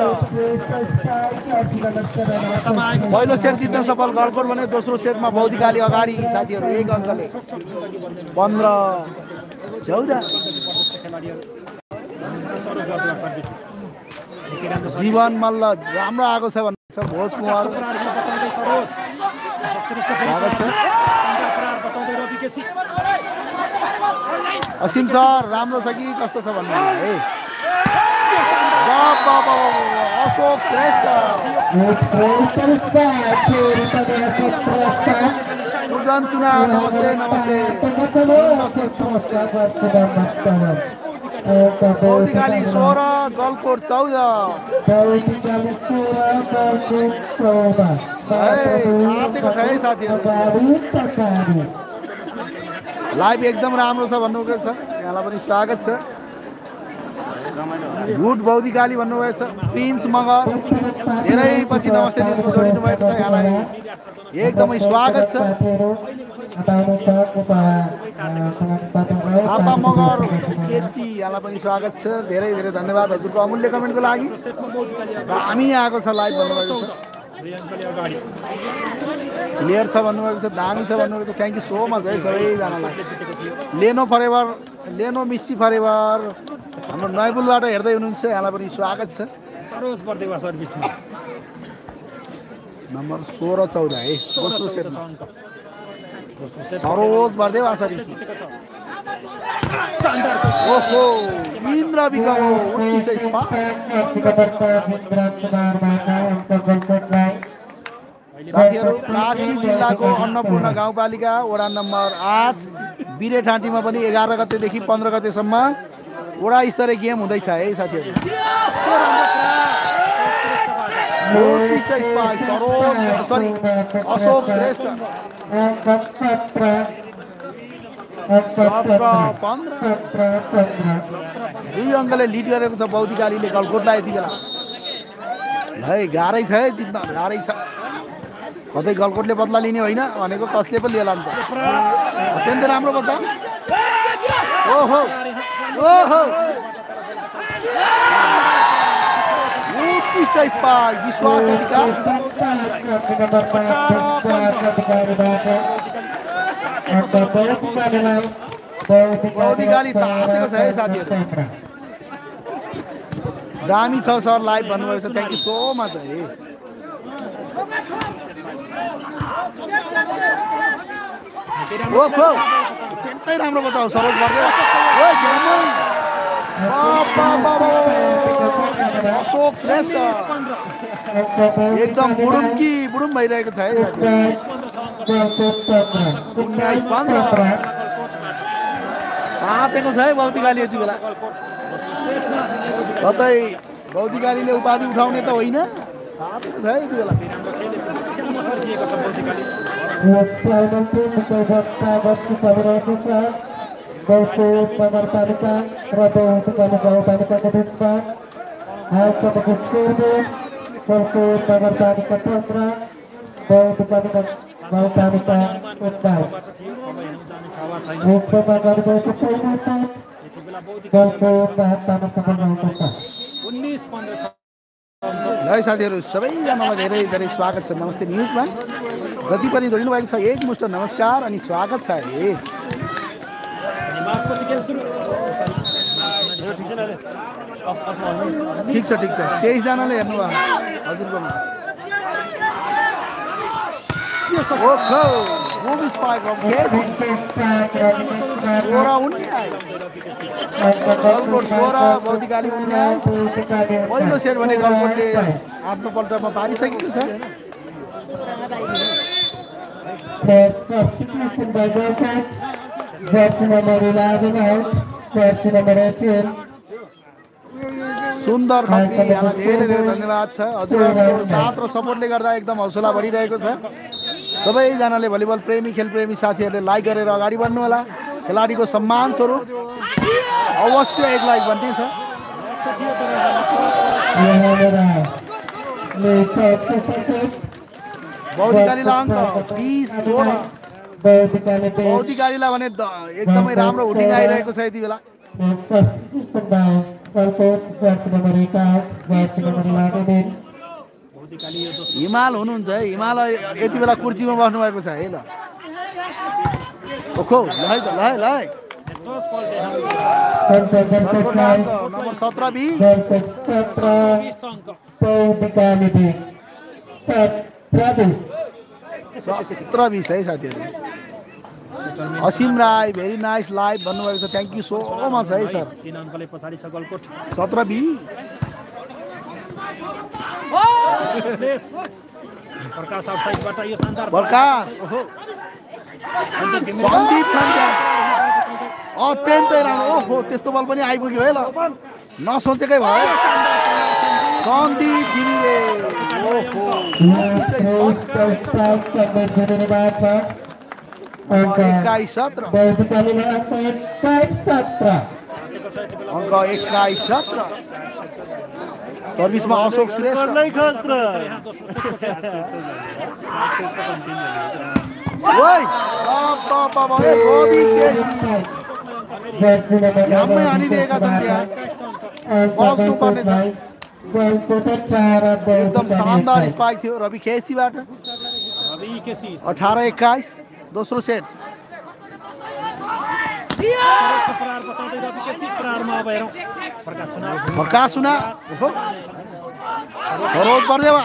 पहिलो सेट जित्न सफल गलकोट भने दोस्रो सेटमा बौद्धिकाली अगाडि साथीहरू 1 अङ्कले 15-14 जीवन मल्ल राम्रो आएको छ भन्नुहुन्छ भोज कुमार असीम सर राम्रो छ कि कस्तो छ भन्नु है अशोक श्रेष्ठ पूजन सुना नमस्ते बौद्धिकाली 16 गलकोट 14 तातेको छ है साथीहरू लाइभ एकदम राम्रो छ भन्नुभएको छ यहाँलाई पनि स्वागत छ गुड बौद्धिकाली भन्नुभएको छ प्रिन्स मगर धेरै पछि नमस्ते न्युजमा जोडिनु भएको छ यहाँलाई एकदमै स्वागत छ थापा मगर केटी यहाँलाई पनि स्वागत छ धेरै धेरै धन्यवाद हजुरको अमूल्य कमेन्टको लागि दामी आएको छ लाइभ भन्नुभएको छ क्लियर छ भन्नुभएको छ दामी छ भन्नुभएको छ थ्याङ्क यू सो मच है सबैजनालाई लेनो मिस्सी फरेवर हाम्रो नयबुलबाट हेर्दै हुनुहुन्छ यहाँलाई पनि स्वागत छ सरोज बर्देवा सर्भिसमा नम्बर 16-14 है दोस्रो सेटमा सरोज बर्देवा सर्भिस ओहो इन्द्र विक्रम साथीहरू कास्की जिल्लाको अन्नपूर्ण गाउँपालिका वडा नम्बर 8 बिरेठाँटीमा पनि 11 गतेदेखि 15 गतेसम्म वडा स्तरीय गेम हुँदैछ है साथीहरू अशोक श्रेष्ठ 2 अङ्कले लिड गरेको छ बौद्धिकालीले गलकोटलाई यति बेला है गाह्रै छ है जित्न गाह्रै छ कतै गलकोटले बदला लिने होइन भनेको कसले पनि लिएला नि त अत्यन्तै राम्रो बच्चा ओहो ओहो उत्कृष्ट स्पाइक विश्वास अधिकार अधिकारी तातेको छ है साथीहरु दामी छ सर लाइभ भन्नुभएको छ थ्यांक यू सो मच है ओहो त्यस्तै राम्रो बताऊ सरोज गर्दै ओइ झ्यामन अशोक श्रेष्ठ एकदम बुडुम भइरहेको छ है तातेको छ है बौद्धिकाली यति बेला कतै बौद्धिकालीले उपाधि उठाउने त होइन तातेको छ है यति बेला ल साथीहरु सबैजनालाई धेरै धेरै स्वागत छ नमस्ते न्युजमा जति पनि जोडिनु भएको छ एकमुष्ट नमस्कार अनि स्वागत छ है ठीक छ 23 जनाले हेर्नु भयो हजुरको ओहो मुभी स्पाइक फ्रम केसी ओरा उन्याय गलकोट 16 बौद्धिकाली उन्याय पहिलो सेट भने गलकोटले आफ्नो पल्टमा पारिसकेको छ substitution by Gulkot, jersey number 11 out, jersey number 18. सुन्दर खत्री यहाँलाई धेरै धेरै धन्यवाद छ हजुरहरूको साथ र सपोर्टले गर्दा एकदम हौसला बढिरहेको छ सबैजनाले भलिबल प्रेमी खेल प्रेमी साथीहरूले लाइक गरेर अगाडि बढ्नु होला खेलाडीको सम्मान स्वरूप अवश्य एक लाइक भन्ने छ बौद्धिकालीलाई अङ्क 20-16 बौद्धिकालीलाई भने एकदमै राम्रो हुटिङ आइरहेको छ यति बेला Substitution by Gulkot, jersey number 8 out, jersey number 11. हिमाल हुनुहुन्छ है हिमाल यति बेला कुर्सीमा बस्नु भएको छ है ल ओखो ल ल नम्बर 17 बी बौद्धिकाली 17 20 है साथीहरु Asim Rai very nice live भन्नुभएको छ थ्यांक यू सो मच है सर 3 अङ्कले पछाडी छ गलकोट 17 20 प्रकाश आउटसाइडबाट यो शानदार प्रकाश ओहो सन्दीप सन्ध्या अत्यन्तै राम्रो ओहो त्यस्तो बल पनि आइपुग्यो है ल नसोचेकै भयो सन्दीप घिमिरे ओहो अंक 21-17 अंक 21-17 सर्भिसमा अशोक श्रेष्ठ हानिदिएका छन् त्यहाँ बस्नुपर्ने छ एकदम शानदार स्पाइक थियो रवि केसीबाट 18-21 दोस्रो सेट प्रकाश सुना सरोज बर्देवा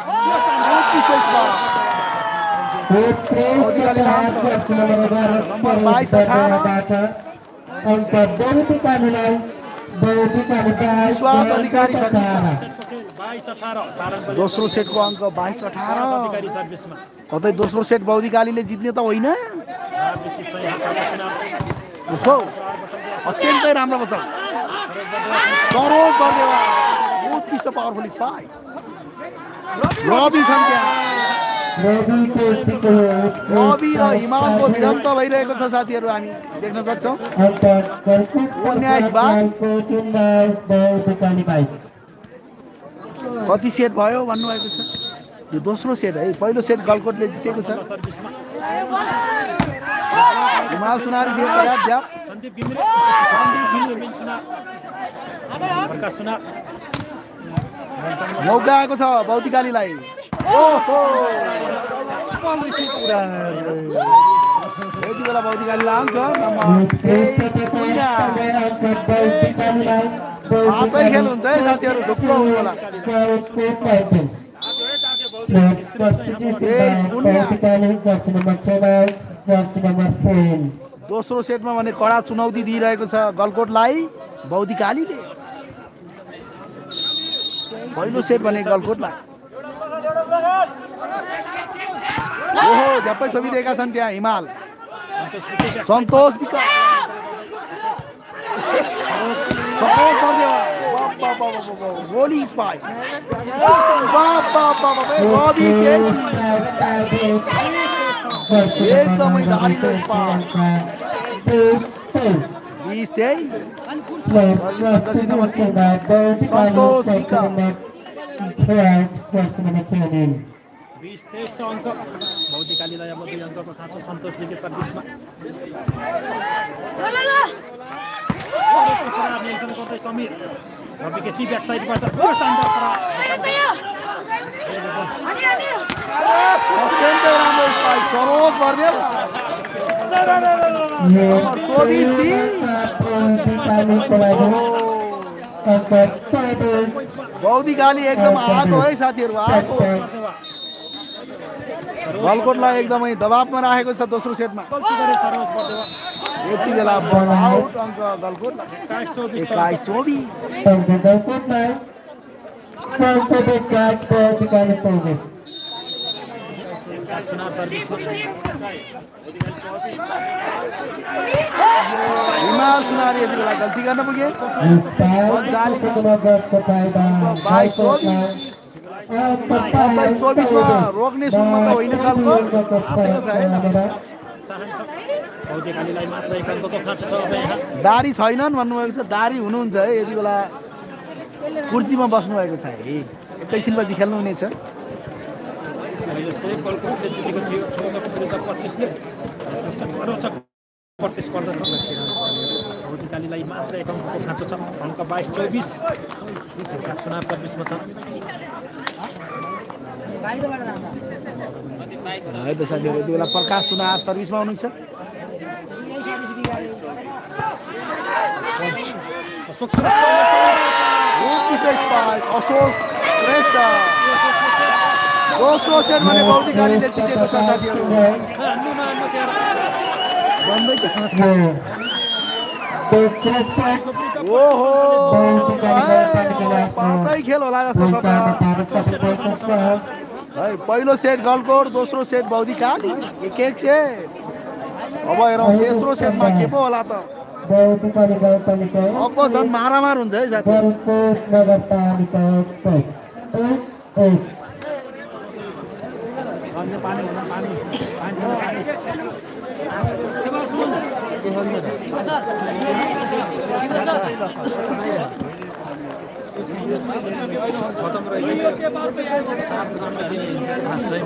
विश्वास अधिकारी दोस्रो सेटको अङ्क 22-18 कतै दोस्रो सेट बौद्धिकालीले जित्ने त होइन अत्यन्तै राम्रो बचाउ सरोज बर्देवा उत्कृष्ट पावरफुल स्पाइक रवि सन्ध्या रवि र हिमालको जम्प भइरहेको छ साथीहरु हामी देख्न सक्छौं 19-22 कति सेट भयो भन्नुभएको छ यो दोस्रो सेट है पहिलो सेट गलकोटले जितेको छ हिमाल सुनारी थियो प्रयास सन्दीप घिमिरे प्रकाश सुना मौका आएको छ बौद्धिकालीलाई ओहो यति बेला बौद्धिकालीलाई आउँछ आजै खेल हुन्छ है साथीहरू ढुक्क हुनु होला दोस्रो सेटमा भने कडा चुनौती दिइरहेको छ गलकोटलाई बौद्धिकालीले पहिलो सेट भने गलकोटलाई ओहो झ्याप्पै छोपिदिएका छन् त्यहाँ हिमाल सन्तोष विकास गोली स्पाइक एकदमै धारिलो स्पाइक 20-23 सन्तोष विकास 20-23 छ अङ्क बौद्धिकालीलाई अब 2 अङ्कको खाँचो सन्तोष विकेश सर्भिसमा नियन्त्रण गर्दै समीर र विकेसी ब्याक साइडबाट अत्यन्तै राम्रो स्पाइक सरोज बर्देव बौद्धिकाली एकदम आएको है साथीहरू आएको गलकोटलाई एकदमै दबावमा राखेको छ दोस्रो सेटमा यति बेला आउट अङ्क गलकोटलाई 21-24 हिमाल सुनारी यति बेला गल्ती गर्न पुगे 22-24 मा रोक्ने सुनमा त होइन गलकोट बौद्धिकालीलाई मात्र 1 अङ्कको खाँचो छ अब यहाँ दारी छैनन् भन्नुभएको छ दारी हुनुहुन्छ है यति बेला कुर्सीमा बस्नुभएको छ है एकैछिनपछि खेल्नु हुनेछ यो सेट गलकोटले जितेको थियो 14-25 ले रोचक प्रतिस्पर्धा छ बौद्धिकालीलाई मात्र 1 अङ्कको खाँचो छ अङ्क 22-24 सुनार सर्भिसमा छ है त साथीहरू यति बेला प्रकाश सुनार सर्भिसमा हुनुहुन्छ अशोक श्रेष्ठ दोस्रो सेट भने बौद्धिकालीले जितेको छ साथीहरू ओहो पाँचै खेल होला जस्तो छ है पहिलो सेट गलकोट दोस्रो सेट बौद्धिकाली 1-1 सेट अब हेरौँ तेस्रो सेटमा के पो होला त अब झन् मारामार हुन्छ है साथी खतम रहेछ 4 रनमा दिने हुन्छ लास्ट टाइम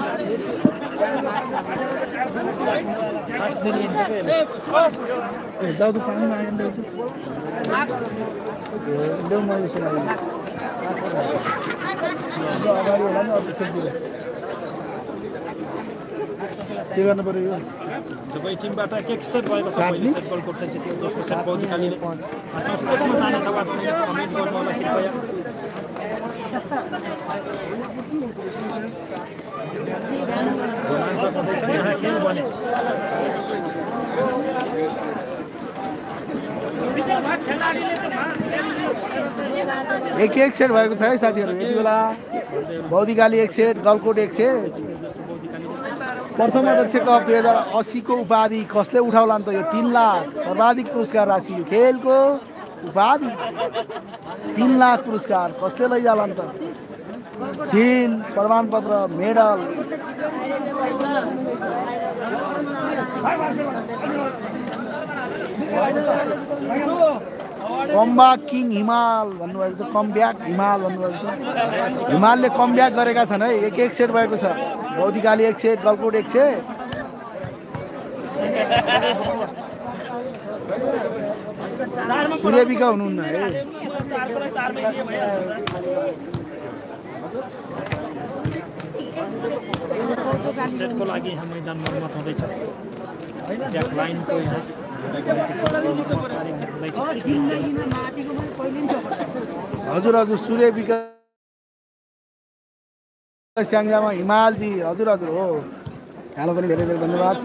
लास्ट दिने हुन्छ के दाउदु पानीमा आयो दाउदु देऊ मैले सुनाए अगाडि होला नि अर्को सेट दिएर के गर्नु पर्यो यो दुवै टिमबाट एक सेट भएको छ पहिलो सेट गलकोटले जित्यो दोस्रो सेट बौद्धिकालीले चौथो सेटमा जानेछ वाचकले कमेन्ट गर्नु होला कृपया रोमाञ्चक हुँदैछ यहाँ खेल भने एक सेट भएको छ है साथीहरू यति बेला बौद्धिकाली 1 सेट गलकोट 1 सेट प्रथम अध्यक्ष कप 2080 को उपाधि कसले उठाउला त यो 3 लाख सर्वाधिक पुरस्कार राशि यो खेलको उपाधि 3 लाख पुरस्कार कसले लैजाला त चिन प्रमाणपत्र मेडल कमब्याक किङ हिमाल भन्नुभएको छ कमब्याक हिमाल भन्नुभएको छ हिमालले कमब्याक गरेका छन् है 1-1 सेट भएको छ बौद्धिकाली 1 सेट गलकोट 1 सेट सूर्यबिका हुनुहुन्न है सेटको लागि यहाँ मैदान मर्मत हुँदैछ ब्याक लाइनको यहाँ हजुर हजुर सूर्यबिका स्याङ्जामा हिमालजी हजुर हजुर हो यहाँलाई पनि धेरै धेरै धन्यवाद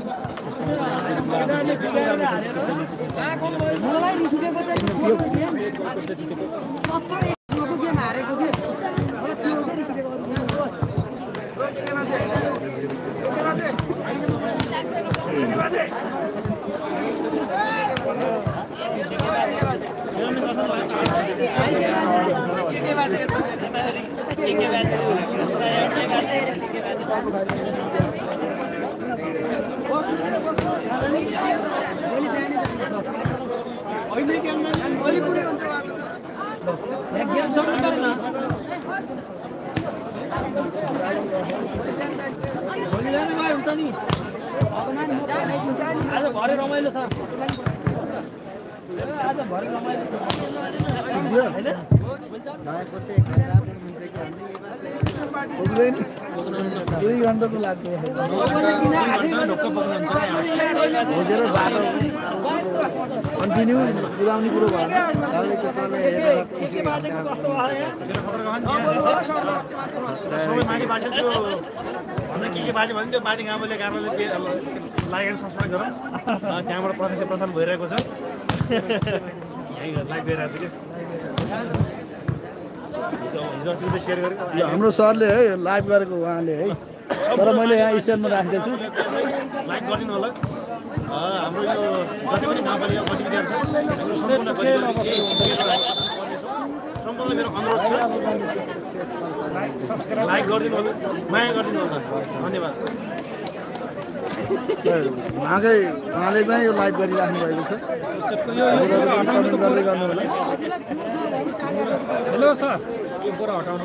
आज भरे रमाइलो छ आज भरे रमाइलो छ दुई घन्टा त लाग्छ कन्टिन्यू कुदाउने कुरो भएन सबै माथि बाँच्छ त्यो भन्दा के बाँच्यो भने त्यो बाँधी गाउँले गाउँले लागेर संस्मरण गरौँ त्यहाँबाट प्रत्यक्ष प्रसारण भइरहेको छ यहीँ लाइभ गइरहेको छ कि सेयर गरेको हाम्रो सरले है लाइभ गरेको उहाँले है तर मैले यहाँ स्ट्यान्डमा राखेको छु लाइक गरिदिनु होला हाम्रो यो जति पनि गाउँपालिका गतिविधिहरू सम्पूर्ण मेरो अनुरोध छ लाइक गरिदिनु होला माया गरिदिनु होला धन्यवाद उहाँले चाहिँ यो लाइभ गरिराख्नु भएको छ कमेन्ट गर्दै गर्नु होला हेलो सर यो कुरा हटाउनु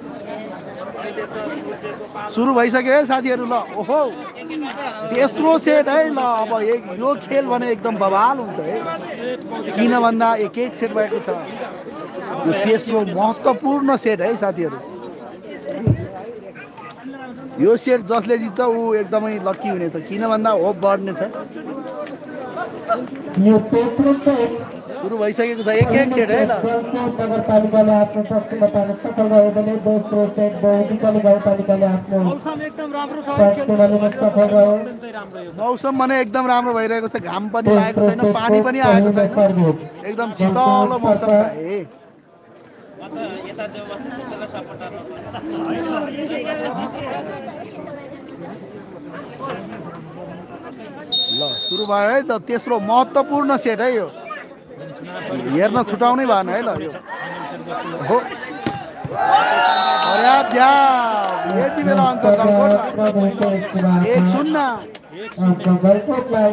सुरु भइसक्यो है साथीहरू ल ओहो तेस्रो सेट है ल अब यो खेल भने एकदम बवाल हुन्छ है किन भन्दा एक एक सेट भएको छ यो तेस्रो महत्त्वपूर्ण सेट है साथीहरू यो सेट जसले जित्छ ऊ एकदमै लकी हुनेछ किन भन्दा होप बढ्नेछ यो तेस्रो सेट सुरु भइसकेको छ एक एक सेट है ल नगरपालिकाले आफ्नो पक्ष बताउन सफल भयो भने दोस्रो सेट बहुदिकाली गाउँपालिकाले आफ्नो एकदम राम्रो छ पक्षमा लिन सफल भयो मौसम भने एकदम राम्रो भइरहेको छ घाम पनि लागेको छैन पानी पनि आएको छैन एकदम शीतलो मौसम छ है ल सुरु भयो है त तेस्रो महत्त्वपूर्ण सेट है यो हेर्न छुटाउनै भएन है ल यो हो पर्याप्त यति बेला अङ्क गलकोट 1-0 गलकोटलाई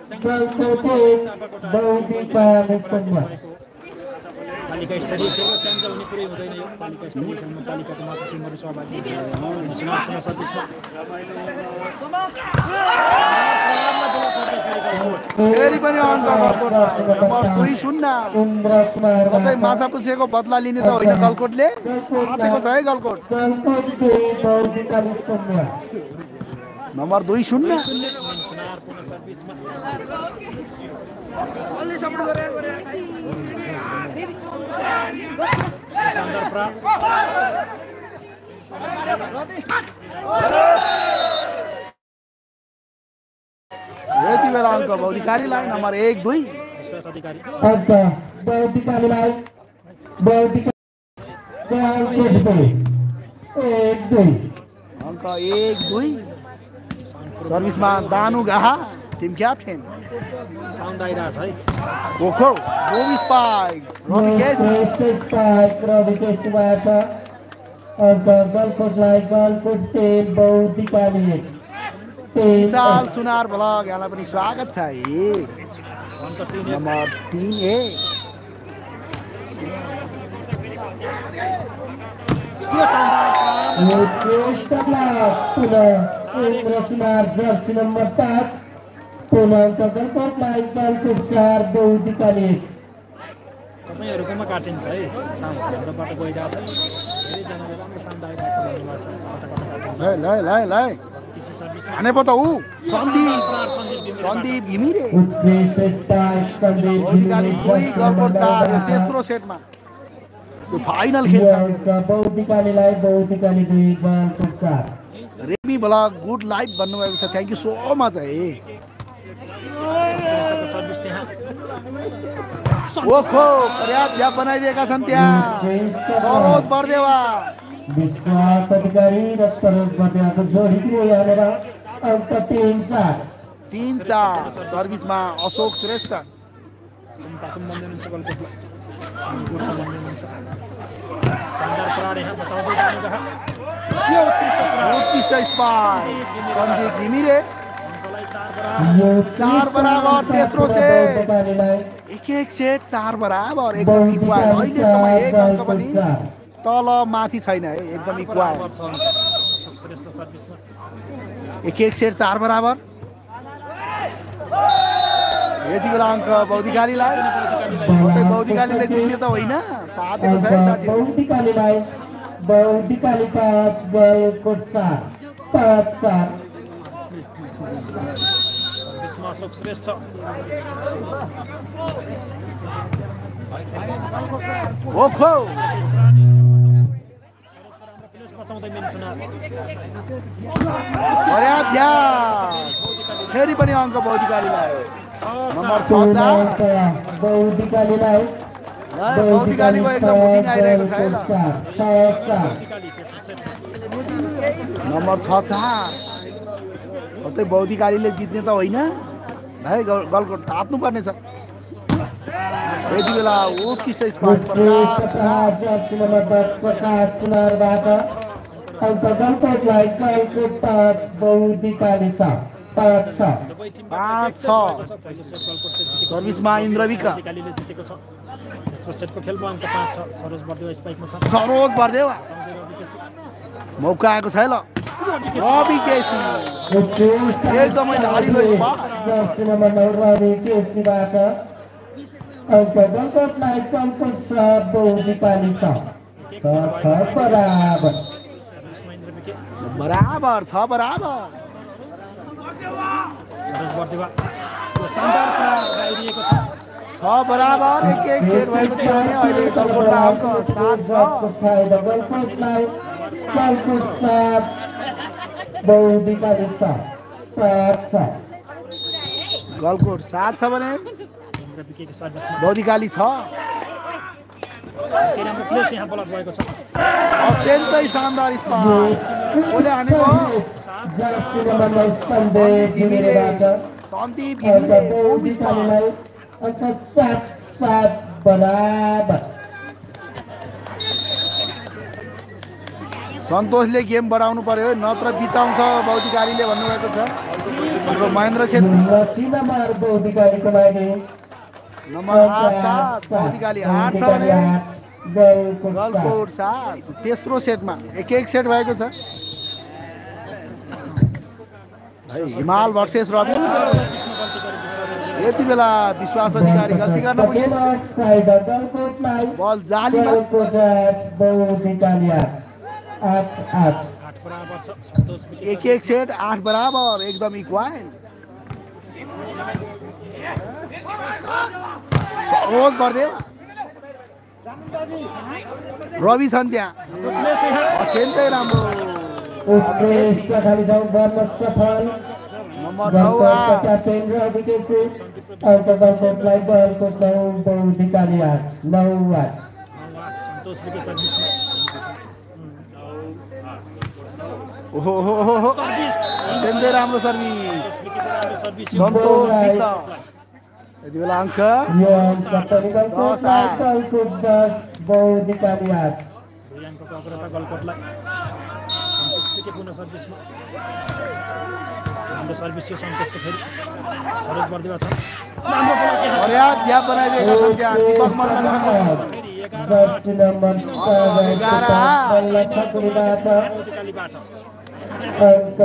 बहुदिकाले सम्म पालिका स्तरीय खेल सानो हुने कुरै हुँदैन यो पालिका स्तरीय खेलमा पालिकाको मात्र टिमहरू सहभागी हुन्छन् सर्भिसमा फेरि पनि अङ्क गलकोट नम्बर 2-0 कतै माछा पुछेको बदला लिने त होइन गलकोटले आतेको छ है गलकोट नम्बर 2-0 यति बेला अङ्क बहुदिकारीलाई नम्बर 1-2 अङ्क बहुदिकारीलाई अङ्क 1-2 सर्भिसमा Danu Gaha team captain sound आइरहेछ है ओखो बोबी स्पाइक रविकेशबाट अङ्क गलकोटलाई गलकोट तेल बहुदिकाली विशाल सुनार ब्लग यहाँलाई पनि स्वागत छ है नम्बर 3A जर्सी नम्बर 5 पुनः अङ्क गलकोटलाई गलकोट 4 बहुदिकाली तपाईँहरूकोमा काटिन्छ है साउन्ड हाम्रोबाट गइरहेको छ धेरैजनाले राम्रो साउन्ड आइरहेको छ भन्नुभएको छ कता कता काटिन्छ ल कृषि सर्भिस हाने पो त ऊ सन्दीप घिमिरे उत्कृष्ट स्पाइक सन्दीप बौद्धिकाली दुई गलकोट 4 यो तेस्रो सेटमा यो फाइनल खेल बौद्धिकालीलाई बौद्धिकाली 2 गलकोट 4 रेमी ब्लग गुड लाइफ भन्नुभएको छ थ्याङ्क यू सो मच है सर्भिस त्यहाँ ओखो पर्याप्त झ्याप बनाइदिएका छन् त्यहाँ सरोज बर्देवा विश्वास अधिकारी र सरोज बर्देवाको जोडीको यहाँनिर अङ्क 3-4 सर्भिसमा अशोक श्रेष्ठ तातुम बन्दै हुन्छ गलकोटलाई गुर्सा बन्दै हुन्छ शानदार प्रहार यहाँ बचाउँदै जानुभयो यो उत्कृष्ट प्रहार सन्दीप घिमिरे अङ्कलाई 4 बराबर तेस्रो सेट एक सेट 4 बराबर एकदम इक्वल अहिलेसम्म एक अङ्क पनि तल माथि छैन है एकदम इक्वल श्रेष्ठ सर्भिसमा एक सेट 4 बराबर यति बेला अङ्क बौद्धिकालीलाई बौद्धिकालीले जित्ने त होइन तातेको छ है साथी बौद्धिकाली 5 गलकोट 4 5-4 सर्भिसमा अशोक श्रेष्ठ ओखो बचाउँदै मेन सुना पर्याप्त झ्याप फेरि पनि अङ्क बौद्धिकालीलाई नम्बर 6 बौद्धिकालीलाई बौद्धिकालीको एकदम बुकिङ आइरहेको छ है नम्बर 6 कतै बौद्धिकालीले जित्ने त होइन भाइ गलकोट तात्नु पर्ने छ यति बेला उत्कृष्ट स्पाइक प्रकाश सुनारबाट अङ्क गलकोटलाई गलकोट 5 बौद्धिकाली 5-6 सर्भिसमा इन्द्रविका जितेको छ तेस्रो सेटको खेलमा अङ्क 5 छ सरोज बर्देवा स्पाइकमा छ सरोज बर्देवा मौका आएको छ है ल रवि केसी एकदमै धारिलो स्पाइक जर्सी नम्बर 9 रवि केसीबाट अङ्क गलकोटलाई गलकोट 6 बौद्धिकाली 6 बराबर बराबर 6 बराबर सरोज बर्देवा शानदार प्रहार आइरहेको छ 6 बराबर एक सेट भएको थियो भने अहिले गलकोटमा अङ्क 7 छ फाइदा गलकोटलाई गलकोट 7 बौद्धिकाली 7 गलकोट 7 छ भने बौद्धिकाली 6 राम्रो प्लेस यहाँ बलट भएको छ अत्यन्तै शानदार स्पाइक ओले हानेको जर्सी नम्बर 9 सन्दीप घिमिरेबाट सन्दीप घिमिरे बौद्धिकालीलाई अङ्क 7 बराबर सन्तोषले गेम बढाउनु पर्यो नत्र बिताउँछ बौद्धिकालीले भन्नुभएको छ हाम्रो महेन्द्र छेत्री नम्बर बौद्धिकालीको लागि नम्बर 8 बौद्धिकाली 8 छ भने गलकोट 7 तेस्रो सेटमा एक सेट भएको छ हिमाल भर्सेस रवि यति बेला विश्वास अधिकारी गल्ती गर्न पुगे बल जालीमा बौद्धिकाली 8 एक सेट 8 बराबर एकदम इक्वल सरोज बर्देवा रवि छन् त्यहाँ अत्यन्तै राम्रो उत्कृष्ट खाली ठाउँ गर्न सफल नम्बर 9 क्याप्टेन रवि केसी अङ्क गलकोटलाई गलकोट 9 बौद्धिकाली 8 सन्तोष विके सर्भिसमा ओहो अत्यन्तै राम्रो सर्भिस सन्तोष विक यति बेला अङ्क यो गलकोट 10 बौद्धिकाली 8 दुई अङ्कको अग्रता गलकोटलाई सन्तोष विके पुनः सर्भिसमा राम्रो सर्भिस यो सन्तोषको फेरि सरोज बर्देवा छ राम्रो पर्याप्त झ्याप बनाइदिएका छन् त्यहाँ दीपक मल्ल जर्सी नम्बर 11 अङ्क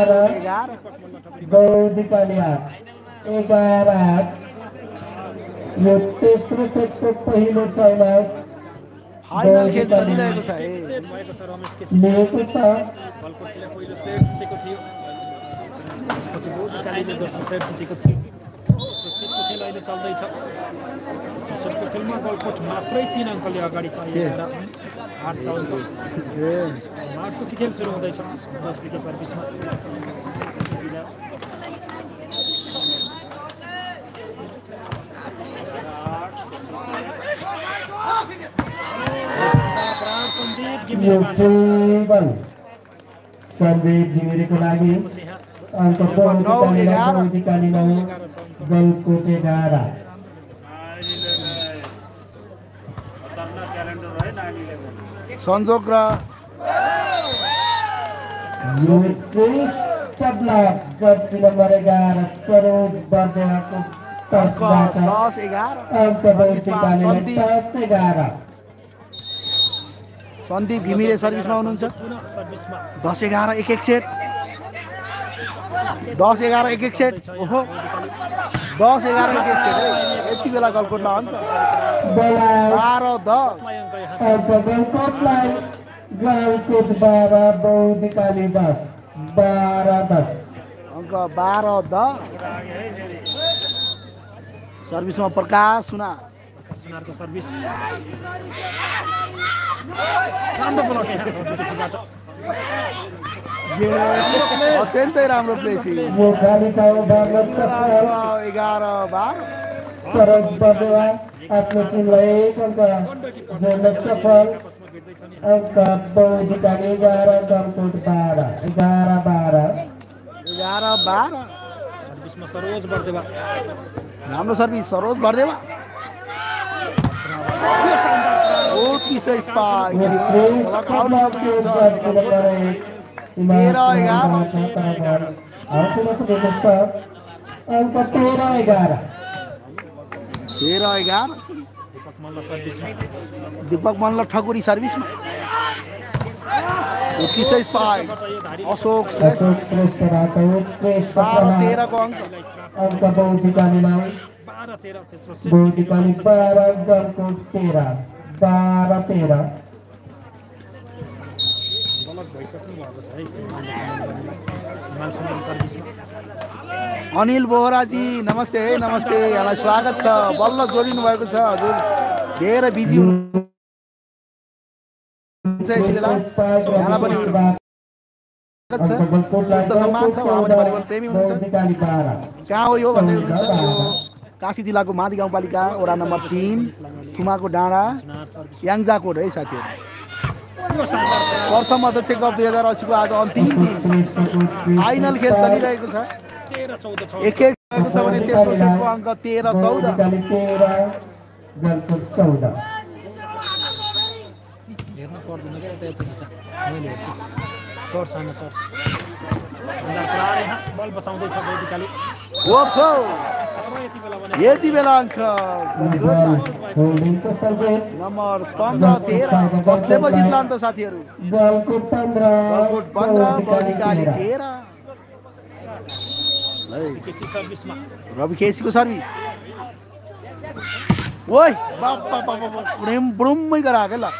बौद्धिकाली 8 11 यो तेस्रो सेटको पहिलो टाइमआउट फाइनल खेल चलिरहेको छ सेट भएको छ रमेश केसी लिएको छ। गलकोटले पहिलो सेट जितेको थियो त्यसपछि बौद्धिकालीले दोस्रो सेट जितेको थियो दोस्रो सेटको खेल अहिले चल्दैछ दोस्रो सेटको खेलमा गलकोट मात्रै 3 अङ्कले अगाडि छ आएर 8 मार्चपछि खेल सुरु हुँदैछ सन्तोष विके सर्भिसमा यो फुटबल सन्दीप घिमिरेको लागि अङ्क बौद्धिकाली 9 गलकोट 11। संजोग र यो क्रिस्ट ब्लक जर्सी नम्बर 11 सरोज बर्देवाको तर्फबाट 10-11 अङ्क बौद्धिकालीलाई 10-11। सन्दीप घिमिरे सर्भिसमा हुनुहुन्छ 10-11 एक सेट 10-11 एक सेट ओहो 10-11 एक सेट यति बेला गलकोटलाई अन्त 12-10 अङ्क गलकोटलाई गलकोट 12 बौद्धिकाली 10 12-10 अङ्क 12-10 सर्भिसमा प्रकाश सुनारको सर्भिस राम्रो ब्लक यहाँ विदेशीबाट अत्यन्तै राम्रो प्ले छ यो खाली ठाउँ भर्न सफल 11-12 सरोज बर्देवा आफ्नो टिमलाई 1 अङ्क जोड्न सफल। अङ्क बौद्धिकाली 11 गलकोट 12 11-12 सर्भिसमा सरोज बर्देवा राम्रो सर्भिस सरोज बर्देवा अङ्क 13-11 दीपक मल्ल ठकुरी सर्भिसमा अशोक श्रेष्ठबाट उत्कृष्ट 13 को अङ्क बौद्धिकालीलाई 12 गलकोट 13 12-13। अनिल बोहराजी नमस्ते नमस्ते यहाँलाई स्वागत छ बल्ल जोडिनु भएको छ हजुर धेरै बिजी हुनुहुन्छ यति बेला यहाँलाई पनि सम्मान छ उहाँले भलिबल प्रेमी हुनुहुन्छ कहाँ हो यो भन्दै हुनुहुन्छ यो काशी जिल्लाको मादी गाउँपालिका वडा नम्बर 3 थुमाको डाँडा याङजाकोट है साथीहरू प्रथम अध्यक्ष कप 2080 को आज अन्तिम फाइनल खेल चलिरहेको छ 1-1 भएको छ भने तेस्रो सेटको अङ्क 13-14 गलकोट 14। हेर्न पर्दैन क्या यता मैले हेर्छु सर्ट्स हान्न सर्ट्स बल बचाउँदैछ बौद्धिकाली ओहो यति बेला अङ्क नम्बर 15-13 कसले पो जित्ला अन्त साथीहरू गलकोट 15 बौद्धिकाली 13 रवि केसीको सर्भिस ओइ बुडुम्मै गराएको ल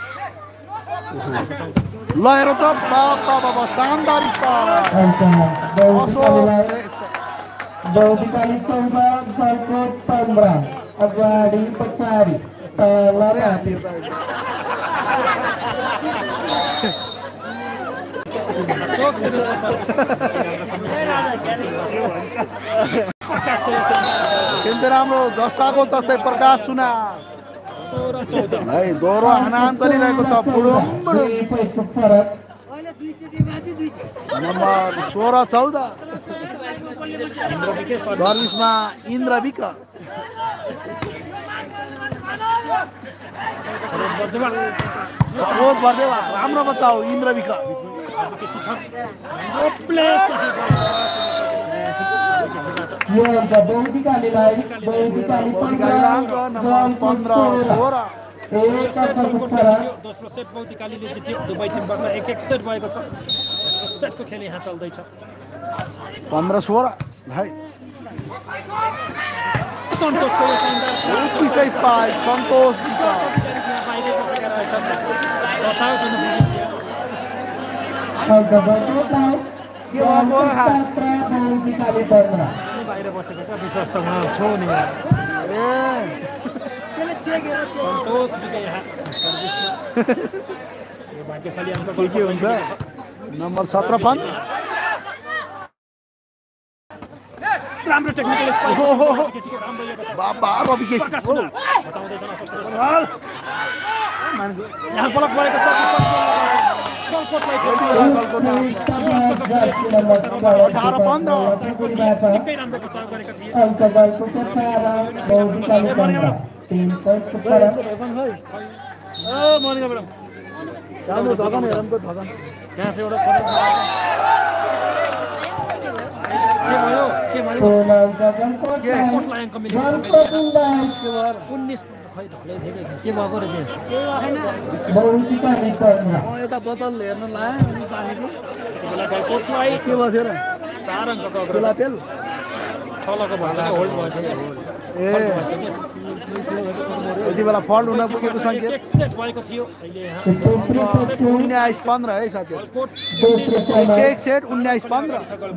ल हेर त बाबा शानदार बौद्धिकाली 14 गलकोट 15 अगाडि पछाडि तल राति राम्रो जस्ताको तस्तै प्रकाश सुना 16-14 है दोहोरो हानान चलिरहेको छ नम्बर 16-14 सर्भिसमा इन्द्र विक सरोज बर्देवा राम्रो बच्चा हो इन्द्र विक यो बौद्धिकालीलाई 15-16 दोस्रो सेट बौद्धिकालीले जित्यो दुवै टिमबाट 1-1 सेट भएको छ दोस्रो सेटको खेल यहाँ चल्दैछ 15-16 भाइ सन्तोषको यो शानदार उत्कृष्ट स्पाइक सन्तोष विश्वास बाहिर बसेका रहेछन् बचाउ दिन बाहिर बसेको त विश्वास त उहाँ छो नि सन्तोष बिके यहाँ सर्भिसमा यो भाग्यशाली अङ्क के हुन्छ नम्बर 17 पन राम्रो टेक्निकल स्पाइक राम्रो यो बाबा रवि केसी बचाउँदैछन् अशोक श्रेष्ठ यहाँ ब्लक भएको छ गलकोटलाई 18-15 निकै राम्रो बचाउ गरेका थिए जानु धगन हेरनको धगन त्यहाँ चाहिँ एउटा के भयो कोटलाई अङ्क मिलेको 19 खै ढलै थियो के भएको र यता बोतल हेर्न लायो अनि पानीको त्यो कोटलाई के भयो र 4 अङ्कको बेला पेल तलको भन्छ कि होल्ड भन्छ कि ए यति बेला फल्ट हुन पुगेको सङ्केत एक सेट भएको थियो अहिले यहाँ 19-15 है साथीहरु कोट एक सेट 19-15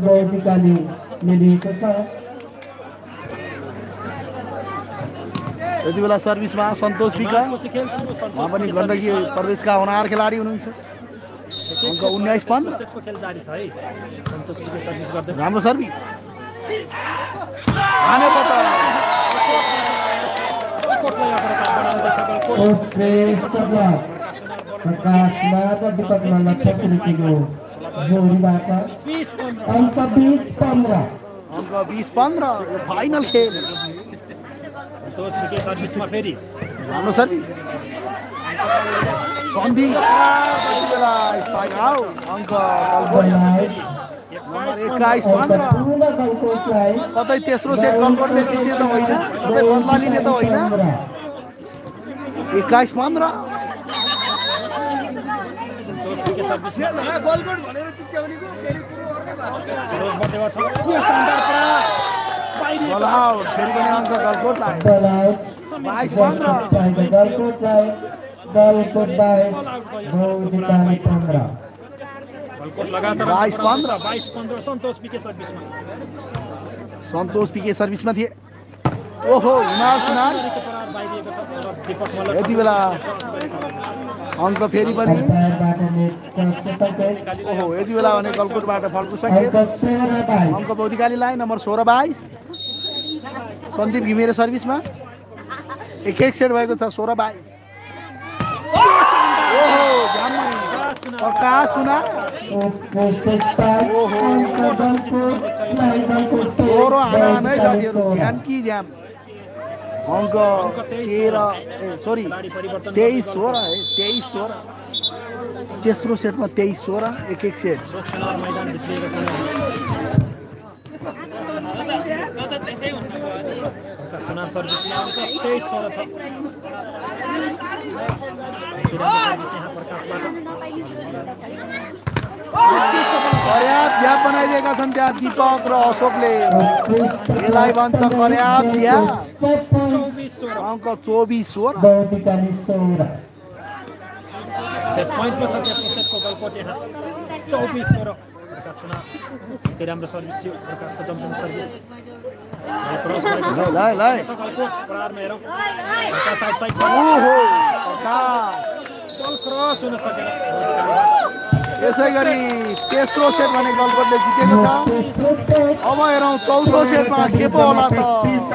यति बेला सर्भिसमा सन्तोष विका उहाँ पनि गण्डकी प्रदेशका होनहार खेलाडी हुनुहुन्छ अङ्क 19-15 सेटको खेल जारी छ है सन्तोष विके सर्भिस गर्दै राम्रो सर्भिस हाने पता कोटलाई अपरकाट बढाउँदैछ अङ्क 20-15 यो फाइनल खेल सन्तोष विके सर्भिसमा फेरि राम्रो सर्भिस सन्दीप यति बेला स्ट्राइक आउट अङ्क 21-15 कतै तेस्रो सेट गलकोटले जित्ने त होइन कतै बदला लिने त होइन 21-15 सन्तोष विके सर्भिसमा गलकोट भनेर चिच्याउनेको फेरि कुरो अर्कै भयो सरोज बदेवा छ यो शानदार प्रहार बाहिर बल आउट फेरि पनि अङ्क गलकोटलाई 22-15 गलकोट लगातार 22-15 सन्तोष विके सर्भिसमा सन्तोष पिके सर्भिसमा थिए ओहो हिमाल सुनार प्रहार बाहिरिएको छ तर दीपक मल्ल यति बेला अङ्क फेरि पनि ओहो यति बेला भने गलकोटबाट फलको सङ्केत अङ्क बौद्धिकालीलाई नम्बर 16-22 सन्दीप घिमिरे सर्भिसमा एक सेट भएको छ 16-22 ओहो प्रकाश सुनार ओहो हानै साथीहरु ध्यान कि ध्यान अङ्क 23-16 है 23-16 तेस्रो सेटमा 23-16 एक सेट मैदान भित्रिएको छ सुनार सर्भिसमा 23-16 छ पर्याप्त झ्याप बनाइदिएका छन् त्यहाँ दीपक र अशोकले यसलाई भन्छ पर्याप्त झ्याप अङ्क 24-16 सेट पोइन्टमा छ त्यसको सेटको गलकोट यहाँ 24-16 प्रकाश सुनार निकै राम्रो सर्भिस थियो प्रकाशको जम्पिङ सर्भिस गलकोट प्रहारमा हेरौँ प्रकाश आउटसाइड ओहो बल क्रस हुन सकेन यसै गरी तेस्रो सेट भने गलकोटले जितेको छ अब हेरौँ चौथो सेटमा के पो होला त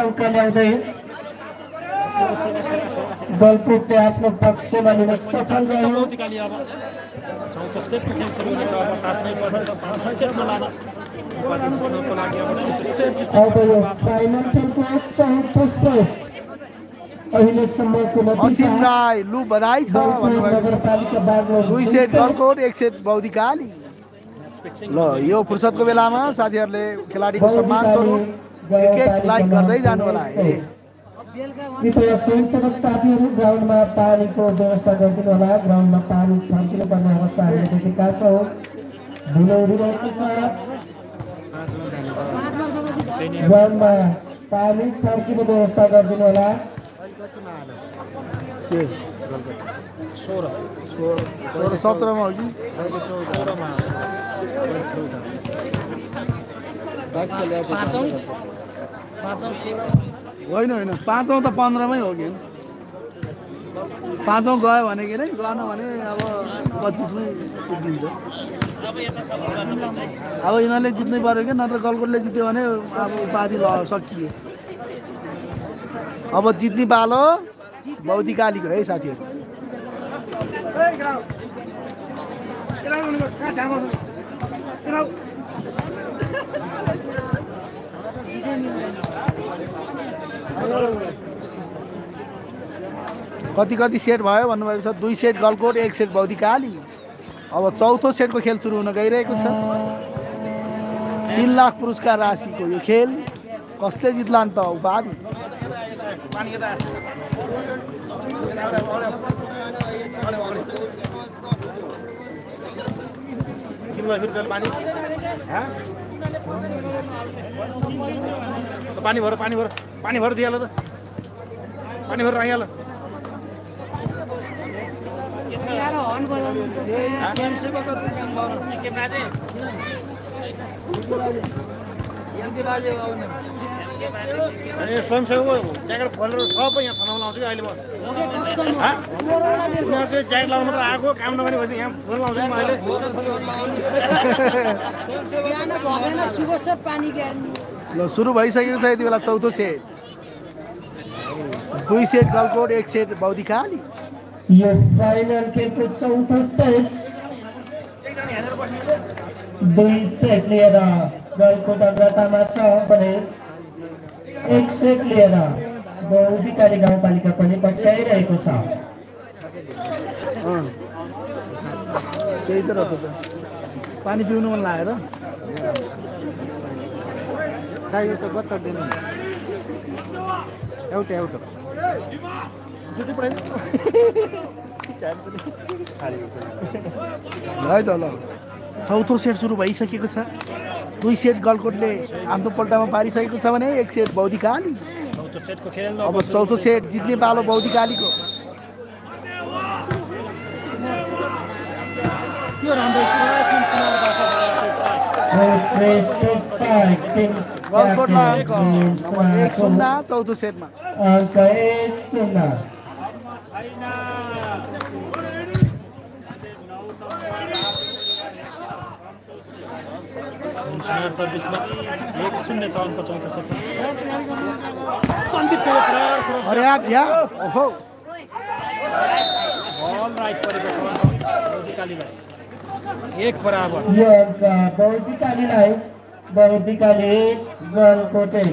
गलकोटले आफ्नो पक्षमा लिन सफल रह्यो बौद्धिकाली अब चौथो सेटको खेल सुरु हुनेछ अब काट्नै पर्नेछ 5 सेटमा लान उपाधि जित्नको लागि अब चौथो सेट अब यो फाइनल खेलको चौथो सेट अहिलेसम्मको असीम राई लु बधाई छ नगरपालिका बागलो 2 सेट गलकोट 1 सेट बौद्धिकाली ल यो फुर्सदको बेलामा साथीहरूले खेलाडीको सम्मान स्वरूप एक लाइक गर्दै जानु होला है कृपया स्वयंसेवक साथीहरू ग्राउन्डमा पानीको व्यवस्था गरिदिनु होला ग्राउन्डमा पानी छर्किनु पर्ने अवस्था हामीले देखेका छौँ धुलो उडिरहेको छ ग्राउन्डमा पानी सर्किने व्यवस्था गरिदिनु होला। के 16 17 मा हो कि 16 मा होइन होइन 5औँ त 15 मै हो कि 5औँ गयो भने के अरे गएन भने अब 25 मै जित्दिन्छ। अब यिनीहरूले जित्नै पर्यो क्या, नत्र गलकोटले जित्यो भने अब उपाधि सकियो। अब जित्ने पालो बौद्धिकालीको है साथीहरू। कति सेट भयो भन्नुभएको छ। 2 सेट गलकोट, 1 सेट बौद्धिकाली। अब चौथो सेटको खेल सुरु हुन गइरहेको छ। 3 लाख पुरस्कार राशिको यो खेल कसले जित्ला नि त उपाधि। पानी भर दिइहाल त, पानी भर राखिहाल। स्वयंसेवकको ज्याकेट खोलेर सबै यहाँ थनाउन लाउँछु कि अहिले म। उनीहरूको ज्याकेट लाउनु मात्र आएको, काम नगर्ने भएपछि यहाँ फोन लाउँछु कि म अहिले। ल सुरु भइसकेको छ यति बेला चौथो set. 2 set Galkot, 1 set Baudhikali. यो फाइनल खेलको चौथो सेट 2 सेट लिएर गलकोट अग्रतामा छ भने 1 सेट लिएर बौद्धिकाली गाउँपालिका पनि पछ्याइरहेको छ। त्यही त रहेछ त, पानी पिउनु मन लागेर दाइ त बत्तर दिनु एउटा है त। ल चौथो सेट सुरु भइसकेको छ। 2 सेट गलकोटले आफ्नो पल्टामा पारिसकेको छ भने 1 सेट बौद्धिकाली। चौथो सेटको खेल अब चौथो सेट जित्ने पालो बौद्धिकालीको। यो राम्रो गलकोटमा अङ्क 1-0 चौथो सेटमा। अङ्क 1-0। सर्भिसमा 1-0 छ अङ्क चौथो सेटमा। अरे आप झ्या ओहो बल राइट परेको छ बौद्धिकालीलाई। 1 बराबर। यो अङ्क बौद्धिकालीलाई, बौद्धिकाली गलकोट 1।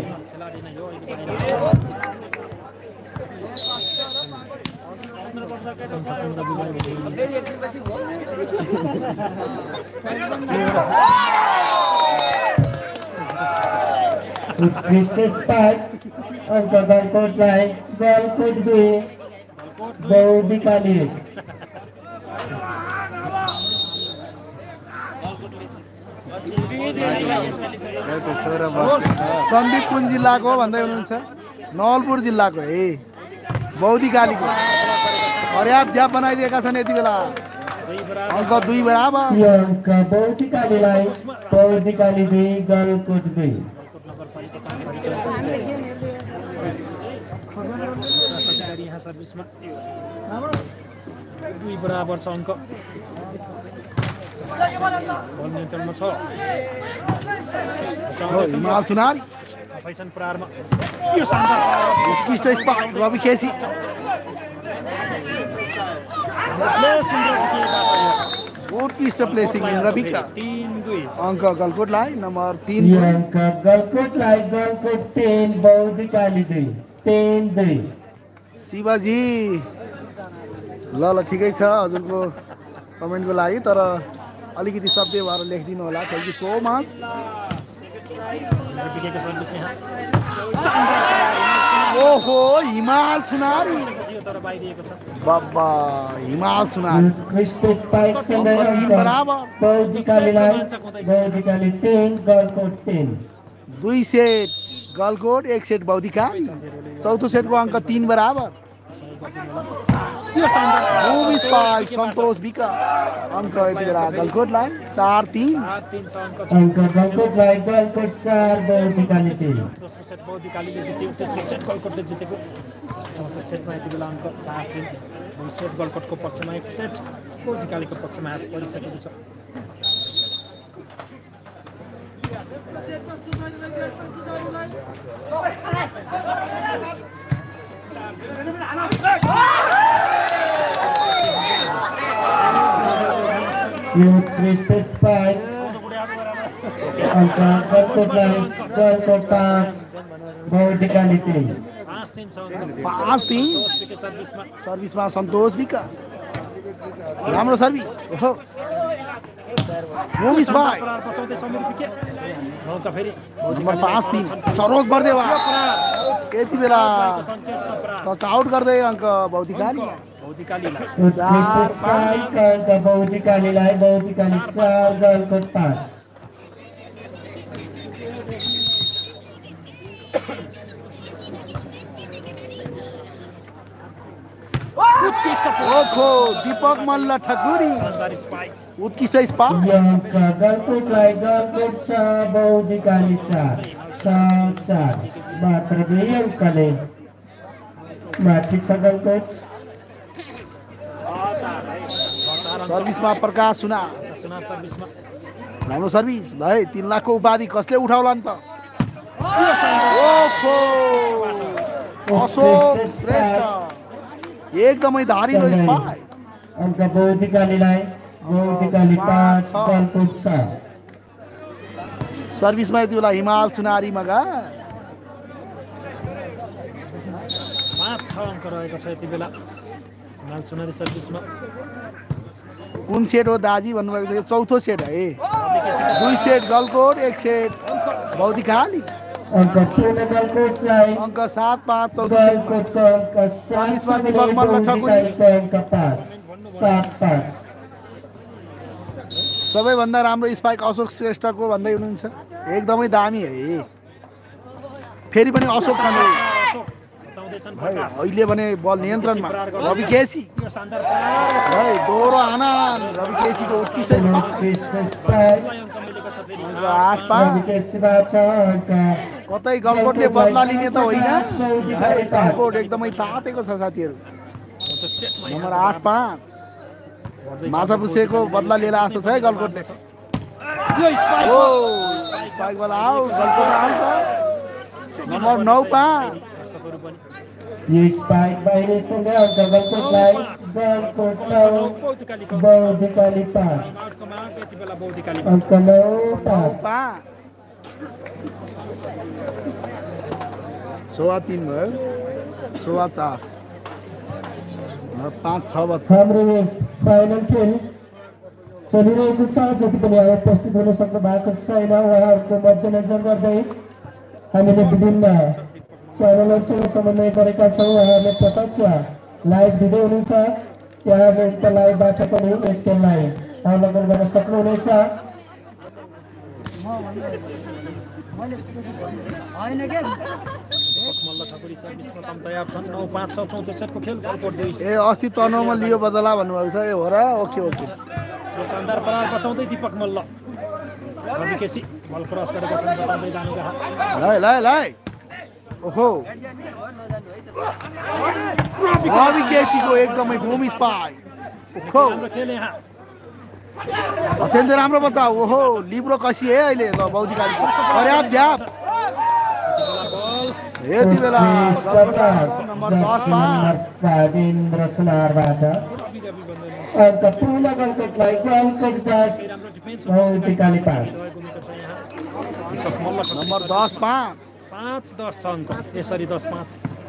उत्कृष्ट स्पाइक अङ्क गलकोटलाई, गलकोट 2 बौद्धिकाली 1। सन्दीप कुन जिल्लाको भन्दै हुनुहुन्छ? नवलपुर जिल्लाको है बौद्धिकालीको। पर्याप्त झ्याप बनाइदिएका छन् यति बेला। अङ्क 2 बराबर। यो अङ्क बौद्धिकालीलाई, बौद्धिकाली 2 गलकोट 2। यहाँ सर्भिसमा 2 बराबर छ अङ्क। बल नियन्त्रणमा छ हिमाल सुनार। फैसन प्रारमा यो शानदार उत्कृष्ट स्पाइक रवि केसी। उत्कृष्ट प्लेसिङ रविका। 3-2 अङ्क गलकोटलाई नम्बर 3। यो अङ्क गलकोटलाई, गलकोट 3 बौद्धिकाली 2 3-2। शिवजी ल ठिकै छ हजुरको कमेन्टको लागि, तर अलिकति सभ्य भएर लेखिदिनु होला। Thank you so much. ओहो हिमाल सुनारी बाबा, हिमाल सुनारी उत्कृष्ट स्पाइक सँगै अङ्क बराबर। बौद्धिकालीलाई, बौद्धिकाली 3 गलकोट 3। 2 सेट गलकोट 1 सेट बौद्धिकाली चौथो सेटको अङ्क 3 बराबर यो शानदार होम स्पाइक सन्तोष विक अङ्क यति बेला गलकोटलाई 4-3 3 छ अङ्क अङ्क गलकोटलाई गलकोट 4 बौद्धिकाली 3 दोस्रो सेट बौद्धिकालीले जित्यो तेस्रो सेट गलकोटले जितेको चौथो सेटमा यति बेला अङ्क 4-3 दुई सेट गलकोटको पक्षमा 1 सेट बौद्धिकालीको पक्षमा हात परिसकेको छ यो क्रिस्टल स्पाइक अङ्क गलकोटलाई गलकोट 5 बौद्धिकाली 3 5-3 छ अङ्क 5-3 दोस्रोको सर्भिसमा सर्भिसमा सन्तोष विक राम्रो सर्भिस ओहो होम स्पाइक प्रहार बचाउँदै समीर विके मौका फेरि नम्बर 5-3 सरोज बर्देवा यति बेला सङ्केत छ प्रहार टच आउट गर्दै अङ्क बौद्धिकालीलाई बौद्धिकालीलाई यो क्रिस्टल स्पाइक अङ्क बौद्धिकालीलाई बौद्धिकाली 4 गलकोट 5 ओखो दीपक मल्ल ठकुरी शानदार स्पाइक उत्कृष्ट स्पाइक यो अङ्क गलकोटलाई गलकोट 6 बौद्धिकाली 4 6-4 मात्र 2 अङ्कले माथि छ गलकोट सर्भिसमा प्रकाश सुना सुनार सर्भिसमा राम्रो सर्भिस भाइ 3 लाखको उपाधि कसले उठाउला नि त यो शानदार ओखो अशोक श्रेष्ठ एकदमै धारिलो स्पाइक अङ्क बौद्धिकालीलाई बौद्धिकाली 5 गलकोट 6 सर्भिसमा यति बेला हिमाल सुनारी मगा 5-6 अङ्क रहेको छ यति बेला हिमाल सुनारी सर्भिसमा कुन सेट हो दाजी भन्नुभएको छ यो चौथो सेट है 2 सेट गलकोट 1 सेट बौद्धिकाली अङ्क पूर्ण गलकोटलाई अङ्क 7-5 चौथो सेट गलकोटको अङ्क 7 दीपक मल्ल ठकुरी। बौद्धिकालीको अङ्क 5 7-5 सबैभन्दा राम्रो स्पाइक अशोक श्रेष्ठको भन्दै हुनुहुन्छ एकदमै दामी है फेरि पनि अशोक छन् बचाउँदैछन् है प्रकाश अहिले भने बल नियन्त्रणमा रवि केसी यो शानदार प्रहार है दोहोरो आनन्द रवि केसीको उत्कृष्ट स्पाइक क्रिस्टल स्पाइक अङ्क मिलेको छ फेरि 8-5 विकेसीबाट अङ्क कतै गलकोटले बदला लिने त होइन बौद्धिकाली है, गलकोट एकदमै तातेको छ साथीहरू चौथो सेटमा नम्बर 8-5 माछा पुछेको बदला लिएर जस्तो छ है गलकोटले यो स्पाइक ओ स्पाइक वाला आउट गलकोट आउट नम्बर 9-5 दर्शकहरू पनि यो स्पाइक बाहिरसँगै अङ्क गलकोटलाई गलकोट 9 बौद्धिकालीको बौद्धिकाली 5 आउटको माग यति बेला बौद्धिकाली अङ्क 9-5 3 भयो 4 5-6 हाम्रो यस फाइनल खेल चलिरहेको छ जति पनि अब उपस्थित हुन सक्नु भएको छैन उहाँहरूको मध्यनजर गर्दै हामीले विभिन्न च्यानलहरूसँग समन्वय गरेका छौँ उहाँहरूले प्रत्यक्ष लाइभ दिँदै हुनुहुन्छ यहाँहरूले उक्त लाइभबाट पनि यस खेललाई अवलोकन गर्न सक्नुहुनेछ मल्ल ठकुरी सर्भिसमा तम तयार छन् 9-5 छ चौथो सेटको खेल गलकोट 2 ए अस्ति तनहुमा लियो बदला भन्नुभएको छ ए हो र ओके ओके यो शानदार प्रहार बचाउँदै दीपक मल्ल रवि केसी बल क्रस गरेका छन् बचाउँदै जानुका लाइ ओहो रवि केसीको एकदमै होम स्पाइक ओहो राम्रो खेल यहाँ अत्यन्तै राम्रो बचाउ ओहो लिब्रो कसी है अहिले ल बौद्धिकालीको पर्याप्त झ्याप यति बेला नम्बर 10-5 फाबिन्द्र सुनारबाट अङ्क पूर्ण गलकोटलाई गलकोट 10 बौद्धिकाली 5 दीपक मल्ल नम्बर 10-5 5-10 छ अङ्क यसरी 10-5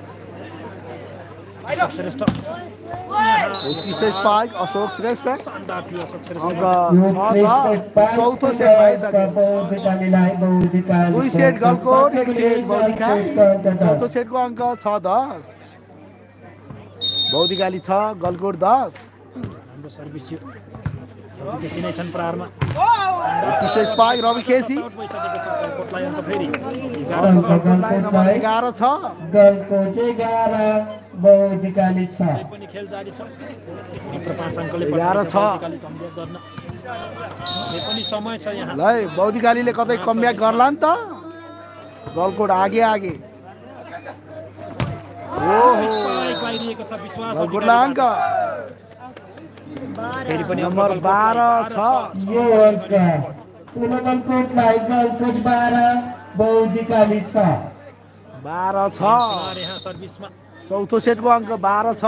अशोक श्रेष्ठ उत्कृष्ट स्पाइक अशोक श्रेष्ठ शानदार थियो अशोक श्रेष्ठ अङ्क यो क्रिस्टल स्पाइक चौथो सेट भइसक्यो बौद्धिकालीलाई बौद्धिकाली 2 सेट गलकोट 1 सेट बौद्धिकाली गलकोटको अङ्क चौथो 10 सेटको अङ्क 6-10 बौद्धिकाली 6 गलकोट 10 राम्रो सर्भिस थियो केसी नै छन् प्रहारमा उत्कृष्ट स्पाइक रवि केसी आउट भइसकेको छ गलकोटलाई अंक फेरि अङ्क गलकोटलाई 11 छ गलकोट 11 बौद्धिकाली 6 पनि खेल जारी छ मात्र 5 अङ्कले 11 छ बौद्धिकाली कमब्याक गर्न यो पनि समय छ यहाँ ल बौद्धिकालीले कतै कमब्याक गर्ला नि त गलकोट आगे स्पाइक बाहिरिएको छ विश्वास गलकोटलाई अङ्क फेरि पनि नम्बर 12 छ यो अङ्क पुनः गलकोटलाई गलकोट 12 बौद्धिकाली 6 12 छ सुनार यहाँ सर्भिसमा चौथो सेटको अङ्क 12 छ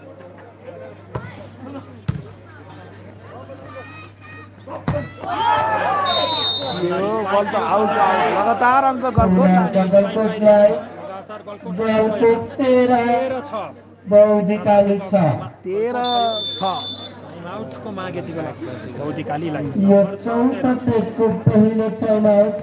यो बल त आउट लगातार अङ्क गलकोटलाई गलकोटलाई लगातार गलकोट गलकोट 13 छ बौद्धिकाली 6 13 छ टाइम आउटको माग यति बेला बौद्धिकालीलाई यो चौथो सेटको पहिलो टाइम आउट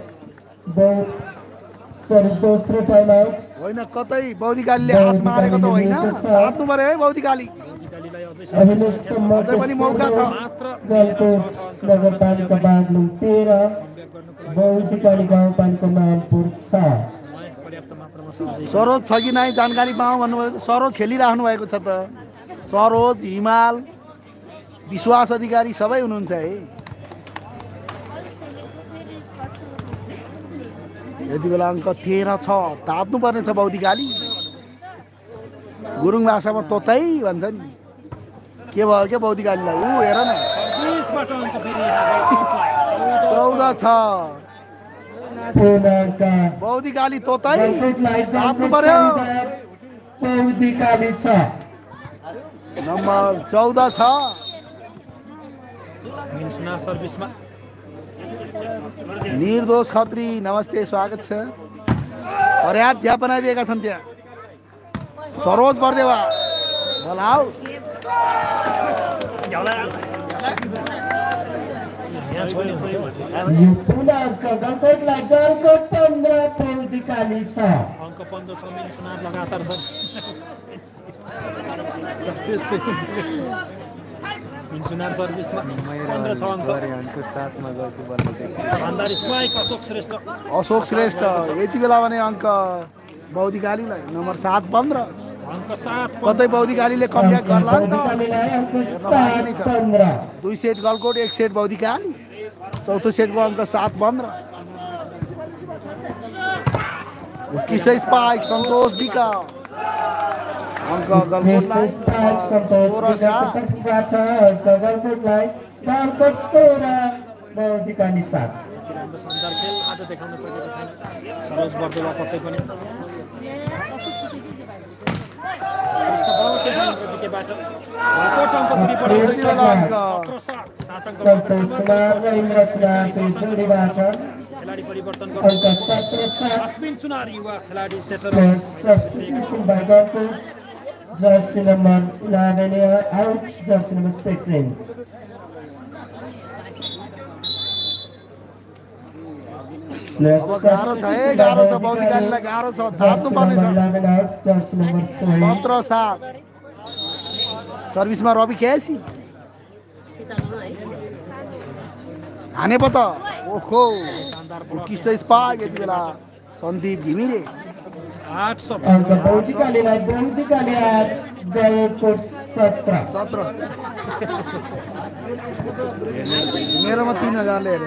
दोस्रो टाइम आउट होइन कतै बौद्धिकालीले आस मारेको त होइन हात्नु पर्यो है बौद्धिकाली बौद्धिकालीलाई अझै अहिलेसम्म अझै पनि मौका छ मात्र गलकोट नगरपालिका बागलुङ 13 बौद्धिकाली गाउँपालिका मानपुर 7 समय पर्याप्त मात्रामा छ अझै सरोज छ कि नै जानकारी पाऊँ भन्नुभयो सरोज खेलिराख्नु भएको छ त सरोज हिमाल विश्वास अधिकारी सबै हुनुहुन्छ है यति बेला अङ्क 13 छ तात्नु पर्ने छ बौद्धिकाली गुरुङ भाषामा तोतै भन्छ नि के भयो के बौद्धिकालीलाई ऊ हेर न 20बाट अङ्क फेरि यहाँ गलकोटलाई 14 छ पूर्णाङ्क बौद्धिकाली तोतै गलकोटलाई तात्नु गलकोट पर्यो 14 बौद्धिकाली 6 नम्बर 14 छ मिन सुनार सर्भिसमा निर्दोष खत्री नमस्ते स्वागत छ पर्याप्त झ्याप बनाइदिएका छन् त्यहाँ सरोज बर्देवा बल आउट यहाँ छोड्ने हुन्छ यो पूर्णाङ्क गलकोटलाई गलकोट 15 बौद्धिकाली 6 अङ्क 15 छ मिन सुनार लगातार छ त्यस्तै हुन्छ मिन सुनार सर्भिसमा 15 छ अङ्क शानदार स्पाइक अशोक श्रेष्ठ यति बेला भने अङ्क बौद्धिकालीलाई नम्बर 7 15 अङ्क 7 कतै बौद्धिकालीले कमब्याक गर्ला नि त बौद्धिकालीलाई अङ्क 7 15 दुई सेट गलकोट एक सेट बौद्धिकाली चौथो सेटको अङ्क 7 15 उत्कृष्ट स्पाइक सन्तोष विक अङ्क गलकोटलाई 16 राम्रो शानदार खेल आज देखाउन सकेको छैन सरोज बर्देवा पत्तै पनि गलकोट अङ्क 3 खेलाडी परिवर्तन अङ्क 17 अश्विन सुनार युवा खेलाडी setter substitution by Gulkote jersey number 11 out jersey number 16 अब गाह्रो छ है गाह्रो छ बौद्धिकालीलाई गाह्रो छ जात्नु पर्ने छ 11 out jersey number 4 17 सर्भिसमा Ravi KC हाने पो त ओहो उत्कृष्ट स्पाइक यति बेला सन्दीप घिमिरे 8 अङ्क बौद्धिकालीलाई बौद्धिकाली 8 गलकोट 17 मेरोमा 3000 ले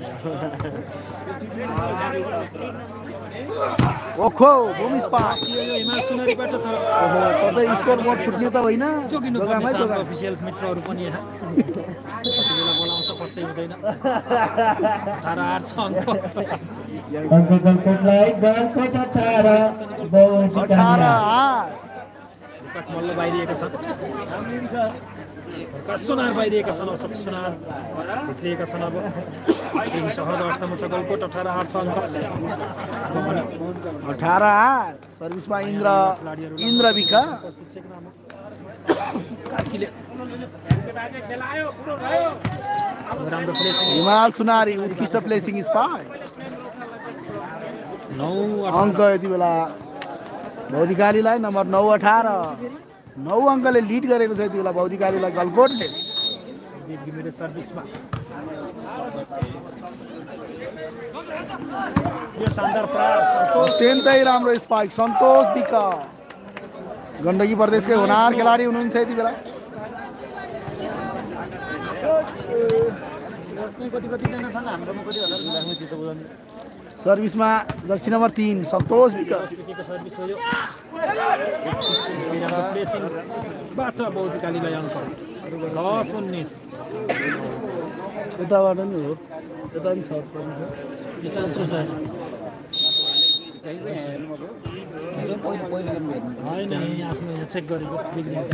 ओखो भूमि स्पाइक हिमाल सुनारीबाट तर ओहो कतै स्कोर बोर्ड फुट्ने त होइन जोगिनु पर्ने छ अफिसियल्स मित्रहरू पनि यहाँ बेला बोलाउँछ पत्तै हुँदैन 18 छ अङ्क अङ्क गलकोटलाई गलकोट 18 बौद्धिकाली 18 दीपक मल्ल बाहिरिएका छन् सुनार बाहिरिएका छन् अशोक सुनार भित्रिएका छन् अब केही सहज अवस्थामा छ गलकोट 18 8 छ अङ्क 18 सर्भिसमा इन्द्र विक शिक्षक नाम कार्कीले राम्रो प्लेसिङ हिमाल सुनारी उत्कृष्ट प्लेसिङ स्पाइक 9 अङ्क यति बेला बौद्धिकालीलाई नम्बर 9 18 9 अङ्कले लिड गरेको छ यति बेला बौद्धिकालीलाई गलकोटले देव घिमिरे सर्भिसमा यो शानदार प्रहार सन्तोष अत्यन्तै राम्रो स्पाइक सन्तोष विक गण्डकी प्रदेशकै होनार खेलाडी हुनुहुन्छ यति बेला सर्भिसमा jersey number 3 Santosh BK service हो यो प्लेसिङबाट बौद्धिकालीलाई अङ्क 10-19 यताबाट नि हो यता पनि छ होइन आफ्नो यहाँ चेक गरेको बिग्रिन्छ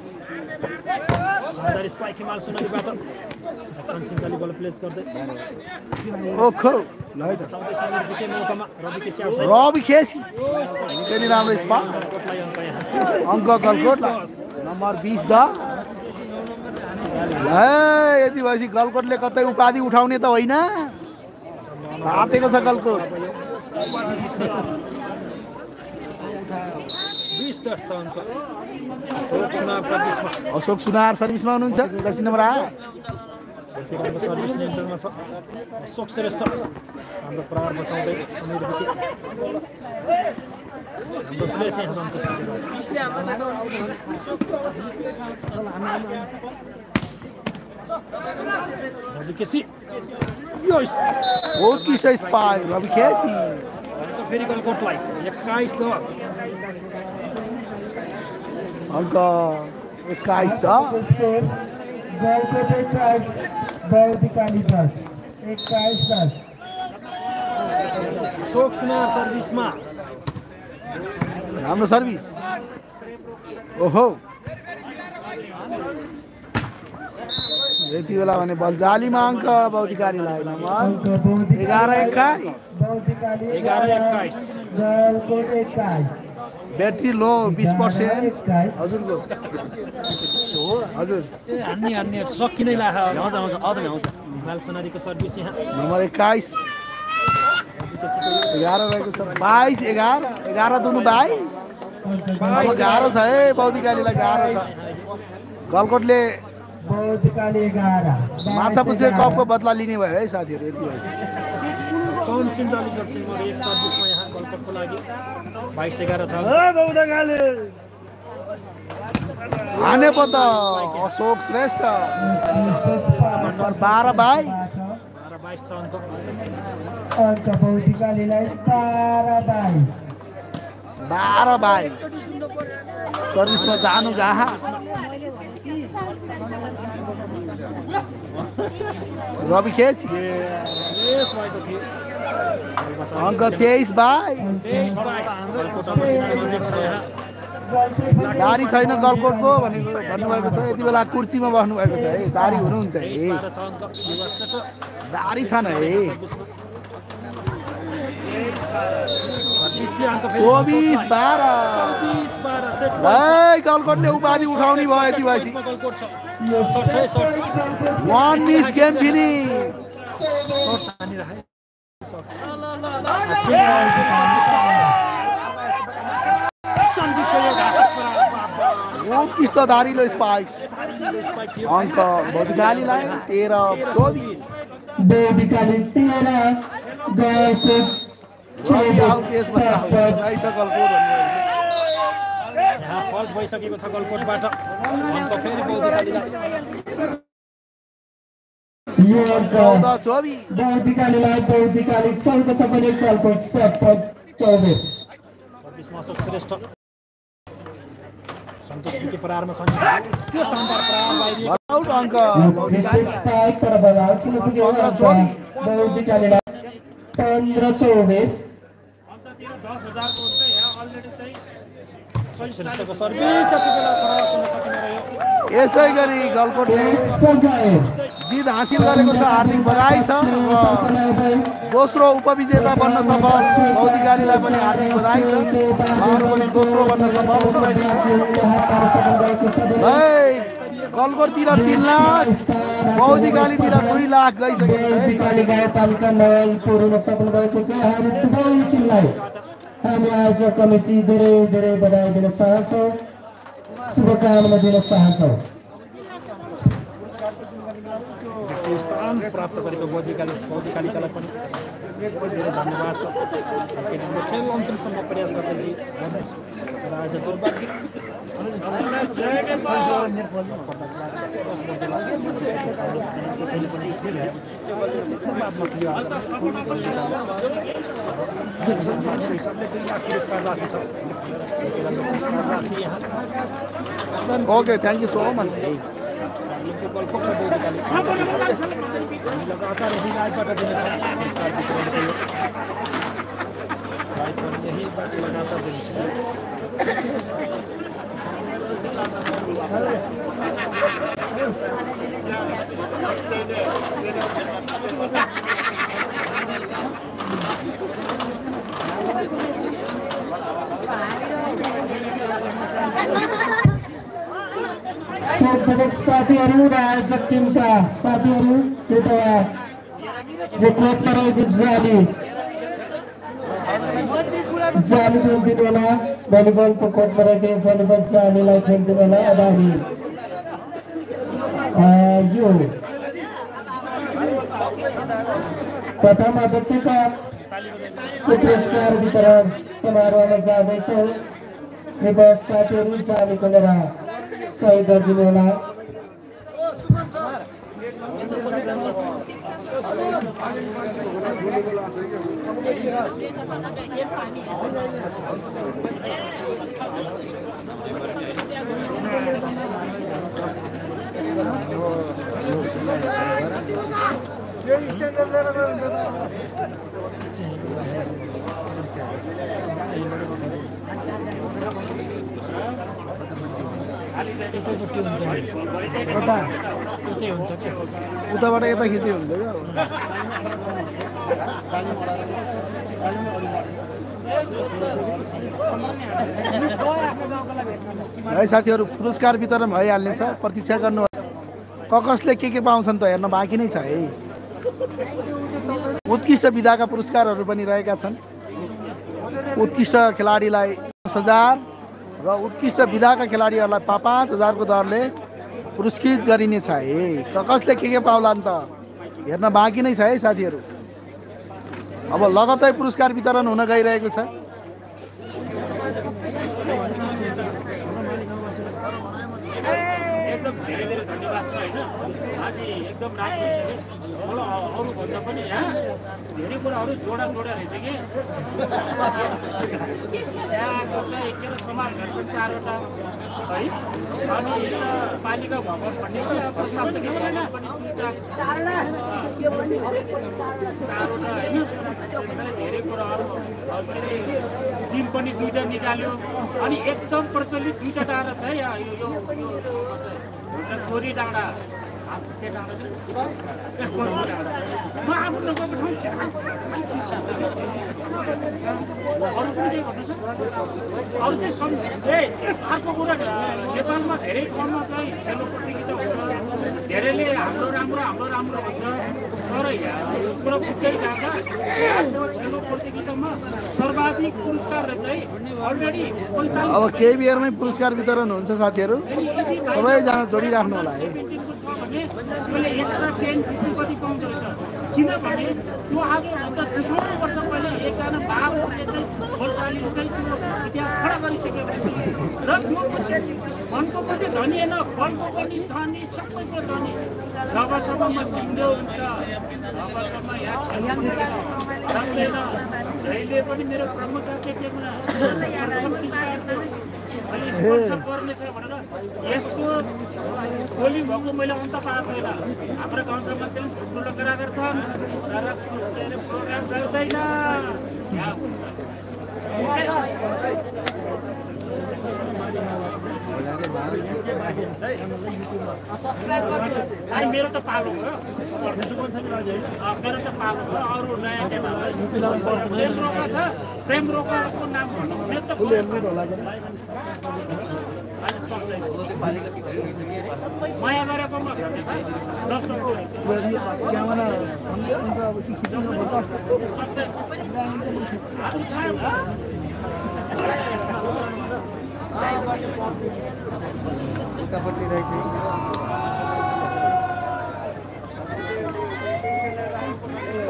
शानदार स्पाइक हिमाल सुनालीबाट सिन्चाली बल प्लेस गर्दै ओखो ल है त चौधरी समीर विके मौकामा रवि केसी आउँछ रवि केसी निकै नै राम्रो स्पाइक कोटलाई अङ्क यहाँ अङ्क गलकोट नम्बर 20 द यति भएपछि गलकोटले कतै उपाधि उठाउने त होइन आँटेको छ गलकोट 20-10 छ अङ्क अशोक सुनार सर्भिसमा हुनुहुन्छ जर्सी नम्बर 8 सर्भिस नियन्त्रणमा छ अशोक श्रेष्ठ हाम्रो प्रहार बचाउँदै समीर विके हाम्रो प्लेस यहाँ सन्तोष रवि केसी यो उत्कृष्ट स्पाइक रवि केसी अङ्क फेरि गलकोटलाई 21-10 अङ्क 21 द गलकोट 21 बौद्धिकाली 10 21-10 अशोक सुनार सर्भिसमा राम्रो सर्भिस ओहो यति बेला भने बलजालीमा अङ्क बौद्धिकालीलाई number 11-21 Baudhikali 11-21 Galkot 21 battery low 20% हजुरको हजुर ए हान्ने सकिनै लाख हिमाल सोनारीको सर्भिस यहाँ नम्बर 21 11 रहेको छ 22-11 दुनु 22 गाह्रो छ है बौद्धिकालीलाई गाह्रो छ गलकोटले बौद्धिकाली 11 माछा पुछ्रे कपको बदला लिने भयो है साथीहरू यति भयो सौन सिन्जाली जर्सी नम्बर 1 सर्भिसमा यहाँ गलकोटको लागि 22-11 छ हाने पो त अशोक श्रेष्ठ नम्बर 12-22 12-22 छ अङ्क अङ्क बौद्धिकालीलाई 12-22 सर्भिसमा जानु जहाँ रवि केसी यस भएको थियो अङ्क 23-22 गलकोट अब नजिक छ यहाँ दारी छैन गलकोटको भनेको भन्नुभएको छ यति बेला कुर्सीमा बस्नुभएको छ है दारी हुनुहुन्छ है 12 छ अङ्क युवा सेट दारी छन् है 20ले अङ्क फेरि 24-12 सेट गलकोटले उपाधि उठाउने भयो यति भएपछि गलकोट छ 1 मिस गेम फिनिस सर्ट्स हानिराखे उत्कृष्ट धारिलो स्पाइक्स अङ्क बौद्धिकालीलाई 13-24 बौद्धिकाली 13 गलकोट यहाँ फल्ट भइसकेको छ गलकोटबाट अङ्क फेरि बौद्धिकालीलाई यो अङ्क 14-24 बौद्धिकालीलाई बौद्धिकाली 14 छ भने गलकोट 24 सर्भिसमा अशोक श्रेष्ठ सन्तोष विके प्रहारमा छन् यो शानदार प्रहार बाहिरिएको अङ्क स्पाइक तर बजाउ चुनु पुग्यो बौद्धिकालीलाई 15-24 श्रेष्ठको सर्भिस यति बेला क्रस हुन सकिने रह्यो यसै गरी गलकोटले जित हासिल गरेको छ हार्दिक बधाई छ र दोस्रो उपविजेता बन्न सफल बौद्धिकालीलाई पनि हार्दिक बधाई छ उहाँहरू पनि दोस्रो बन्न सफल गलकोटतिर 3 लाख बौद्धिकालीतिर 2 लाख गइसकेको छ हामी आयोजक कमिटी धेरै धेरै बधाई दिन चाहन्छौँ शुभकामना दिन चाहन्छौँ सम्मान प्राप्त गरेको बौद्धिकालिकालाई पनि धेरै धन्यवाद छ। किनभने खेल अन्तिमसम्म प्रयास गर्दै र आज दुर्भाग्य त्यसैले पनि हिसाबले पुरस्कार राशि छ। पुरस्कार राशि यहाँ okay thank you so much. लगातार यही लाइभबाट दिनेछौँ पुरस्कार वितरणको यो लाइभ पनि यहीबाट लगातार दिनेछौँ। स्वयंसेवक साथीहरू र आयोजक टिमका साथीहरू कृपया यो कोर्टमा रहेको जाली खेलिदिनु होला। भलिबलको कोर्टमा रहेको भलिबल जालीलाई खेलिदिनु होला। अब हामी यो प्रथम अध्यक्षका पुरस्कार वितरण समारोहमा जाँदैछौँ। कृपया साथीहरू जाली खोलेर सहयोग गरिदिनु होला। उताबाट यता खिच्दै हुन्छ क्या। है साथीहरू पुरस्कार वितरण भइहाल्नेछ, प्रतीक्षा गर्नु। कसले के पाउँछन् त हेर्न बाँकी नै छ है। उत्कृष्ट विधाका पुरस्कारहरू पनि रहेका छन्। उत्कृष्ट खेलाडीलाई 10,000 र उत्कृष्ट विधाका खेलाडीहरूलाई 5,000 को दरले पुरस्कृत गरिनेछ है। कसले के पाउला नि त हेर्न बाँकी नै छ है साथीहरू। अब लगत्तै पुरस्कार वितरण हुन गइरहेको छ। अरू भन्दा पनि यहाँ धेरै कुराहरू जोडा रहेछ कि समाज घरको 4वटा है अनि पालिका भवन भन्ने प्रशासनिक पनि 4वटा धेरै कुराहरू टिम पनि 2टा निकाल्यो अनि एकदम प्रचलित 2टा डाँडा छ है। यो छोरी डाँडा म आफ्नो अर्को कुरा नेपालमा धेरै ठाउँमा चाहिँ खेलो प्रतियोगिता हुन्छ, धेरैले हाम्रो राम्रो हुन्छ, तर कुरा बुझ्दै जाँदा खेलो प्रतियोगितामा सर्वाधिक पुरस्कार चाहिँ अलरेडी अब केही बेरमै पुरस्कार वितरण हुन्छ साथीहरू, सबैजना जोडिराख्नु होला है। एक्स्ट्रा 10-15 कति पाउँदो रहेछ किनभने त्यो आजभन्दा 200 वर्ष पहिले एकजना बाबुले चाहिँ खोलसालीले चाहिँ त्यो इतिहास खडा गरिसकेको र त्यो मनको पनि धनी होइन, फलको पनि धनी, सबैको धनी। जबसम्म म जिउँदो हुन्छ तबसम्म यहाँ जहिले पनि मेरो ब्रह्मचार्य टेक्न अहिले स्पोन्सर गर्नेछ भनेर यस्तो बोली भएको मैले अन्त पाएको छैन। हाम्रो गाउँका मान्छेले ठुलो गराएर छन् तर प्रोग्राम गर्दैन। मेरो त पालो हो, मेरो त पालो हो। अरू नयाँ प्रेम रोका छ, प्रेम रोकाको नाम भन्नु मेरो त माया गरेको म उतापट्टि रहेछ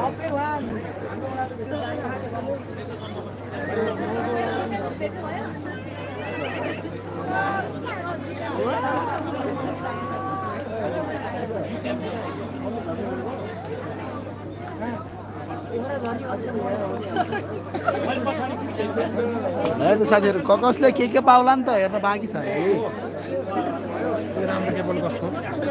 साथीहरू कसले के पाउला नि त हेर्न बाँकी छ है। राम्रो केबल कसको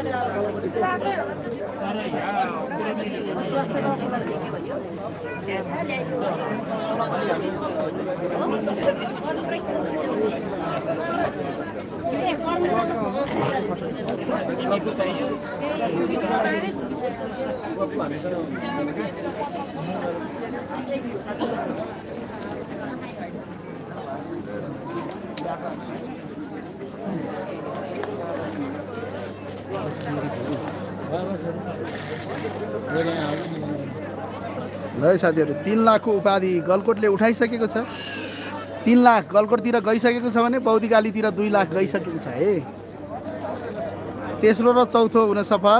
ल साथीहरू 3 लाखको उपाधि गलकोटले उठाइसकेको छ। 3 लाख गलकोटतिर गइसकेको छ भने बौद्धिकालीतिर 2 लाख गइसकेको छ है। तेस्रो र चौथो हुन सफल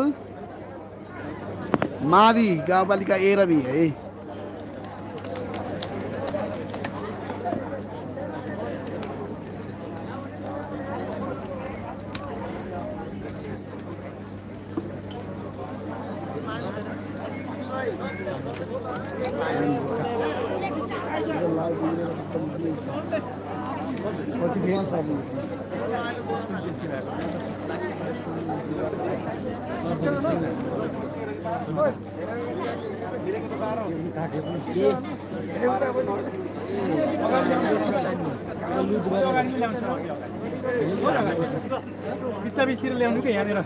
मावि गाउँपालिका ए र बी है। बिचतिर ल्याउनु कि यहाँनिर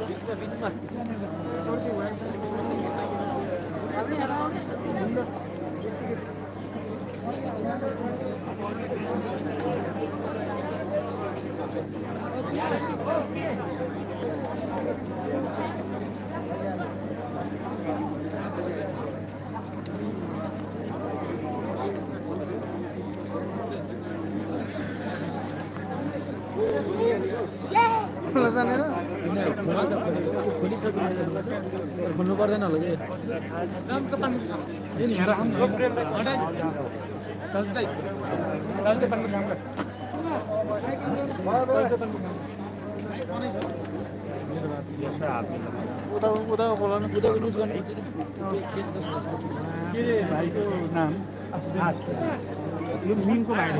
खोल्नु पर्दैन होला कि भाइको नाम यो मिनको भाइ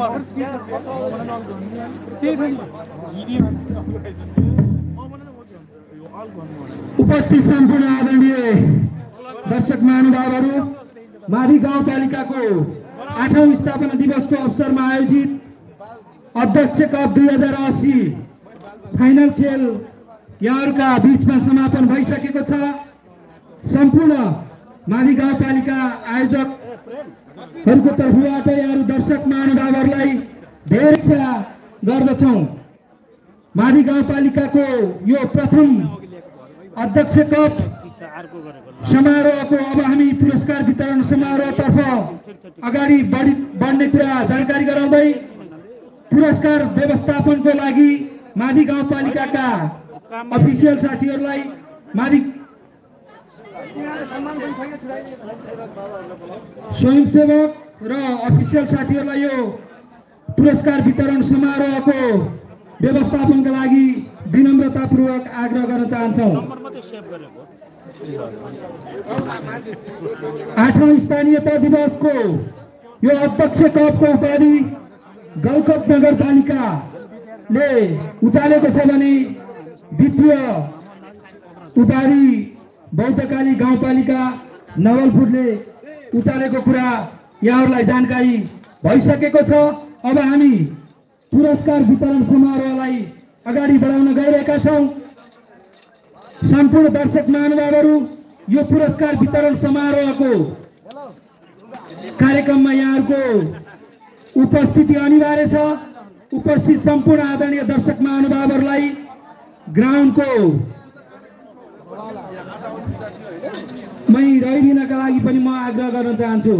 उपस्थित सम्पूर्ण आदरणीय दर्शक महानुभावहरू, मावि गाउँपालिकाको 8औं स्थापना दिवसको अवसरमा आयोजित अध्यक्ष कप 2080 फाइनल खेल यहाँहरूका बीचमा समापन भइसकेको छ। सम्पूर्ण मावि गाउँपालिका आयोजकहरूको तर्फबाट यहाँहरू दर्शक महानुभावहरूलाई धेरै शुभेच्छा गर्दछौँ। मावि गाउँपालिकाको यो प्रथम अध्यक्ष कप समारोहको अब हामी पुरस्कार वितरण समारोहतर्फ अगाडि बढ्ने कुरा जानकारी गराउँदै पुरस्कार व्यवस्थापनको लागि मावि गाउँपालिकाका अफिसियल साथीहरूलाई मावि स्वयंसेवक र अफिसियल साथीहरूलाई यो पुरस्कार वितरण समारोहको व्यवस्थापनका लागि विनम्रतापूर्वक आग्रह गर्न चाहन्छौँ। 8औं स्थानीयता दिवसको यो अध्यक्ष कपको उपाधि गलकोट नगरपालिकाले उचालेको छ भने द्वितीय उपाधि बौद्धकाली गाउँपालिका नवलपुरले उचालेको कुरा यहाँहरूलाई जानकारी भइसकेको छ। अब हामी पुरस्कार वितरण समारोहलाई अगाडि बढाउन गइरहेका छौँ। सम्पूर्ण दर्शक महानुभावहरू, यो पुरस्कार वितरण समारोहको कार्यक्रममा यहाँहरूको उपस्थिति अनिवार्य छ। उपस्थित सम्पूर्ण आदरणीय दर्शक महानुभावहरूलाई ग्राउन्डको मै रहिदिनका लागि पनि म आग्रह गर्न चाहन्छु।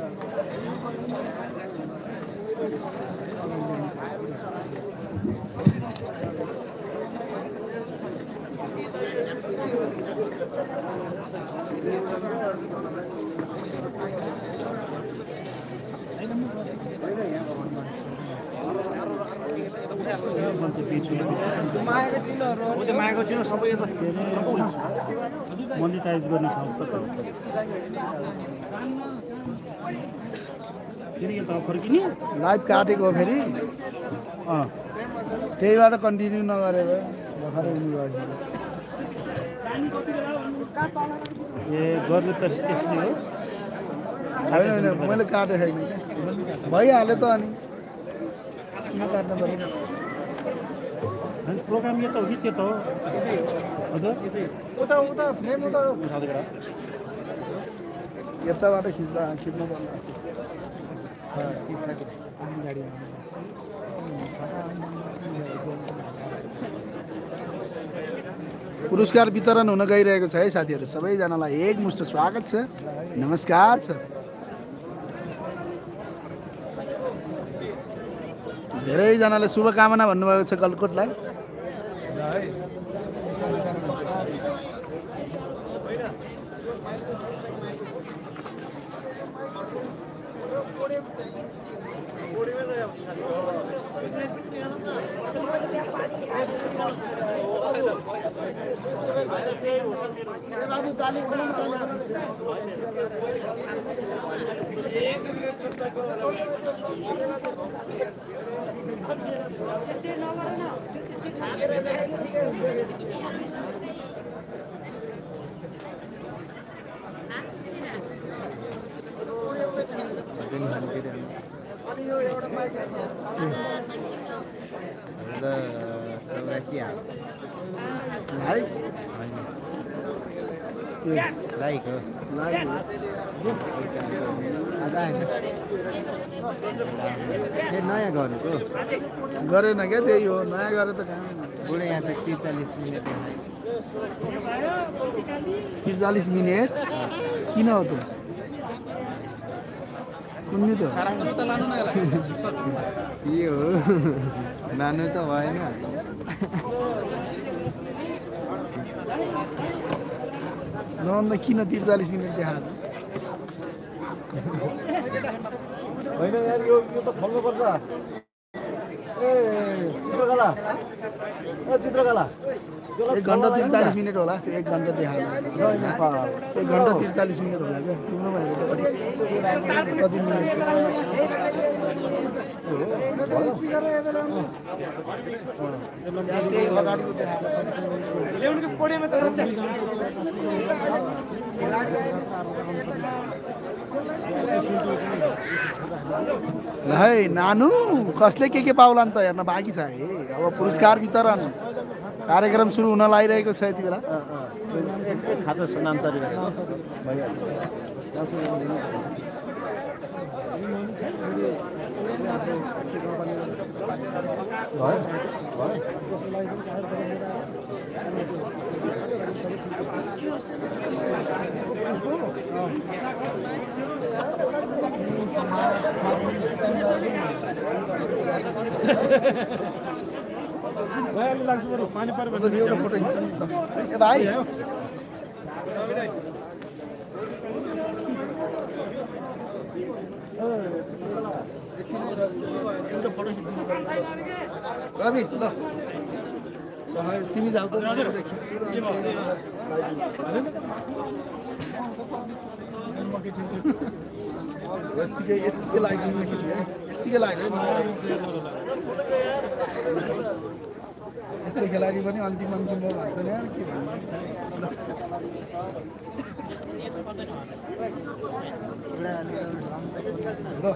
मागेको छु सबै यता मोनिटाइज गर्ने ठाउँ फेरि यता फर्किने लाइभ काटेको फेरि त्यहीबाट कन्टिन्यू नगरेर भर्खरै उनी गयो ए गर्नु त त्यस्तै हो होइन होइन मैले काटेको छैन भइहाल्यो त अनि किन काट्नु पर्यो अनि प्रोग्राम यो त हो कि त्यो त हो हजुर उता उता फ्रेम उता यताबाट खिच्नु पर्ला पुरस्कार वितरण हुन गइरहेको छ है साथीहरू सबैजनालाई एकमुष्ट स्वागत छ नमस्कार छ धेरैजनाले शुभकामना भन्नुभएको छ गलकोटलाई नयाँ गर्नुको गरेन क्या त्यही हो नयाँ गरे त कहाँ बुढे यहाँ त 43 मिनट 43 मिनट किन हो त कुन्नी त के हो नानु त भएन नभन्दा किन 43 मिनट देखाएको होइन यार यो त खोल्नुपर्छ ए चित्रकला एक घन्टा 43 मिनट होला त्यो 1 घन्टा देखाएको 1 घन्टा 43 मिनट होला क्या तिम्रो भएर त कति मिनट त्यही अगाडिको ल है नानु कसले के पाउला नि त हेर्न बाँकी छ है अब पुरस्कार वितरण कार्यक्रम सुरु हुन लागिरहेको छ यति बेला खातो नाम सरी लाग्छ पानी पर्यो एउटा फोटो खिच्नु ए भाइ एउटा फोटो खिच्नु रवि ल तिमी जाऊ त एउटा खिच्छु यत्तिकै लाइटिङमा खिच्नु है यत्तिकै लाइट है यस्तो खेलाडी पनि अन्तिम अन्तिम हो भन्छ नि यार के भन्नु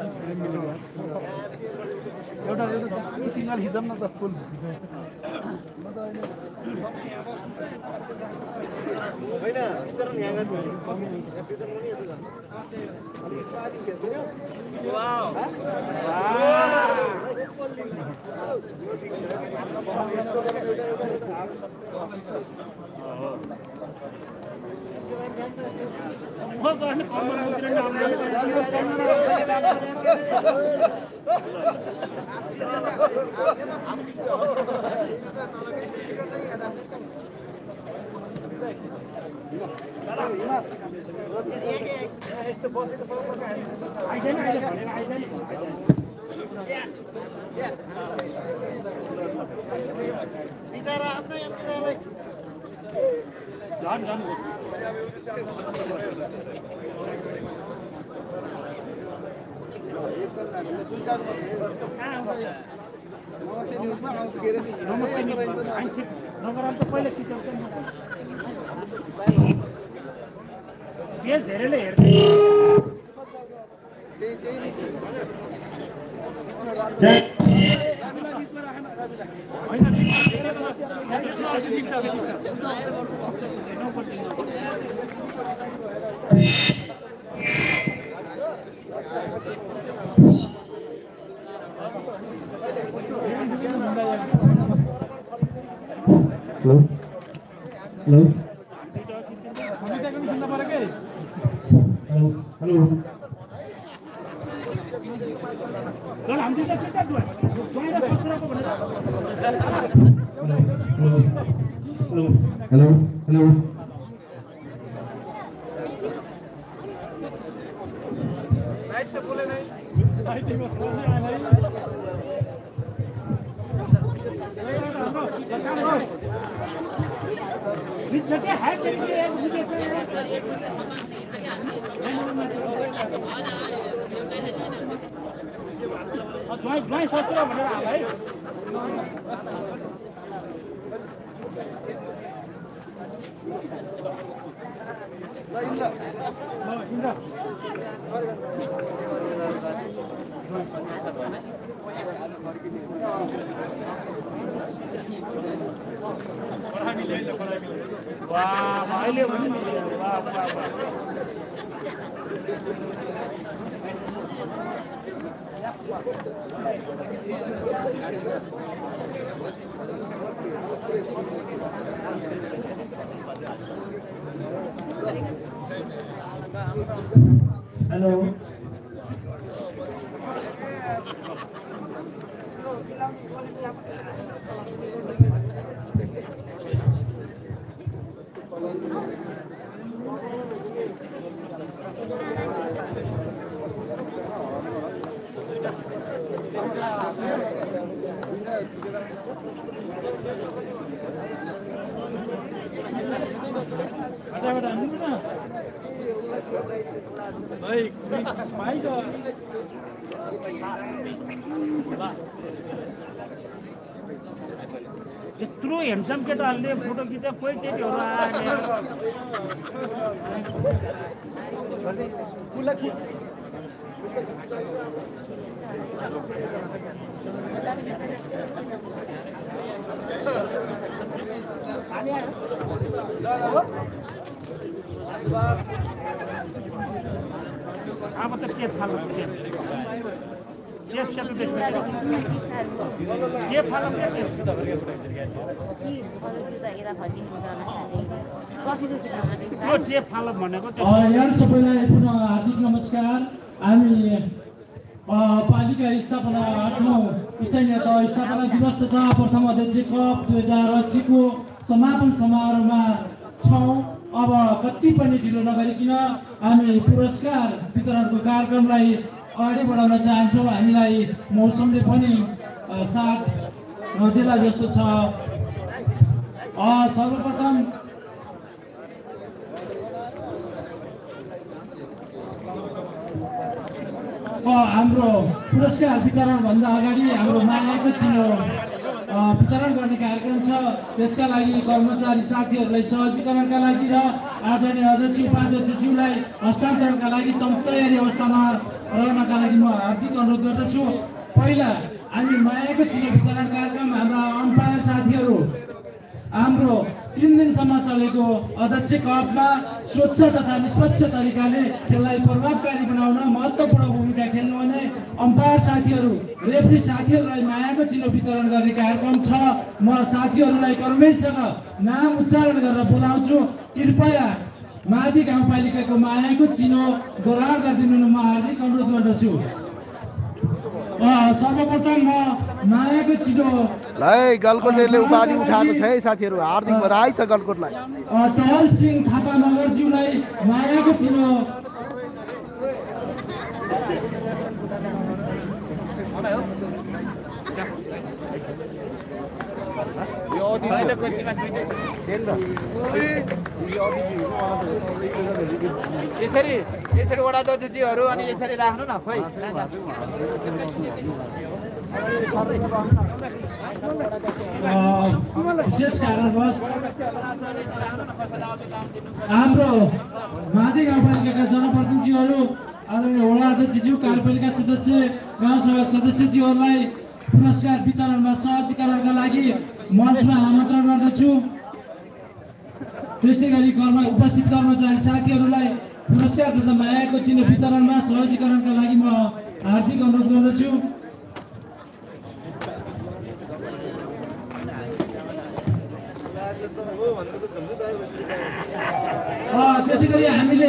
एउटा दामी सिङ्गल खिचौँ न त फुल धेरैले हेर्दै hello hello hello hello hello ज्वाइँ सोचेर भनेर हाल है वाह अहिले पनि वाह वाह वाह हेलो यत्रो हेन्डसम केटाहरूले फोटो खिच्दा कोही केटीहरू अब त के फाल्नु के सेतो देख्छ के फाल्नु के फाल्नु भनेको यहाँ सबैलाई पुनः हार्दिक नमस्कार। हामी पालिका स्थापना 8औं स्थानीय तह स्थापना दिवस तथा प्रथम अध्यक्ष कप 2080 को समापन समारोहमा छौं। अब कति पनि ढिलो नगरिकन हामी पुरस्कार वितरणको कार्यक्रमलाई अगाडि बढाउन चाहन्छौँ। हामीलाई मौसमले पनि साथ नदेला जस्तो छ। सर्वप्रथम हाम्रो पुरस्कार वितरण भन्दा अगाडि हाम्रो मायाको चिनो वितरण गर्ने कार्यक्रम छ। त्यसका लागि कर्मचारी साथीहरूलाई सहजीकरणका लागि र आदरणीय अध्यक्ष उपाध्यक्षज्यूलाई हस्तान्तरणका लागि तयारी अवस्थामा रहनका लागि म हार्दिक अनुरोध गर्दछु। पहिला हामी मायाको चिनो वितरण कार्यक्रम हाम्रा अम्पायर साथीहरू हाम्रो 3 दिनसम्म चलेको अध्यक्ष कपमा स्वच्छ तथा निष्पक्ष तरिकाले खेललाई प्रभावकारी बनाउन महत्त्वपूर्ण भूमिका खेल्नुहुने अम्पायर साथीहरू रेफ्री साथीहरूलाई मायाको चिनो वितरण गर्ने कार्यक्रम छ। म साथीहरूलाई कर्मैसँग नाम उच्चारण गरेर बोलाउँछु। कृपया माथि गाउँपालिकाको मायाको चिनो दोहोऱ्याइ गरिदिनु म हार्दिक अनुरोध गर्दछु। सर्वप्रथम म मायाको चिनो गलकोटले उपाधि उठाएको छ है साथीहरू, हार्दिक बधाई छ गलकोटलाई। टहल सिंह थापा मगरज्यूलाई मायाको चिनो यसरी वडा अध्यक्षज्यूहरू अनि यसरी राख्नु न खोइ विशेष कारणवश हाम्रो माथि गाउँपालिकाका जनप्रतिनिधिहरू आदरणीय वडा अध्यक्षज्यू कार्यपालिका सदस्य गाउँसभा सदस्यज्यूहरूलाई पुरस्कार वितरणमा सहजीकरणका लागि मञ्चमा आमन्त्रण गर्दछु। त्यस्तै गरी उपस्थित कर्मचारी साथीहरूलाई पुरस्कार तथा मायाको चिन्ह वितरणमा सहजीकरणका लागि म हार्दिक अनुरोध गर्दछु। त्यसै गरी हामीले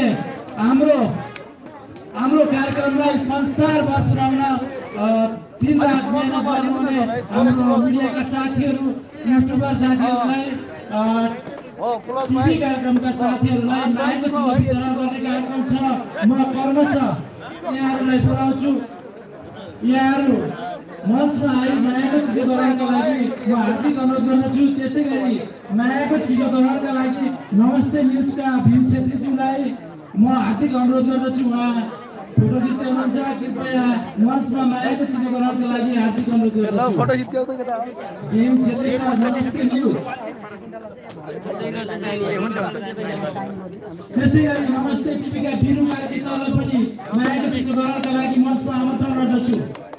हाम्रो कार्यक्रमलाई संसारभर पुर्याउन दिन रात मेहनत गरिरहने हाम्रो मिडियाका साथीहरू युट्युबर साथीहरूलाई टिभी कार्यक्रमका साथीहरूलाई मायाको चिनो वितरण गर्ने कार्यक्रम छ। म कर्मशः यहाँहरूलाई बोलाउँछु। यहाँहरू मञ्चमा आई मायाको चिनो गराउनका लागि म हार्दिक अनुरोध गर्दछु। त्यसै गरी मायाको चिनो गराउनका लागि नमस्ते न्युजका भीम छेत्रीज्यूलाई म हार्दिक अनुरोध गर्दछु। उहाँ फोटो खिच्दै हुनुहुन्छ। कृपया मञ्चमा मायाको चिनो गराउनका लागि हार्दिक अनुरोध गर्दछु। भीम छेत्री नमस्ते न्युज। त्यसै गरी नमस्ते टिभीका बिरु कार्की सरलाई पनि मायाको चिनो गराउनका लागि मञ्चमा आमन्त्रण गर्दछु।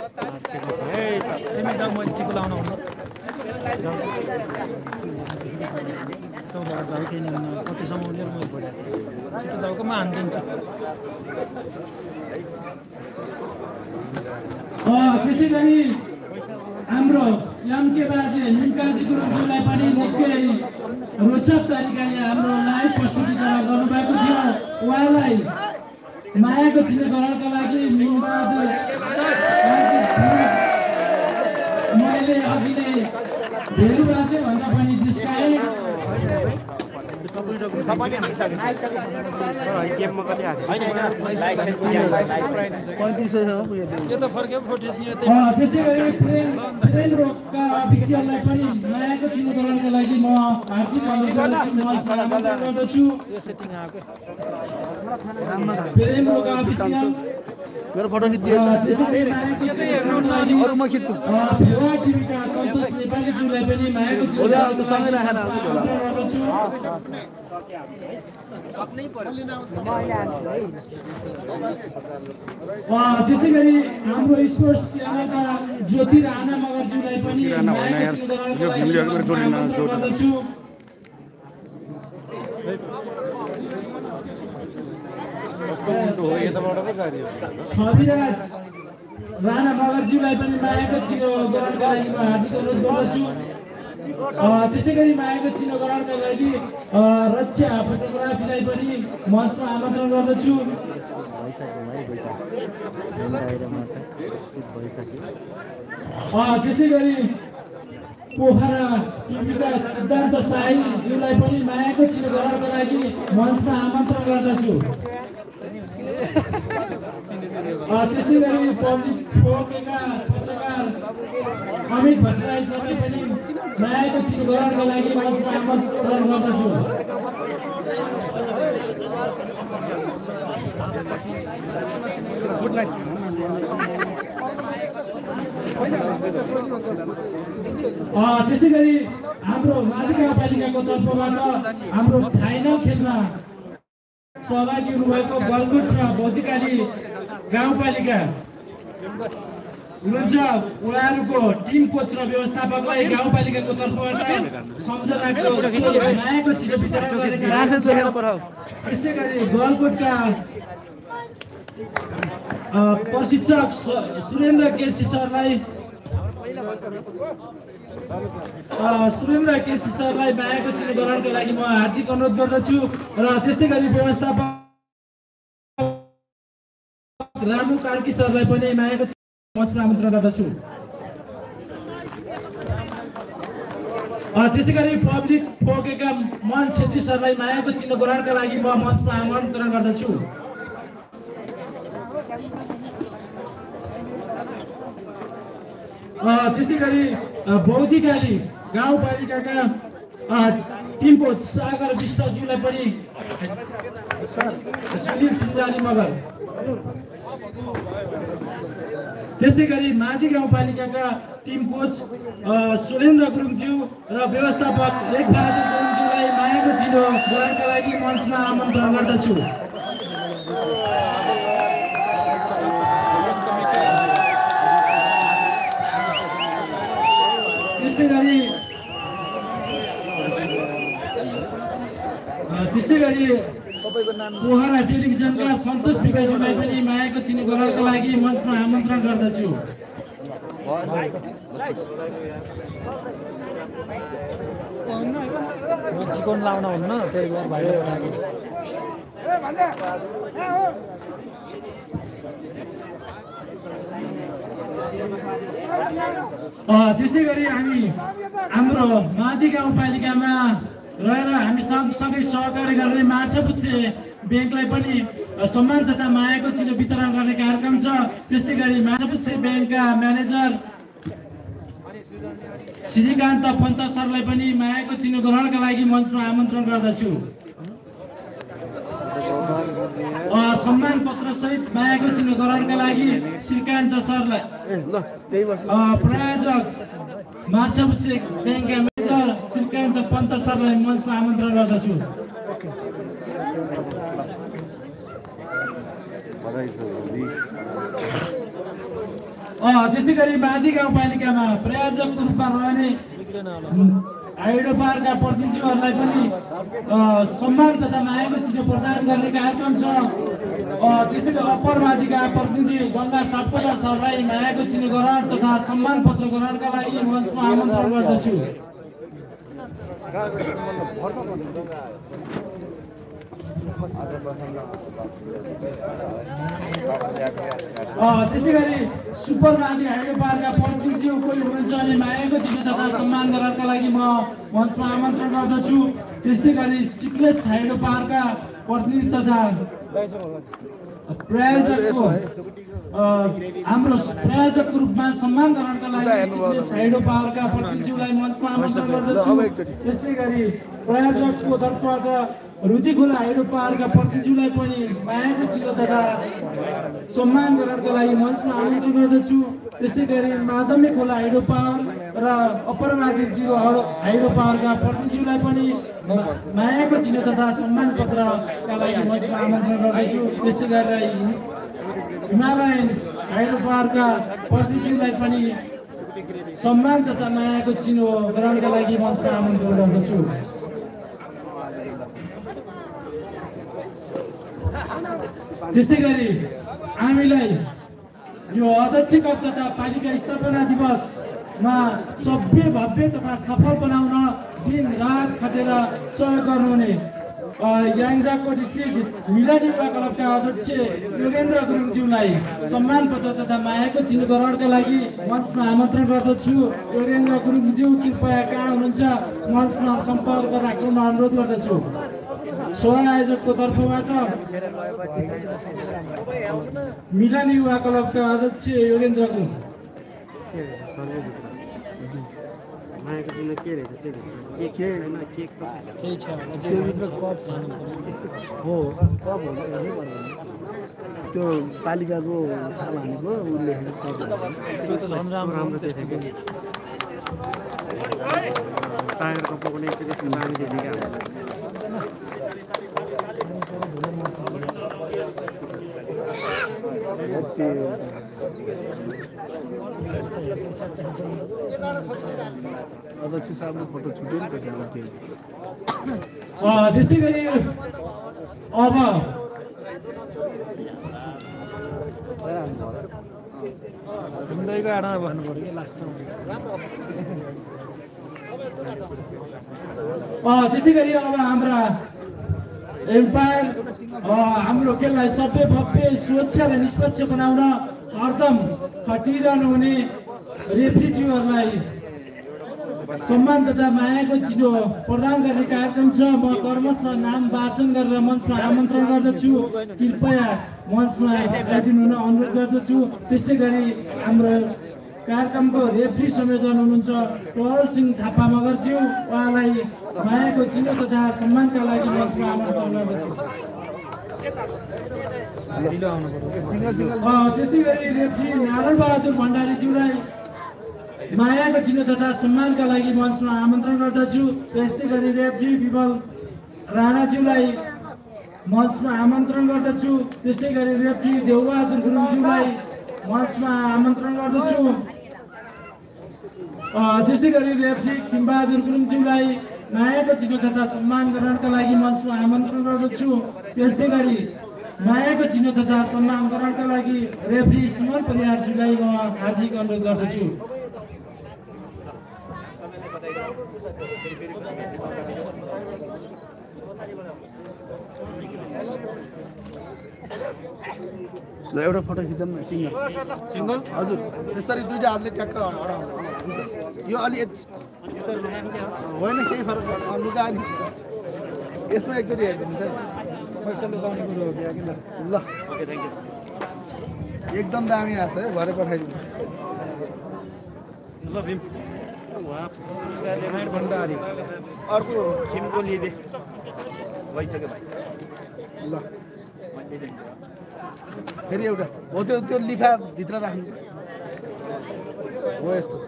त्यसै गरी हाम्रो एमके बाजे निकाजी गुरुङज्यूलाई पनि निकै रोचक तरिकाले हाम्रो लाइभ प्रस्तुतिकरण गर्नुभएको थियो। उहाँलाई मायाको चिनो गराउनका लागि मैले अघि नै भेलु बाजे भन्दा पनि जिस्काएँ। त्यसै गरी प्रेम रोगका अफिसियललाई पनि मायाको चिनो गराउनका लागि म हार्दिक अनुरोध गर्दछु। प्रेम रोगका अफिसियल मेरो फोटो खिच्दियो अरू म खिच्छु। टिभीका सन्तोष नेपालीज्यूलाई पनि मायाको चिनो सँगै राखेर त्यसै गरी हाम्रो स्पोर्ट्स च्यानलका ज्योति राणा मगरज्यूलाई पनि मायाको चिनो गराउनका लागि गर्दछु। छविराज राणा मगरज्यूलाई पनि मायाको चिनो गराउनका लागि म हार्दिक अनुरोध गर्दछु। त्यसै गरी मायाको चिनो गराउनका लागि रक्षा फोटोग्राफीलाई पनि मञ्चमा आमन्त्रण गर्दछु। त्यसै गरी पोखरा टिभीका सिद्धान्त साईज्यूलाई पनि मायाको चिनो गराउनका लागि मञ्चमा आमन्त्रण गर्दछु। त्यसै गरी पब्लिक फोरमका पत्रकार अमित भट्टराई सबै पनि मायाको चिनो गराउनका लागि मञ्चमा आमन्त्रण गर्दछु। त्यसै गरी हाम्रो माथि गाउँपालिकाको तर्फबाट हाम्रो फाइनल खेलमा सहभागी हुनुभएको गलकुट र बौद्धिकाली गाउँपालिका हुनुहुन्छ उहाँहरूको टिम कोच र व्यवस्थापकलाई गाउँपालिकाको तर्फबाट सम्झनाको मायाको चिठो वितरण गरेका त्यस्तै गरी गलकोटका प्रशिक्षक सुरेन्द्र केसी सरलाई मायाको चिठो ग्रहणका लागि म हार्दिक अनुरोध गर्दछु र त्यस्तै गरी व्यवस्थापक रामु कार्की सरलाई पनि मायाको मञ्चमा आमन्त्रण गर्दछु। त्यसै गरी पब्लिक पोकेका मन छेत्री सरलाई मायाको चिन्ह ग्रहणका लागि म मञ्चमा आमन्त्रण गर्दछु। त्यसै गरी बौद्धिकाली गाउँपालिकाका टिम कोच सागर विष्टज्यूलाई पनि सुनिल सिंजाली मगर त्यस्तै गरी माझी गाउँपालिकाका टिम कोच सुरेन्द्र गुरुङज्यू र व्यवस्थापक लेखबहादुर गुरुङज्यूलाई मायाको चिनो ग्रहणका लागि मञ्चमा आमन्त्रण गर्दछु। त्यस्तै गरी पोखरा टेलिभिजनका सन्तोष विकाजीलाई पनि मायाको चिनो ग्रहणका लागि मञ्चमा आमन्त्रण गर्दछु। चिकन लाउन हुन्न त्यही भएर भाइले त्यस्तै गरी हामी हाम्रो मादी गाउँपालिकामा रहेर हामी सँगसँगै सहकारी गर्ने माछापुच्छ्रे ब्याङ्कलाई पनि सम्मान तथा मायाको चिनो वितरण गर्ने कार्यक्रम छ। त्यस्तै गरी माछापुच्छ्रे ब्याङ्कका म्यानेजर श्रीकान्त पन्त सरलाई पनि मायाको चिनो ग्रहणका लागि मञ्चमा आमन्त्रण गर्दछु। सम्मान पत्र सहित मायाको चिनो ग्रहणका लागि श्रीकान्त सरलाई प्रायोजक माछापुच्छ्रे ब्याङ्कका म्यानेजर श्रीकान्त पन्त सरलाई मञ्चमा आमन्त्रण गर्दछु। त्यस्तै गरी मादी गाउँपालिकामा प्रायोजकको रूपमा रहने हाइडो पार्कका प्रतिनिधिहरूलाई पनि सम्मान तथा मायाको चिनो प्रदान गर्ने कार्यक्रम छ। त्यस्तै गरी अप्पर मादिका प्रतिनिधि गङ्गा सापकोटा सरलाई मायाको चिनो ग्रहण तथा सम्मान पत्र ग्रहणका लागि मञ्चमा आमन्त्रण गर्दछु। त्यस्तै गरी सुपर मादी हाइडो पार्कका प्रतिनिधि कोही हुनुहुन्छ भने मायाको चिनो तथा सम्मान ग्रहणका लागि म मञ्चमा आमन्त्रण गर्दछु। त्यस्तै गरी सिक्लेस हाइडो पार्कका प्रतिनिधि तथा प्रायोजकको हाम्रो प्रायोजकको रूपमा सम्मान ग्रहणका लागि सिक्लेस हाइडो पार्कका प्रतिनिधिलाई मञ्चमा आमन्त्रण गर्दछु। त्यस्तै गरी प्रायोजकको तर्फबाट रुचि खोला हाइडो पार्कका प्रतिनिधिलाई पनि मायाको चिनो तथा सम्मान ग्रहणका लागि मञ्चमा आमन्त्रण गर्दछु। त्यस्तै गरी माध्यमिक खोला हाइडो पार्क र अप्पर माध्यमिक हाइडो पार्कका प्रतिनिधिलाई पनि मायाको चिनो तथा सम्मान पत्रका लागि मञ्चमा आमन्त्रण गर्दछु। त्यस्तै गरेर हिमालयन हाइडो पार्कका प्रतिनिधिलाई पनि सम्मान तथा मायाको चिनो ग्रहणका लागि मञ्चमा आमन्त्रण गर्दछु। त्यस्तै गरी हामीलाई यो अध्यक्ष कप तथा पालिका स्थापना दिवसमा सभ्य भव्य तथा सफल बनाउन दिन रात खटेर सहयोग गर्नुहुने याङजाको डिस्ट्रिक्ट मिलानी युवा क्लबका अध्यक्ष योगेन्द्र गुरुङज्यूलाई सम्मान पत्र तथा मायाको चिनो ग्रहणका लागि मञ्चमा आमन्त्रण गर्दछु। योगेन्द्र गुरुङज्यू कृपया कहाँ हुनुहुन्छ मञ्चमा सम्पर्क राख्न अनुरोध गर्दछु। सह आयोजकको तर्फबाट मिलानी युवा क्लबका अध्यक्ष योगेन्द्र गुरुङ त्यो पालिकाको छाल हानेको टायर कपको पनि एकचोटि बानी दिएका हुन्छ। अध्यक्ष साहबले फोटो छुट्यो नि त त्यहाँ केही त्यस्तै गरी अब घुम्दैको आडामा बस्नु पर्यो कि लास्टमा त्यस्तै गरी अब हाम्रा एम्पायर हाम्रो खेललाई सभ्य भव्य स्वच्छ र निष्पक्ष बनाउन हरदम खटिरहनु हुने रेफ्रीज्यूहरूलाई सम्मान तथा मायाको चिनो प्रदान गर्ने कार्यक्रम छ। म कर्मशः नाम वाचन गरेर मञ्चमा आमन्त्रण गर्दछु। कृपया मञ्चमा आइदिनु हुन अनुरोध गर्दछु। त्यस्तै गरी हाम्रो कार्यक्रमको रेफ्री संयोजन हुनुहुन्छ प्रहल सिंह थापा मगरज्यू, उहाँलाई मायाको चिनो तथा सम्मानका लागि मञ्चमा आमन्त्रण गर्दछु। त्यस्तै गरी रेफ्री नारायण बहादुर भण्डारीज्यूलाई मायाको चिनो तथा सम्मानका लागि मञ्चमा आमन्त्रण गर्दछु। त्यस्तै गरी रेफ्री विमल राणाज्यूलाई मञ्चमा आमन्त्रण गर्दछु। त्यस्तै गरी रेफ्री देवबहादुर गुरुङज्यूलाई मञ्चमा आमन्त्रण गर्दछु। त्यस्तै गरी रेफ्री किमबहादुर गुरुङज्यूलाई मायाको चिनो तथा सम्मान ग्रहणका लागि मञ्चमा आमन्त्रण गर्दछु। त्यस्तै गरी मायाको चिनो तथा सम्मान ग्रहणका लागि रेफ्री सुमन परियारज्यूलाई म हार्दिक अनुरोध गर्दछु। ल एउटा फोटो खिचौँ न सिङ्गल सिङ्गल हजुर यसरी दुईटा हातले ट्याक्क अडाउनु यो अलि होइन केही फरक लुगा नि यसमा एकचोटि हेरिदिनु सर पैसा लुकाउने कुरो हो क्या कि ल ओके थ्याङ्क यू एकदम दामी आछ है भरे पठाइदिनु ल भीम भण्डारी अर्को खिमको लिदे भइसक्यो भाइ ल फेरि एउटा हो त्यो लिफा भित्र राख्नु हो यस्तो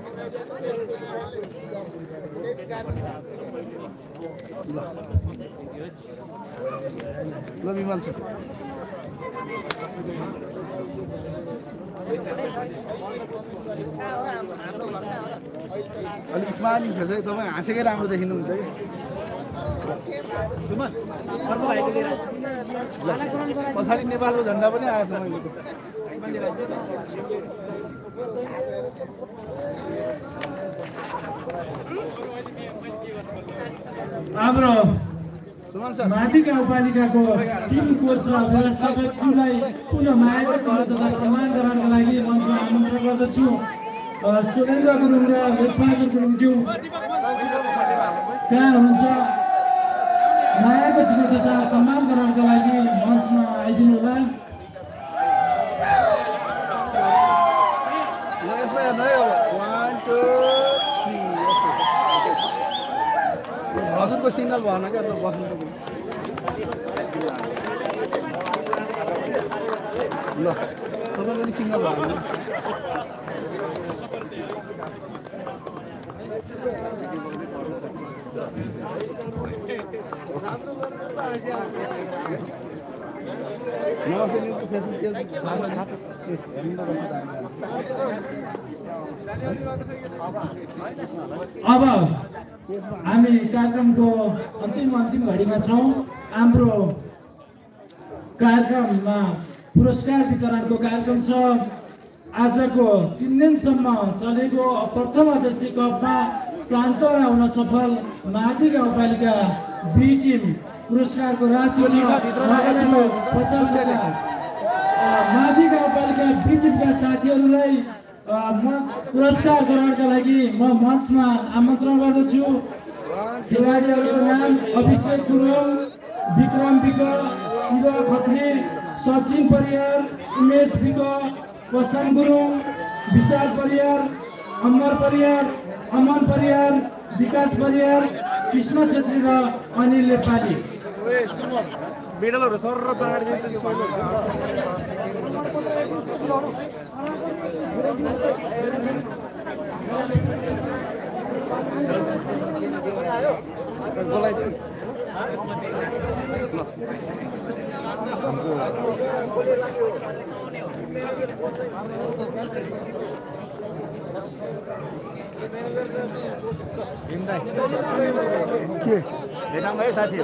ल विमल सर अलि स्माइलिङ खेल्छ तपाईँ हाँसेकै राम्रो देखिनुहुन्छ कि पछाडि नेपालको झन्डा पनि आयो तपाईँको हाम्रो माथि गाउँपालिकाको टिम कोच र व्यवस्थापकज्यूलाई पुनः मायाको चिनो तथा सम्मान गराउनका लागि मञ्चमा आमन्त्रण गर्दछु। सुरेन्द्र गुरुङ र लेखबहादुर गुरुङज्यू कहाँ हुनुहुन्छ? मायाको चिनो तथा सम्मान गराउनका लागि मञ्चमा आइदिनु होला। यसमा हेर्नु है अब 1 2 3 हजुरको सिङ्गल भएन क्या त बस्नु त ल तपाईँ पनि सिङ्गल भएन नमस्ते न्युजको फेसबुक पेज राम्रो थाहा छ अब हामी कार्यक्रमको अन्तिम घडीमा छौँ। हाम्रो कार्यक्रममा पुरस्कार वितरणको कार्यक्रम छ। आजको 3 दिनसम्म चलेको प्रथम अध्यक्ष कपमा सान्तवना हुन सफल माथि गाउँपालिका बी टिम पुरस्कारको राशि 50,000। माथि गाउँपालिका बी टिमका साथीहरूलाई पुरस्कार ग्रहणका लागि म मञ्चमा आमन्त्रण गर्दछु। खेलाडीहरूको नाम अभिषेक गुरुङ, विक्रम विक, शिव खत्री, सचिन परियार, उमेश विक, वसन गुरुङ, विशाल परियार, अमर परियार, अमन परियार, विकास परियार, कृष्ण छेत्री र अनिल नेपाली। मेडलहरु सर र के भेटाउँ है साथी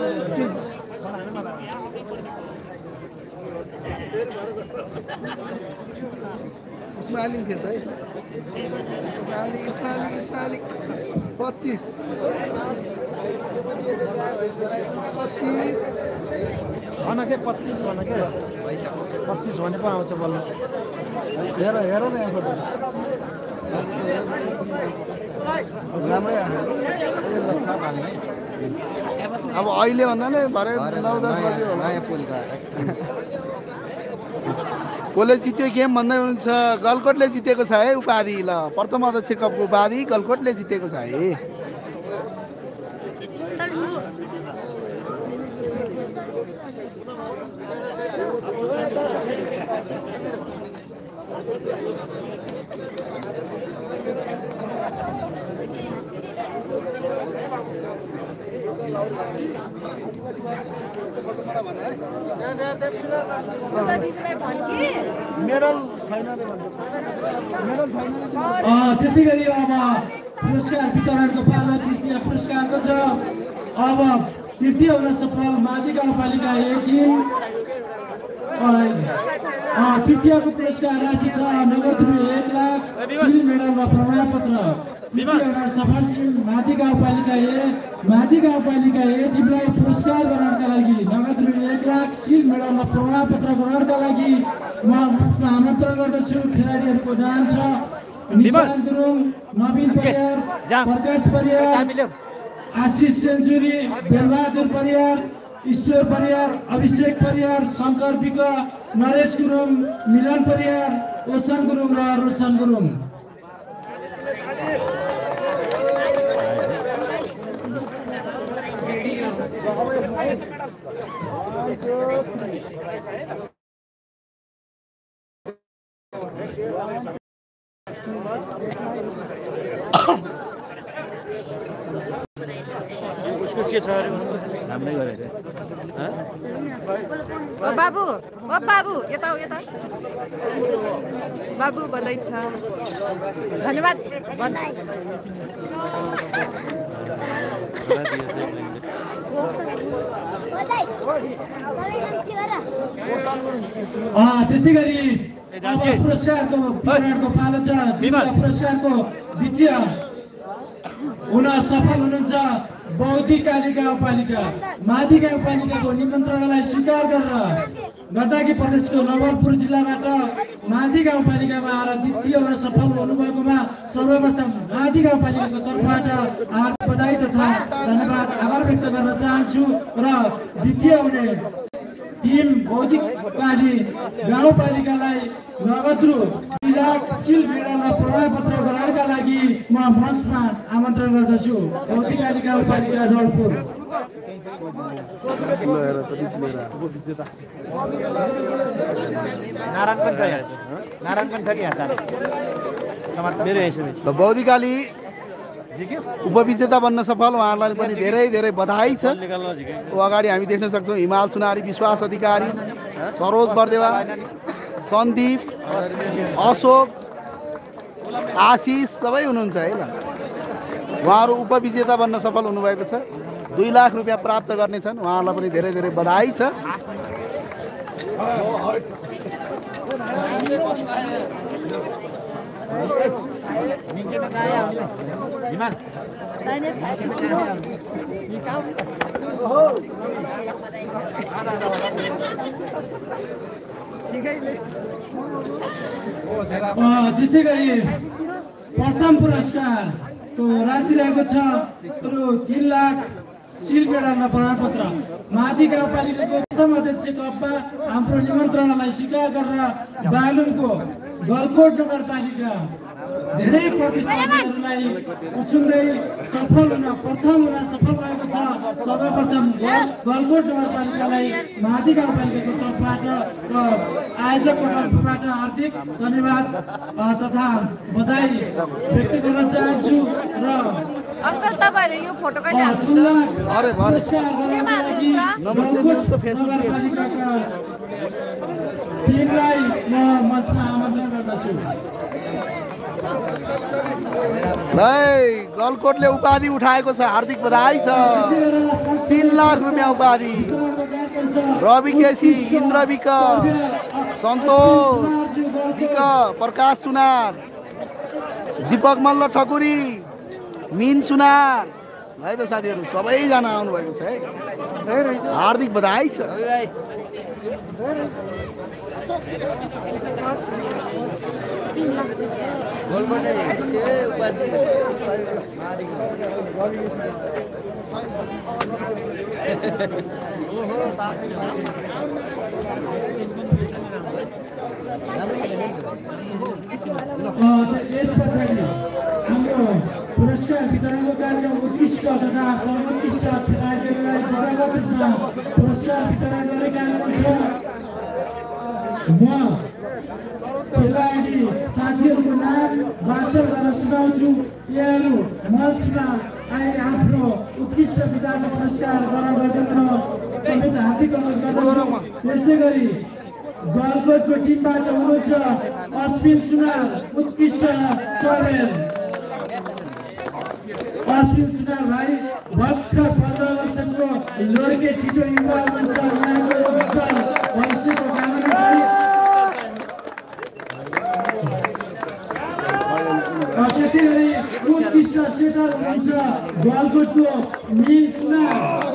स्माइलिङ फेस है स्माइलिङ 25 भन के 25 भन के 25 भने पो आउँछ बल्ल हेर हेर न यहाँ फोटो राम्रै अब अहिले भन्दा नि भरे 9-10 बजे होला कसले जित्यो गेम भन्दै हुनुहुन्छ गलकोटले जितेको छ है उपाधि ल प्रथम अध्यक्ष कपको उपाधि गलकोटले जितेको छ है मेडल छैन रे भन्छ मेडल छैन त्यसै गरी अब पुरस्कार वितरणको पालो तृतीय पुरस्कारको छ अब तृतीय हुन सफल माथि गाउँपालिका 1 तृतीयको पुरस्कार राशि छ नगद रु 1 लाख सिल मेडल र प्रमाणपत्र तृतीय हुन सफल टिम माथि गाउँपालिका 1 टिमलाई पुरस्कार गराउनका लागि नगद रु 1 लाख सिल मेडल र प्रमाणपत्र गराउनका लागि म आमन्त्रण गर्दछु खेलाडीहरूको नाम छ निशान गुरुङ नवीन परियार प्रकाश परियार आशिष सेन्चुरी बेलबहादुर परियार ईश्वर परियार अभिषेक परियार शङ्कर विक नरेश गुरुङ मिलन परियार ओसन गुरुङ र रोशन गुरुङ उसको के छ अरे राम्रै गरेको ओ बाबु यता बाबु बधाई छ धन्यवाद त्यसै गरी पुरस्कारको पालो छ पुरस्कारको द्वितीय हुन सफल हुनुहुन्छ बौद्धिक काली गाउँपालिका माथि गाउँपालिकाको निमन्त्रणालाई स्वीकार गरेर गण्डकी प्रदेशको नवलपुर जिल्लाबाट माथि गाउँपालिकामा आएर द्वितीय हुन सफल हुनुभएकोमा सर्वप्रथम माथि गाउँपालिकाको तर्फबाट हार्दिक बधाई तथा धन्यवाद आभार व्यक्त गर्न चाहन्छु र द्वितीय हुने टिम बौद्धिक काली गाउँपालिकालाई नगद रु 2 लाख सिल मेडल र प्रमाणपत्र गराउनका लागि म मञ्चमा आमन्त्रण गर्दछु बौद्धिक काली गाउँपालिका जलपुर नारायण छ कि यहाँ बौद्धिकाली उपविजेता बन्न सफल उहाँहरूलाई पनि धेरै धेरै बधाई छ अगाडि हामी देख्न सक्छौँ हिमाल सुनारी विश्वास अधिकारी सरोज बर्देवा सन्दीप अशोक आशिष सबै हुनुहुन्छ है ल उहाँहरू उपविजेता बन्न सफल हुनुभएको छ 2 लाख रुपियाँ प्राप्त गर्नेछन् उहाँहरूलाई पनि धेरै धेरै बधाई छ त्यस्तै गरी प्रथम पुरस्कारको राशि रहेको छ रु 3 लाख सिल मेडल र प्रमाणपत्र माथि गाउँपालिकाको प्रथम अध्यक्ष कपमा हाम्रो निमन्त्रणालाई स्वीकार गरेर बागलुङको गलकोट नगरपालिका धेरै प्रतिस्पर्धीहरूलाई उछिन्दै सफल हुन प्रथम हुन सफल भएको छ। सर्वप्रथम गलकोट नगरपालिकालाई माथि गाउँपालिकाको तर्फबाट र आयोजकको तर्फबाट हार्दिक धन्यवाद तथा बधाई व्यक्त गर्न चाहन्छु। र अङ्कल तपाईँहरूले यो फोटो कहिले हाल्नुहुन्छ? अरे भरे केमा हाल्नुहुन्छ? नमस्ते न्युजको फेसबुक पेज टिमलाई म मञ्चमा आमन्त्रण गर्दछु। गलकोटले उपाधि उठाएको छ, हार्दिक बधाई छ। 3 लाख रुपियाँ उपाधि। रवि केसी, इन्द्र विक, सन्तोष विक, प्रकाश सुनार, दीपक मल्ल ठकुरी, मिन सुनार है त साथीहरू सबैजना आउनुभएको छ है, हार्दिक बधाई छ। यस पछाडि हाम्रो पुरस्कार वितरणको कार्यक्रम उत्कृष्ट तथा सर्वोत्कृष्ट खेलाडीहरूलाई पुरस्कार वितरण गरेका हुनुहुन्छ। म खेलाडी साथीहरूको नाम वाचन गर्न सुनाउँछु। यहाँहरू मञ्चमा आए आफ्नो उत्कृष्ट विधाको पुरस्कार ग्रहण गरिदिन समेत हार्दिक अनुरोध गर्दछु। यस्तै गरी गलकोटको टिमबाट हुनुहुन्छ अश्विन सुनार, उत्कृष्ट सर्वेल। अश्विन सुनार भाइ भर्खर 15 वर्षको लोर्के छिटो युवा हुनुहुन्छ। यहाँको उज्जवल भविष्यको कामना छ। त्यसै गरी उत्कृष्ट सेटर हुनुहुन्छ गलकोटको मिन सुनार।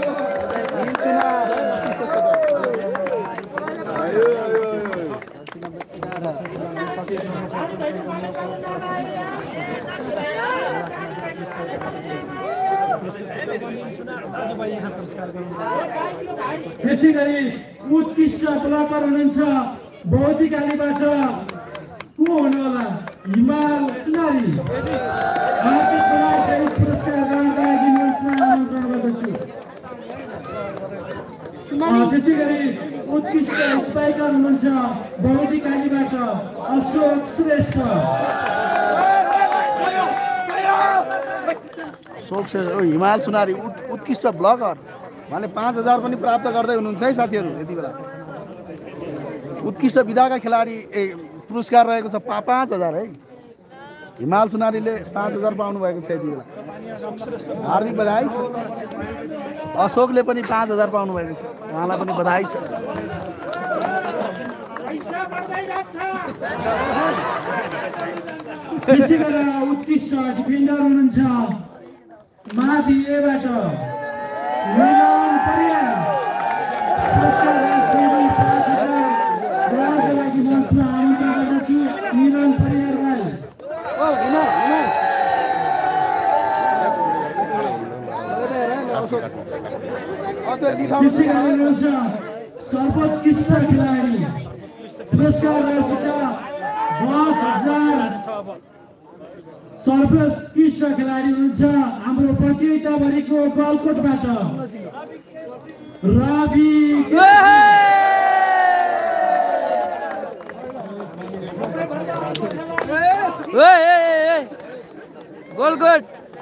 त्यसै गरी उत्कृष्ट ब्लकर हुनुहुन्छ बौद्धिकालीबाट को हुनुहोला हिमाल सुनारी। हार्दिक बधाई सहित पुरस्कार ग्रहणका लागि मञ्चमा आमन्त्रण गर्दछु। त्यसै गरी उत्कृष्ट स्पाइकर हुनुहुन्छ बौद्धिकालीबाट अशोक श्रेष्ठ। हिमाल सुनारी उत्कृष्ट ब्लगर उहाँले 5000 पनि प्राप्त गर्दै हुनुहुन्छ है साथीहरू। यति बेला उत्कृष्ट विधाका खेलाडी पुरस्कार रहेको छ 5000 है। हिमाल सुनारीले 5000 पाउनु भएको छ यति बेला, हार्दिक बधाई छ। अशोकले पनि 5000 पाउनु भएको छ, उहाँलाई पनि बधाई छ। उत्कृष्ट डिफेन्डर हुनुहुन्छ माथि एबाट मिलन परियार। पुरस्कार राशि 5000 ग्रहणका लागि मञ्चमा आमन्त्रण गर्दछु मिलन परियारलाई। त्यसै गरी हुनुहुन्छ सर्वोत्कृष्ट खेलाडी। पुरस्कार राशि 10,000। सर्वोत्कृष्ट खेलाडी हुनुहुन्छ हाम्रो प्रतियोगिताभरिको गलकोटबाट रवि। गलकोट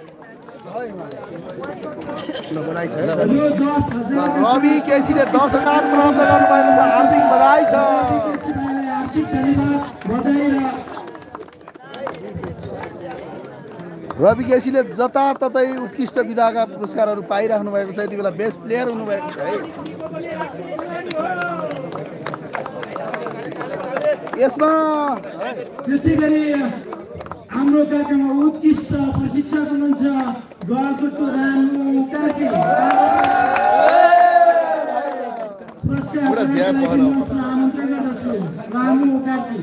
रवि केसीले 10,000 प्राप्त गर्नुभएको छ, हार्दिक बधाई छ। हार्दिक धन्यवाद बधाई। रवि केसीले जताततै उत्कृष्ट विधाका पुरस्कारहरू पाइराख्नु भएको छ। यति बेला बेस्ट प्लेयर हुनुभएको छ है। यसमा त्यसै गरी हाम्रो कार्यक्रममा उत्कृष्ट प्रशिक्षक हुनुहुन्छ गलकोटको रामु कार्की। पुरस्कार आमन्त्रण गर्दछु रामु कार्की।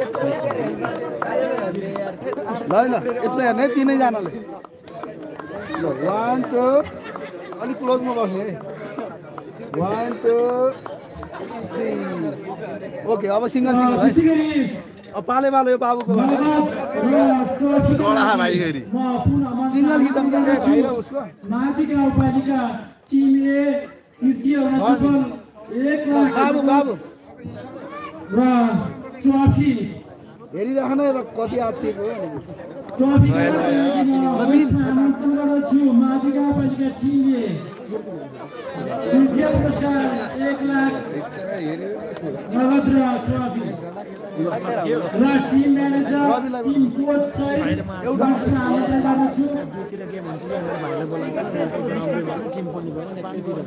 ल यसमा हेर्ने 3जनाले 1 2 अलि क्लोजमा बस्नु है 1 2 3 ओके अब सिंगल सिंगल है अब पाले वाले यो बाबुको डोला भाइ फेरि सिंगल गीत भाइ र उसको माथिका उपाधिका टिमले तृतीय हुन सफल 1 लाख बाबु बाबु र ट्रफी हेरिराख्नु न कति आत्तिएको ट्रफी आमन्त्रण गर्दछु माथिका उपाधिका टिमले तृतीय पुरस्कार 1 लाख नगद र ट्रफी र टिम म्यानेजर टिम कोच सहित एउटा आमन्त्रण गर्दछु दुईतिर गेम हुन्छ कि मेरो भाइले बोलाएको टिम पनि भयो एकैतिर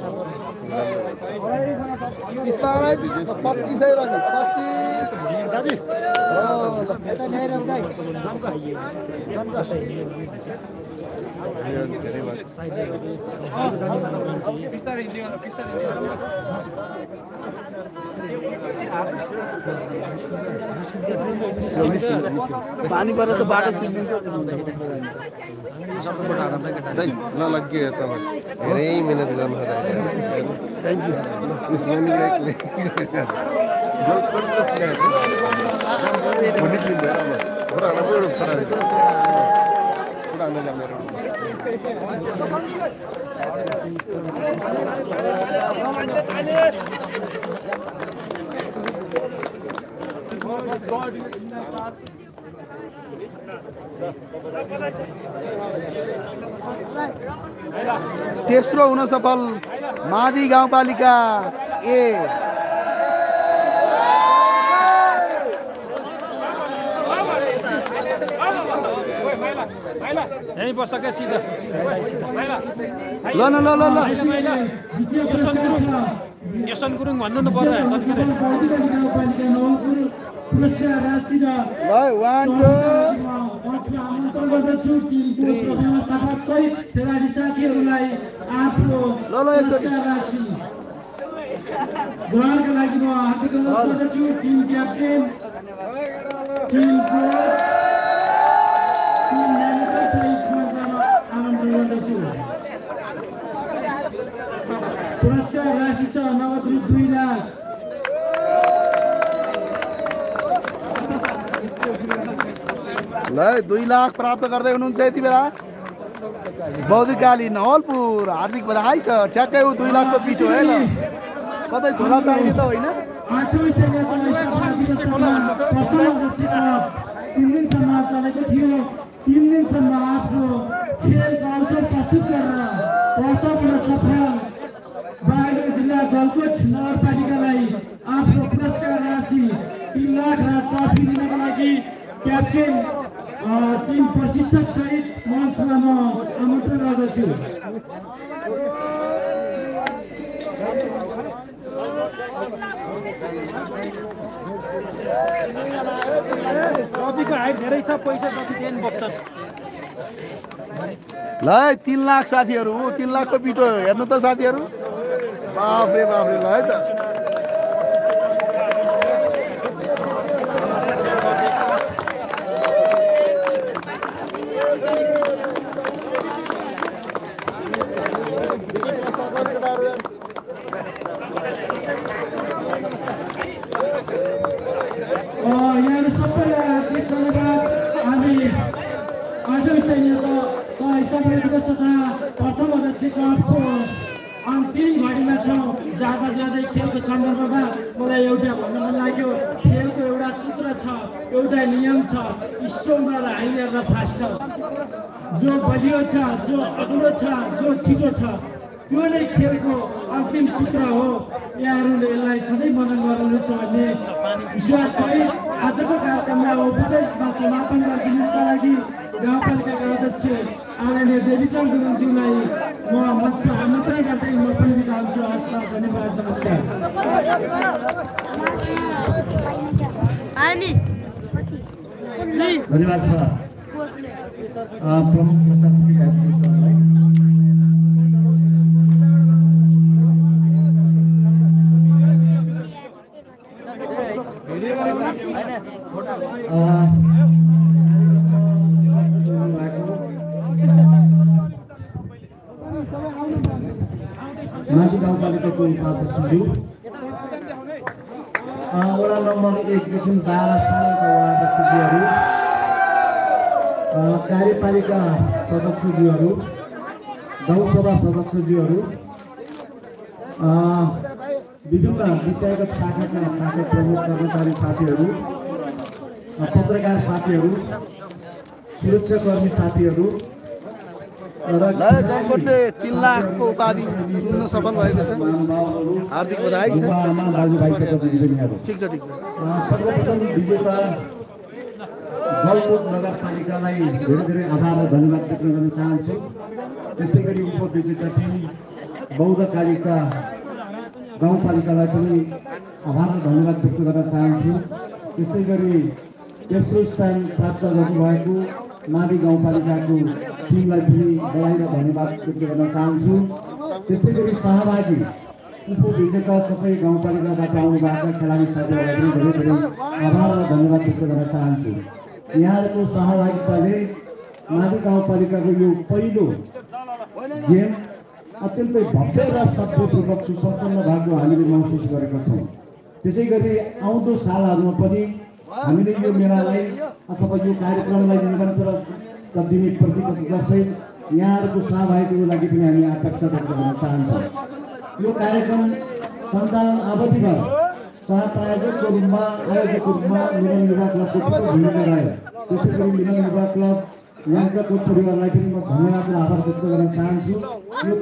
स्पाइट 25 है रनि 25 दाजु हो यता मेरो भाइ पानी परेर त बाटो चिन्दिन्छ ल लग्यो यता धेरै मिहिनेत गर्नु थ्याङ्क यू तेस्रो हुन सफल मादी गाउँपालिका ए यही बस्छ क्या सिधा ल ल ल ल यसन गुरुङ भन्नु न पर्यो पुरस्कार राशि र ल 1 2 आमन्त्रण गर्दछु टिमको व्यवस्थापक सहित खेलाडी साथीहरूलाई आफ्नो पुरस्कार राशि ग्रहणका लागि म हार्दिक अनुरोध गर्दछु team captain team coach team manager सहित मञ्चमा आमन्त्रण गर्दछु पुरस्कार राशि छ नगद रु 2 लाख ल 2 लाख प्राप्त गर्दै हुनुहुन्छ यति बेला बौद्धकाली नवलपुर हार्दिक बधाई छ ठ्याक्कै 2 लाखको पिठो है ल कतै झोला चाहिने त होइन 8औं श्रेणीको तीन दिनसम्म चलेको थियो 3 दिनसम्म आफ्नो खेलको अवसर प्रस्तुत गरेर प्रथम र सफल बागलुङ जिल्ला गलकोट नगरपालिकालाई आफ्नो पुरस्कार राशि 3 लाख र ट्रफी दिनका लागि क्याप्टेन टिम प्रशिक्षक सहित मञ्चमा म आमन्त्रण गर्दछु ट्रफीको हाइट धेरै छ पैसा जति दिएन बक्छन् ल 3 लाख साथीहरू 3 लाखको पिठो हेर्नु त साथीहरू बाफ्रे बाफ्रे ल है त यहाँ सबैलाई हार्दिक धन्यवाद हामी 8औं श्रेणीको स्थानीय विकास तथा प्रथम अध्यक्ष कपको अन्तिम घडीमा छौँ जाँदा जाँदै खेलको सन्दर्भमा मलाई एउटा भन्न मन लाग्यो खेलको एउटा सूत्र छ एउटा नियम छ स्ट्रङ र हाइयर र फास्ट जो बलियो छ जो अग्लो छ जो छिटो छ त्यो नै खेलको अन्तिम सूत्र हो यहाँहरूले यसलाई सधैँ मनन गर्नुहुन्छ भन्ने विश्वास सहित आजको कार्यक्रमलाई औपचारिकमा समापन गरिदिनुका लागि गाउँपालिकाका अध्यक्ष आदरणीय देवीचरण गुरुङज्यूलाई म मञ्चमा आमन्त्रण गर्दै म पनि बिदा हुन्छु हस् धन्यवाद नमस्कार धन्यवाद छ प्रमुख प्रशासनिक आयुक्त सरलाई माथि गाउँपालिकाको उपाध्यक्षज्यू, वडा नम्बर 1 देखि 12 सम्मका वडाध्यक्षज्यूहरू, कार्यपालिका सदस्यज्यूहरू, गाउँसभा सदस्यज्यूहरू, विभिन्न विषयगत शाखाका शाखा प्रमुख कर्मचारी साथीहरू, पत्रकार साथीहरू, सुरक्षाकर्मी साथीहरू र जमकोटले 3 लाखको उपाधि जित्न सफल भएको छ। हार्दिक बधाई छ। आमा दाजुभाइ तथा दिदीबहिनीहरू, ठिक छ ठिक छ। सर्वप्रथम विजेता गौकोट नगरपालिकालाई धेरै धेरै आभार र धन्यवाद व्यक्त गर्न चाहन्छु। त्यसै गरी उपविजेता टिम बौद्धकालिका गाउँपालिकालाई पनि आभार र धन्यवाद व्यक्त गर्न चाहन्छु। त्यसै गरी तेस्रो स्थान प्राप्त गर्नुभएको मादी गाउँपालिकाको टिमलाई पनि बधाई र धन्यवाद व्यक्त गर्न चाहन्छु। त्यसै गरी सहभागी उपविजेता सबै गाउँपालिकाबाट आउनुभएका खेलाडी साथीहरूलाई पनि धेरै धेरै आभार र धन्यवाद व्यक्त गर्न चाहन्छु। यहाँहरूको सहभागिताले मादी गाउँपालिकाको यो पहिलो गेम अत्यन्तै भव्य र सफलतापूर्वक सुसम्पन्न भएको हामीले महसुस गरेका छौँ। त्यसै गरी आउँदो सालहरूमा पनि हामीले यो मेलालाई अथवा यो कार्यक्रमलाई निरन्तरता दिने प्रतिबद्धतासहित यहाँहरूको सहभागिताको लागि पनि हामी अपेक्षा व्यक्त गर्न चाहन्छौँ। यो कार्यक्रम सञ्चालन अवधिभर सहप्रायोजकको रूपमा आयोजकको रूपमा मिलन युवा क्लबको ठुलो भूमिका रह्यो। त्यसै गरी मिलन युवा क्लब याङ्चाकोट परिवारलाई पनि म धन्यवाद र आभार व्यक्त गर्न चाहन्छु। यो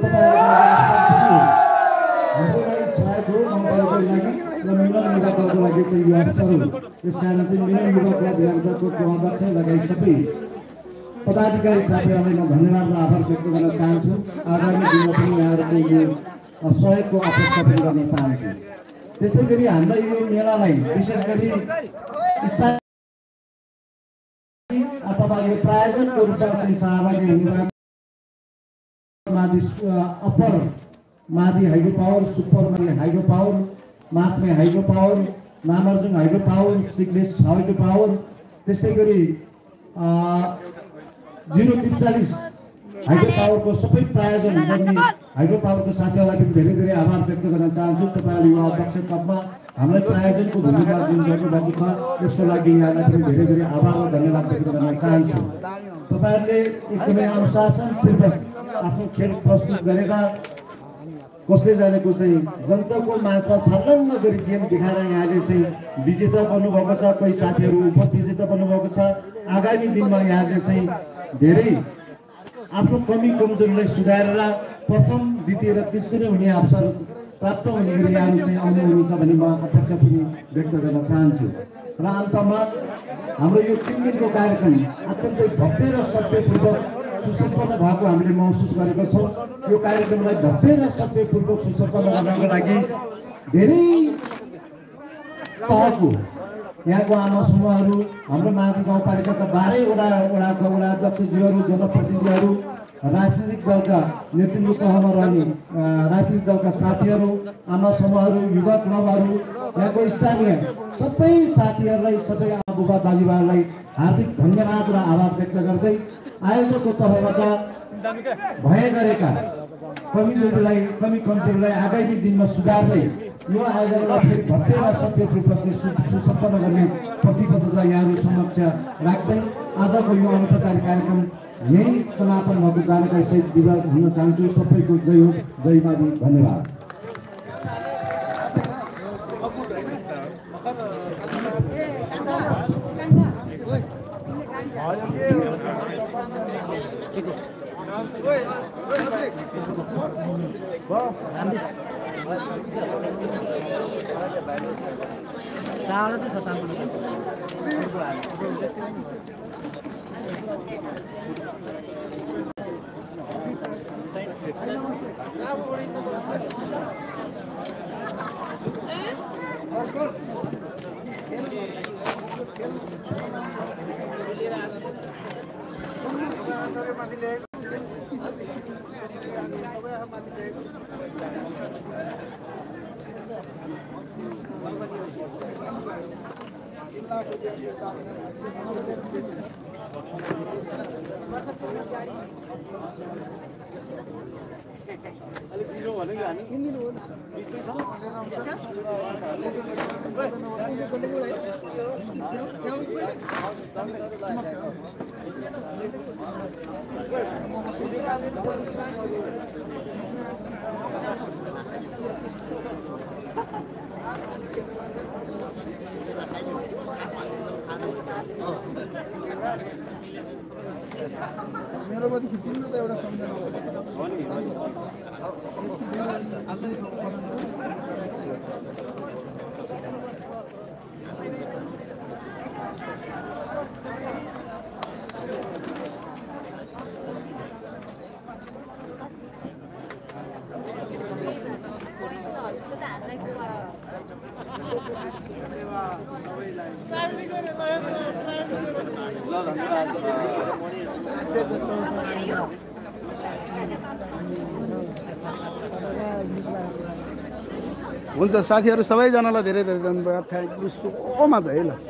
हामीलाई सहयोग हो गाउँपालिकाको लागि र मिलन युवा क्लबको लागि चाहिँ यो अवसर हो। त्यस कारण चाहिँ मिलन युवा क्लब याङ्चाकोटको अध्यक्ष लगायत सबै पदाधिकारी साथीहरूलाई म धन्यवाद र आभार व्यक्त गर्न चाहन्छु। आगामी दिनमा पनि यहाँहरूको यो सहयोगको अपेक्षा पनि गर्न चाहन्छु। त्यसै गरी हामीलाई यो मेलालाई विशेष गरी अथवा यो प्रायोजकको रूपमा चाहिँ सहभागी हुनुभएको माथि अप्पर माथि hydro power, super hydro power, माथमे hydro power, Namarjung hydro power, सिग्नेस हाइड्रो पावर, त्यसै गरी 043 हाइड्रो पावरको सबै प्रायोजन गर्ने हाइड्रो पावरको साथीहरूलाई पनि धेरै धेरै आभार व्यक्त गर्न चाहन्छु। तपाईँहरू यो अध्यक्ष पदमा हामीलाई प्रायोजनको भूमिका जुन गर्नुभएको छ त्यसको लागि यहाँलाई पनि धेरै धेरै आभार र धन्यवाद व्यक्त गर्न चाहन्छु। तपाईँहरूले एकदमै अनुशासनपूर्वक आफ्नो खेल प्रस्तुत गरेर कसले जानेको चाहिँ जनताको माझमा छर्लङ्ग गरी गेम देखाएर यहाँले चाहिँ विजेता बन्नुभएको छ। कोही साथीहरू उपविजेता बन्नुभएको छ। आगामी दिनमा यहाँले चाहिँ धेरै आफ्नो कमी कमजोरीलाई सुधारेर प्रथम, द्वितीय र तृतीय हुने अवसर प्राप्त हुने गरी यहाँहरू चाहिँ आउनुहुनेछ भन्ने म अपेक्षा पनि व्यक्त गर्न चाहन्छु। र अन्तमा हाम्रो यो 3 दिनको कार्यक्रम अत्यन्तै भव्य र सभ्यपूर्वक सुसम्पन्न भएको हामीले महसुस गरेका छौँ। यो कार्यक्रमलाई भव्य र सभ्यपूर्वक सुसम्पन्न गर्नको लागि धेरै तहको यहाँको आमा समूहहरू, हाम्रो माथि गाउँपालिकाका 12 वडाका वडाध्यक्षज्यूहरू, जनप्रतिनिधिहरू, राजनीतिक दलका नेतृत्व तहमा रहने राजनीतिक दलका साथीहरू, आमा समूहहरू, युवा क्लबहरू, यहाँको स्थानीय सबै साथीहरूलाई, सबै आबुबा दाजुभाइहरूलाई हार्दिक धन्यवाद र आभार व्यक्त गर्दै आयोजकको तर्फबाट भए गरेका कमी कमजोरीलाई आगामी दिनमा सुधार्दै यो आयोजनालाई फेरि भव्य र सभ्यपूर्वक सुसम्पन्न गर्ने प्रतिबद्धता यहाँहरू समक्ष राख्दै आजको यो अनौपचारिक कार्यक्रम यही समापन भएको जानकारी सहित विदा हुन चाहन्छु। सबैको जय होस्, जय मादी, धन्यवाद। अलिक मेरो पनि खिच्नु त एउटा सम्झना हुन्छ साथीहरु सबैजनालाई धेरै धेरै धन्यवाद थ्यांक यू सो मच है ल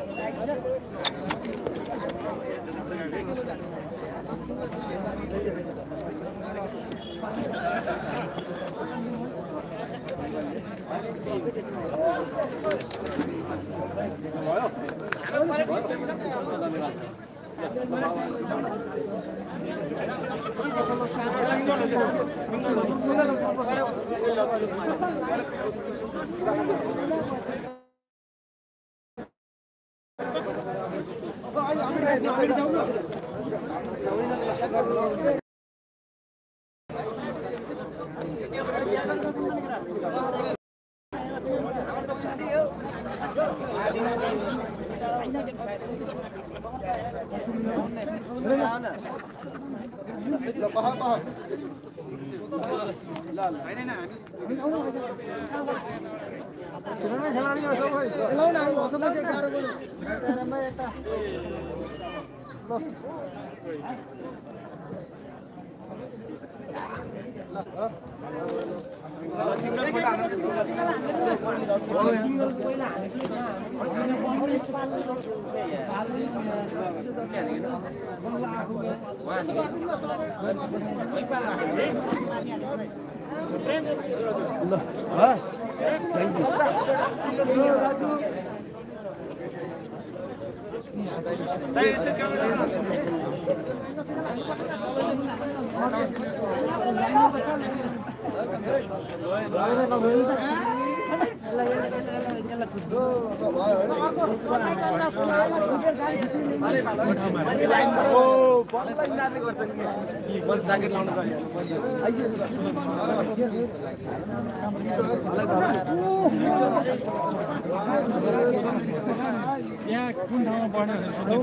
यहाँ कुन ठाउँमा पढ्ने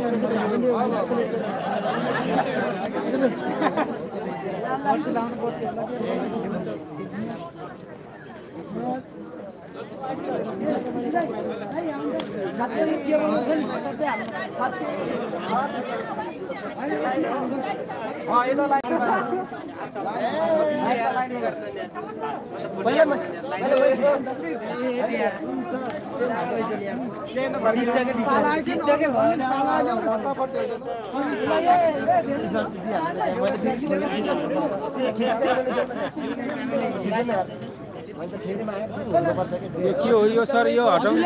के हो यो सर यो हटाउनु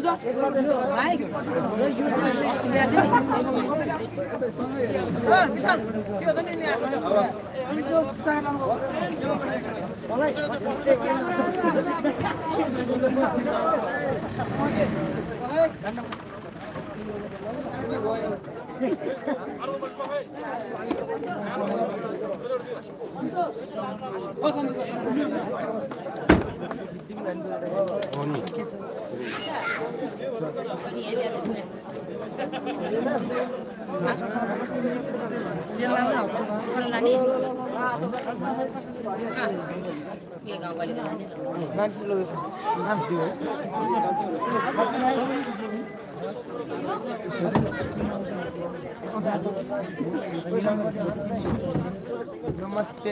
नमस्ते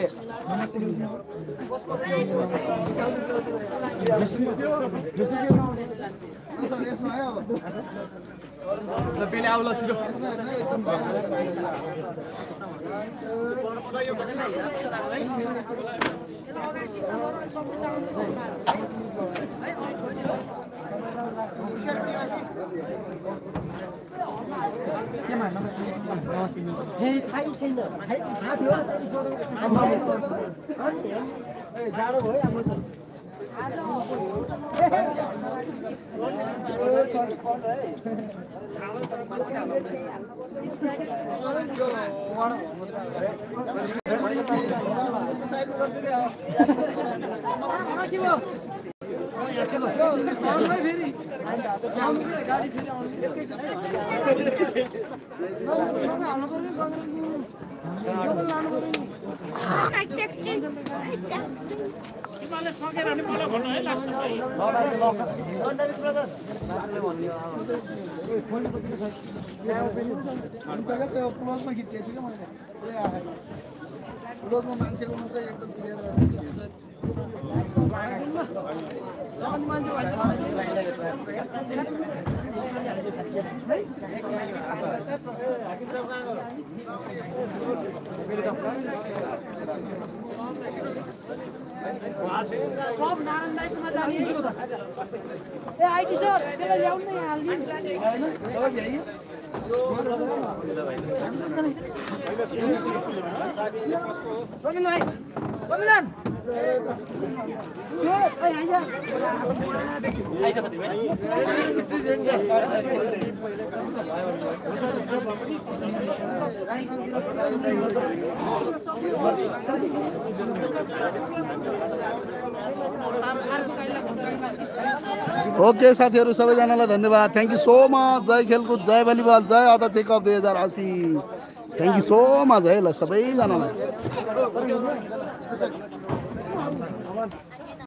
पहले आओ लो छिटो सब नारायण दाइकोमा जाने ए आइटी सर त्यसलाई ल्याउनु न यहाँ हाल्दिनु रोकिनु भाइ कमिलन ओके साथीहरु सबैजनालाई धन्यवाद थ्यांक यू सो मच जय खेलकुद जय भलिबल जय अध्यक्ष cup 2080 thank you so much है ल सबैजनालाई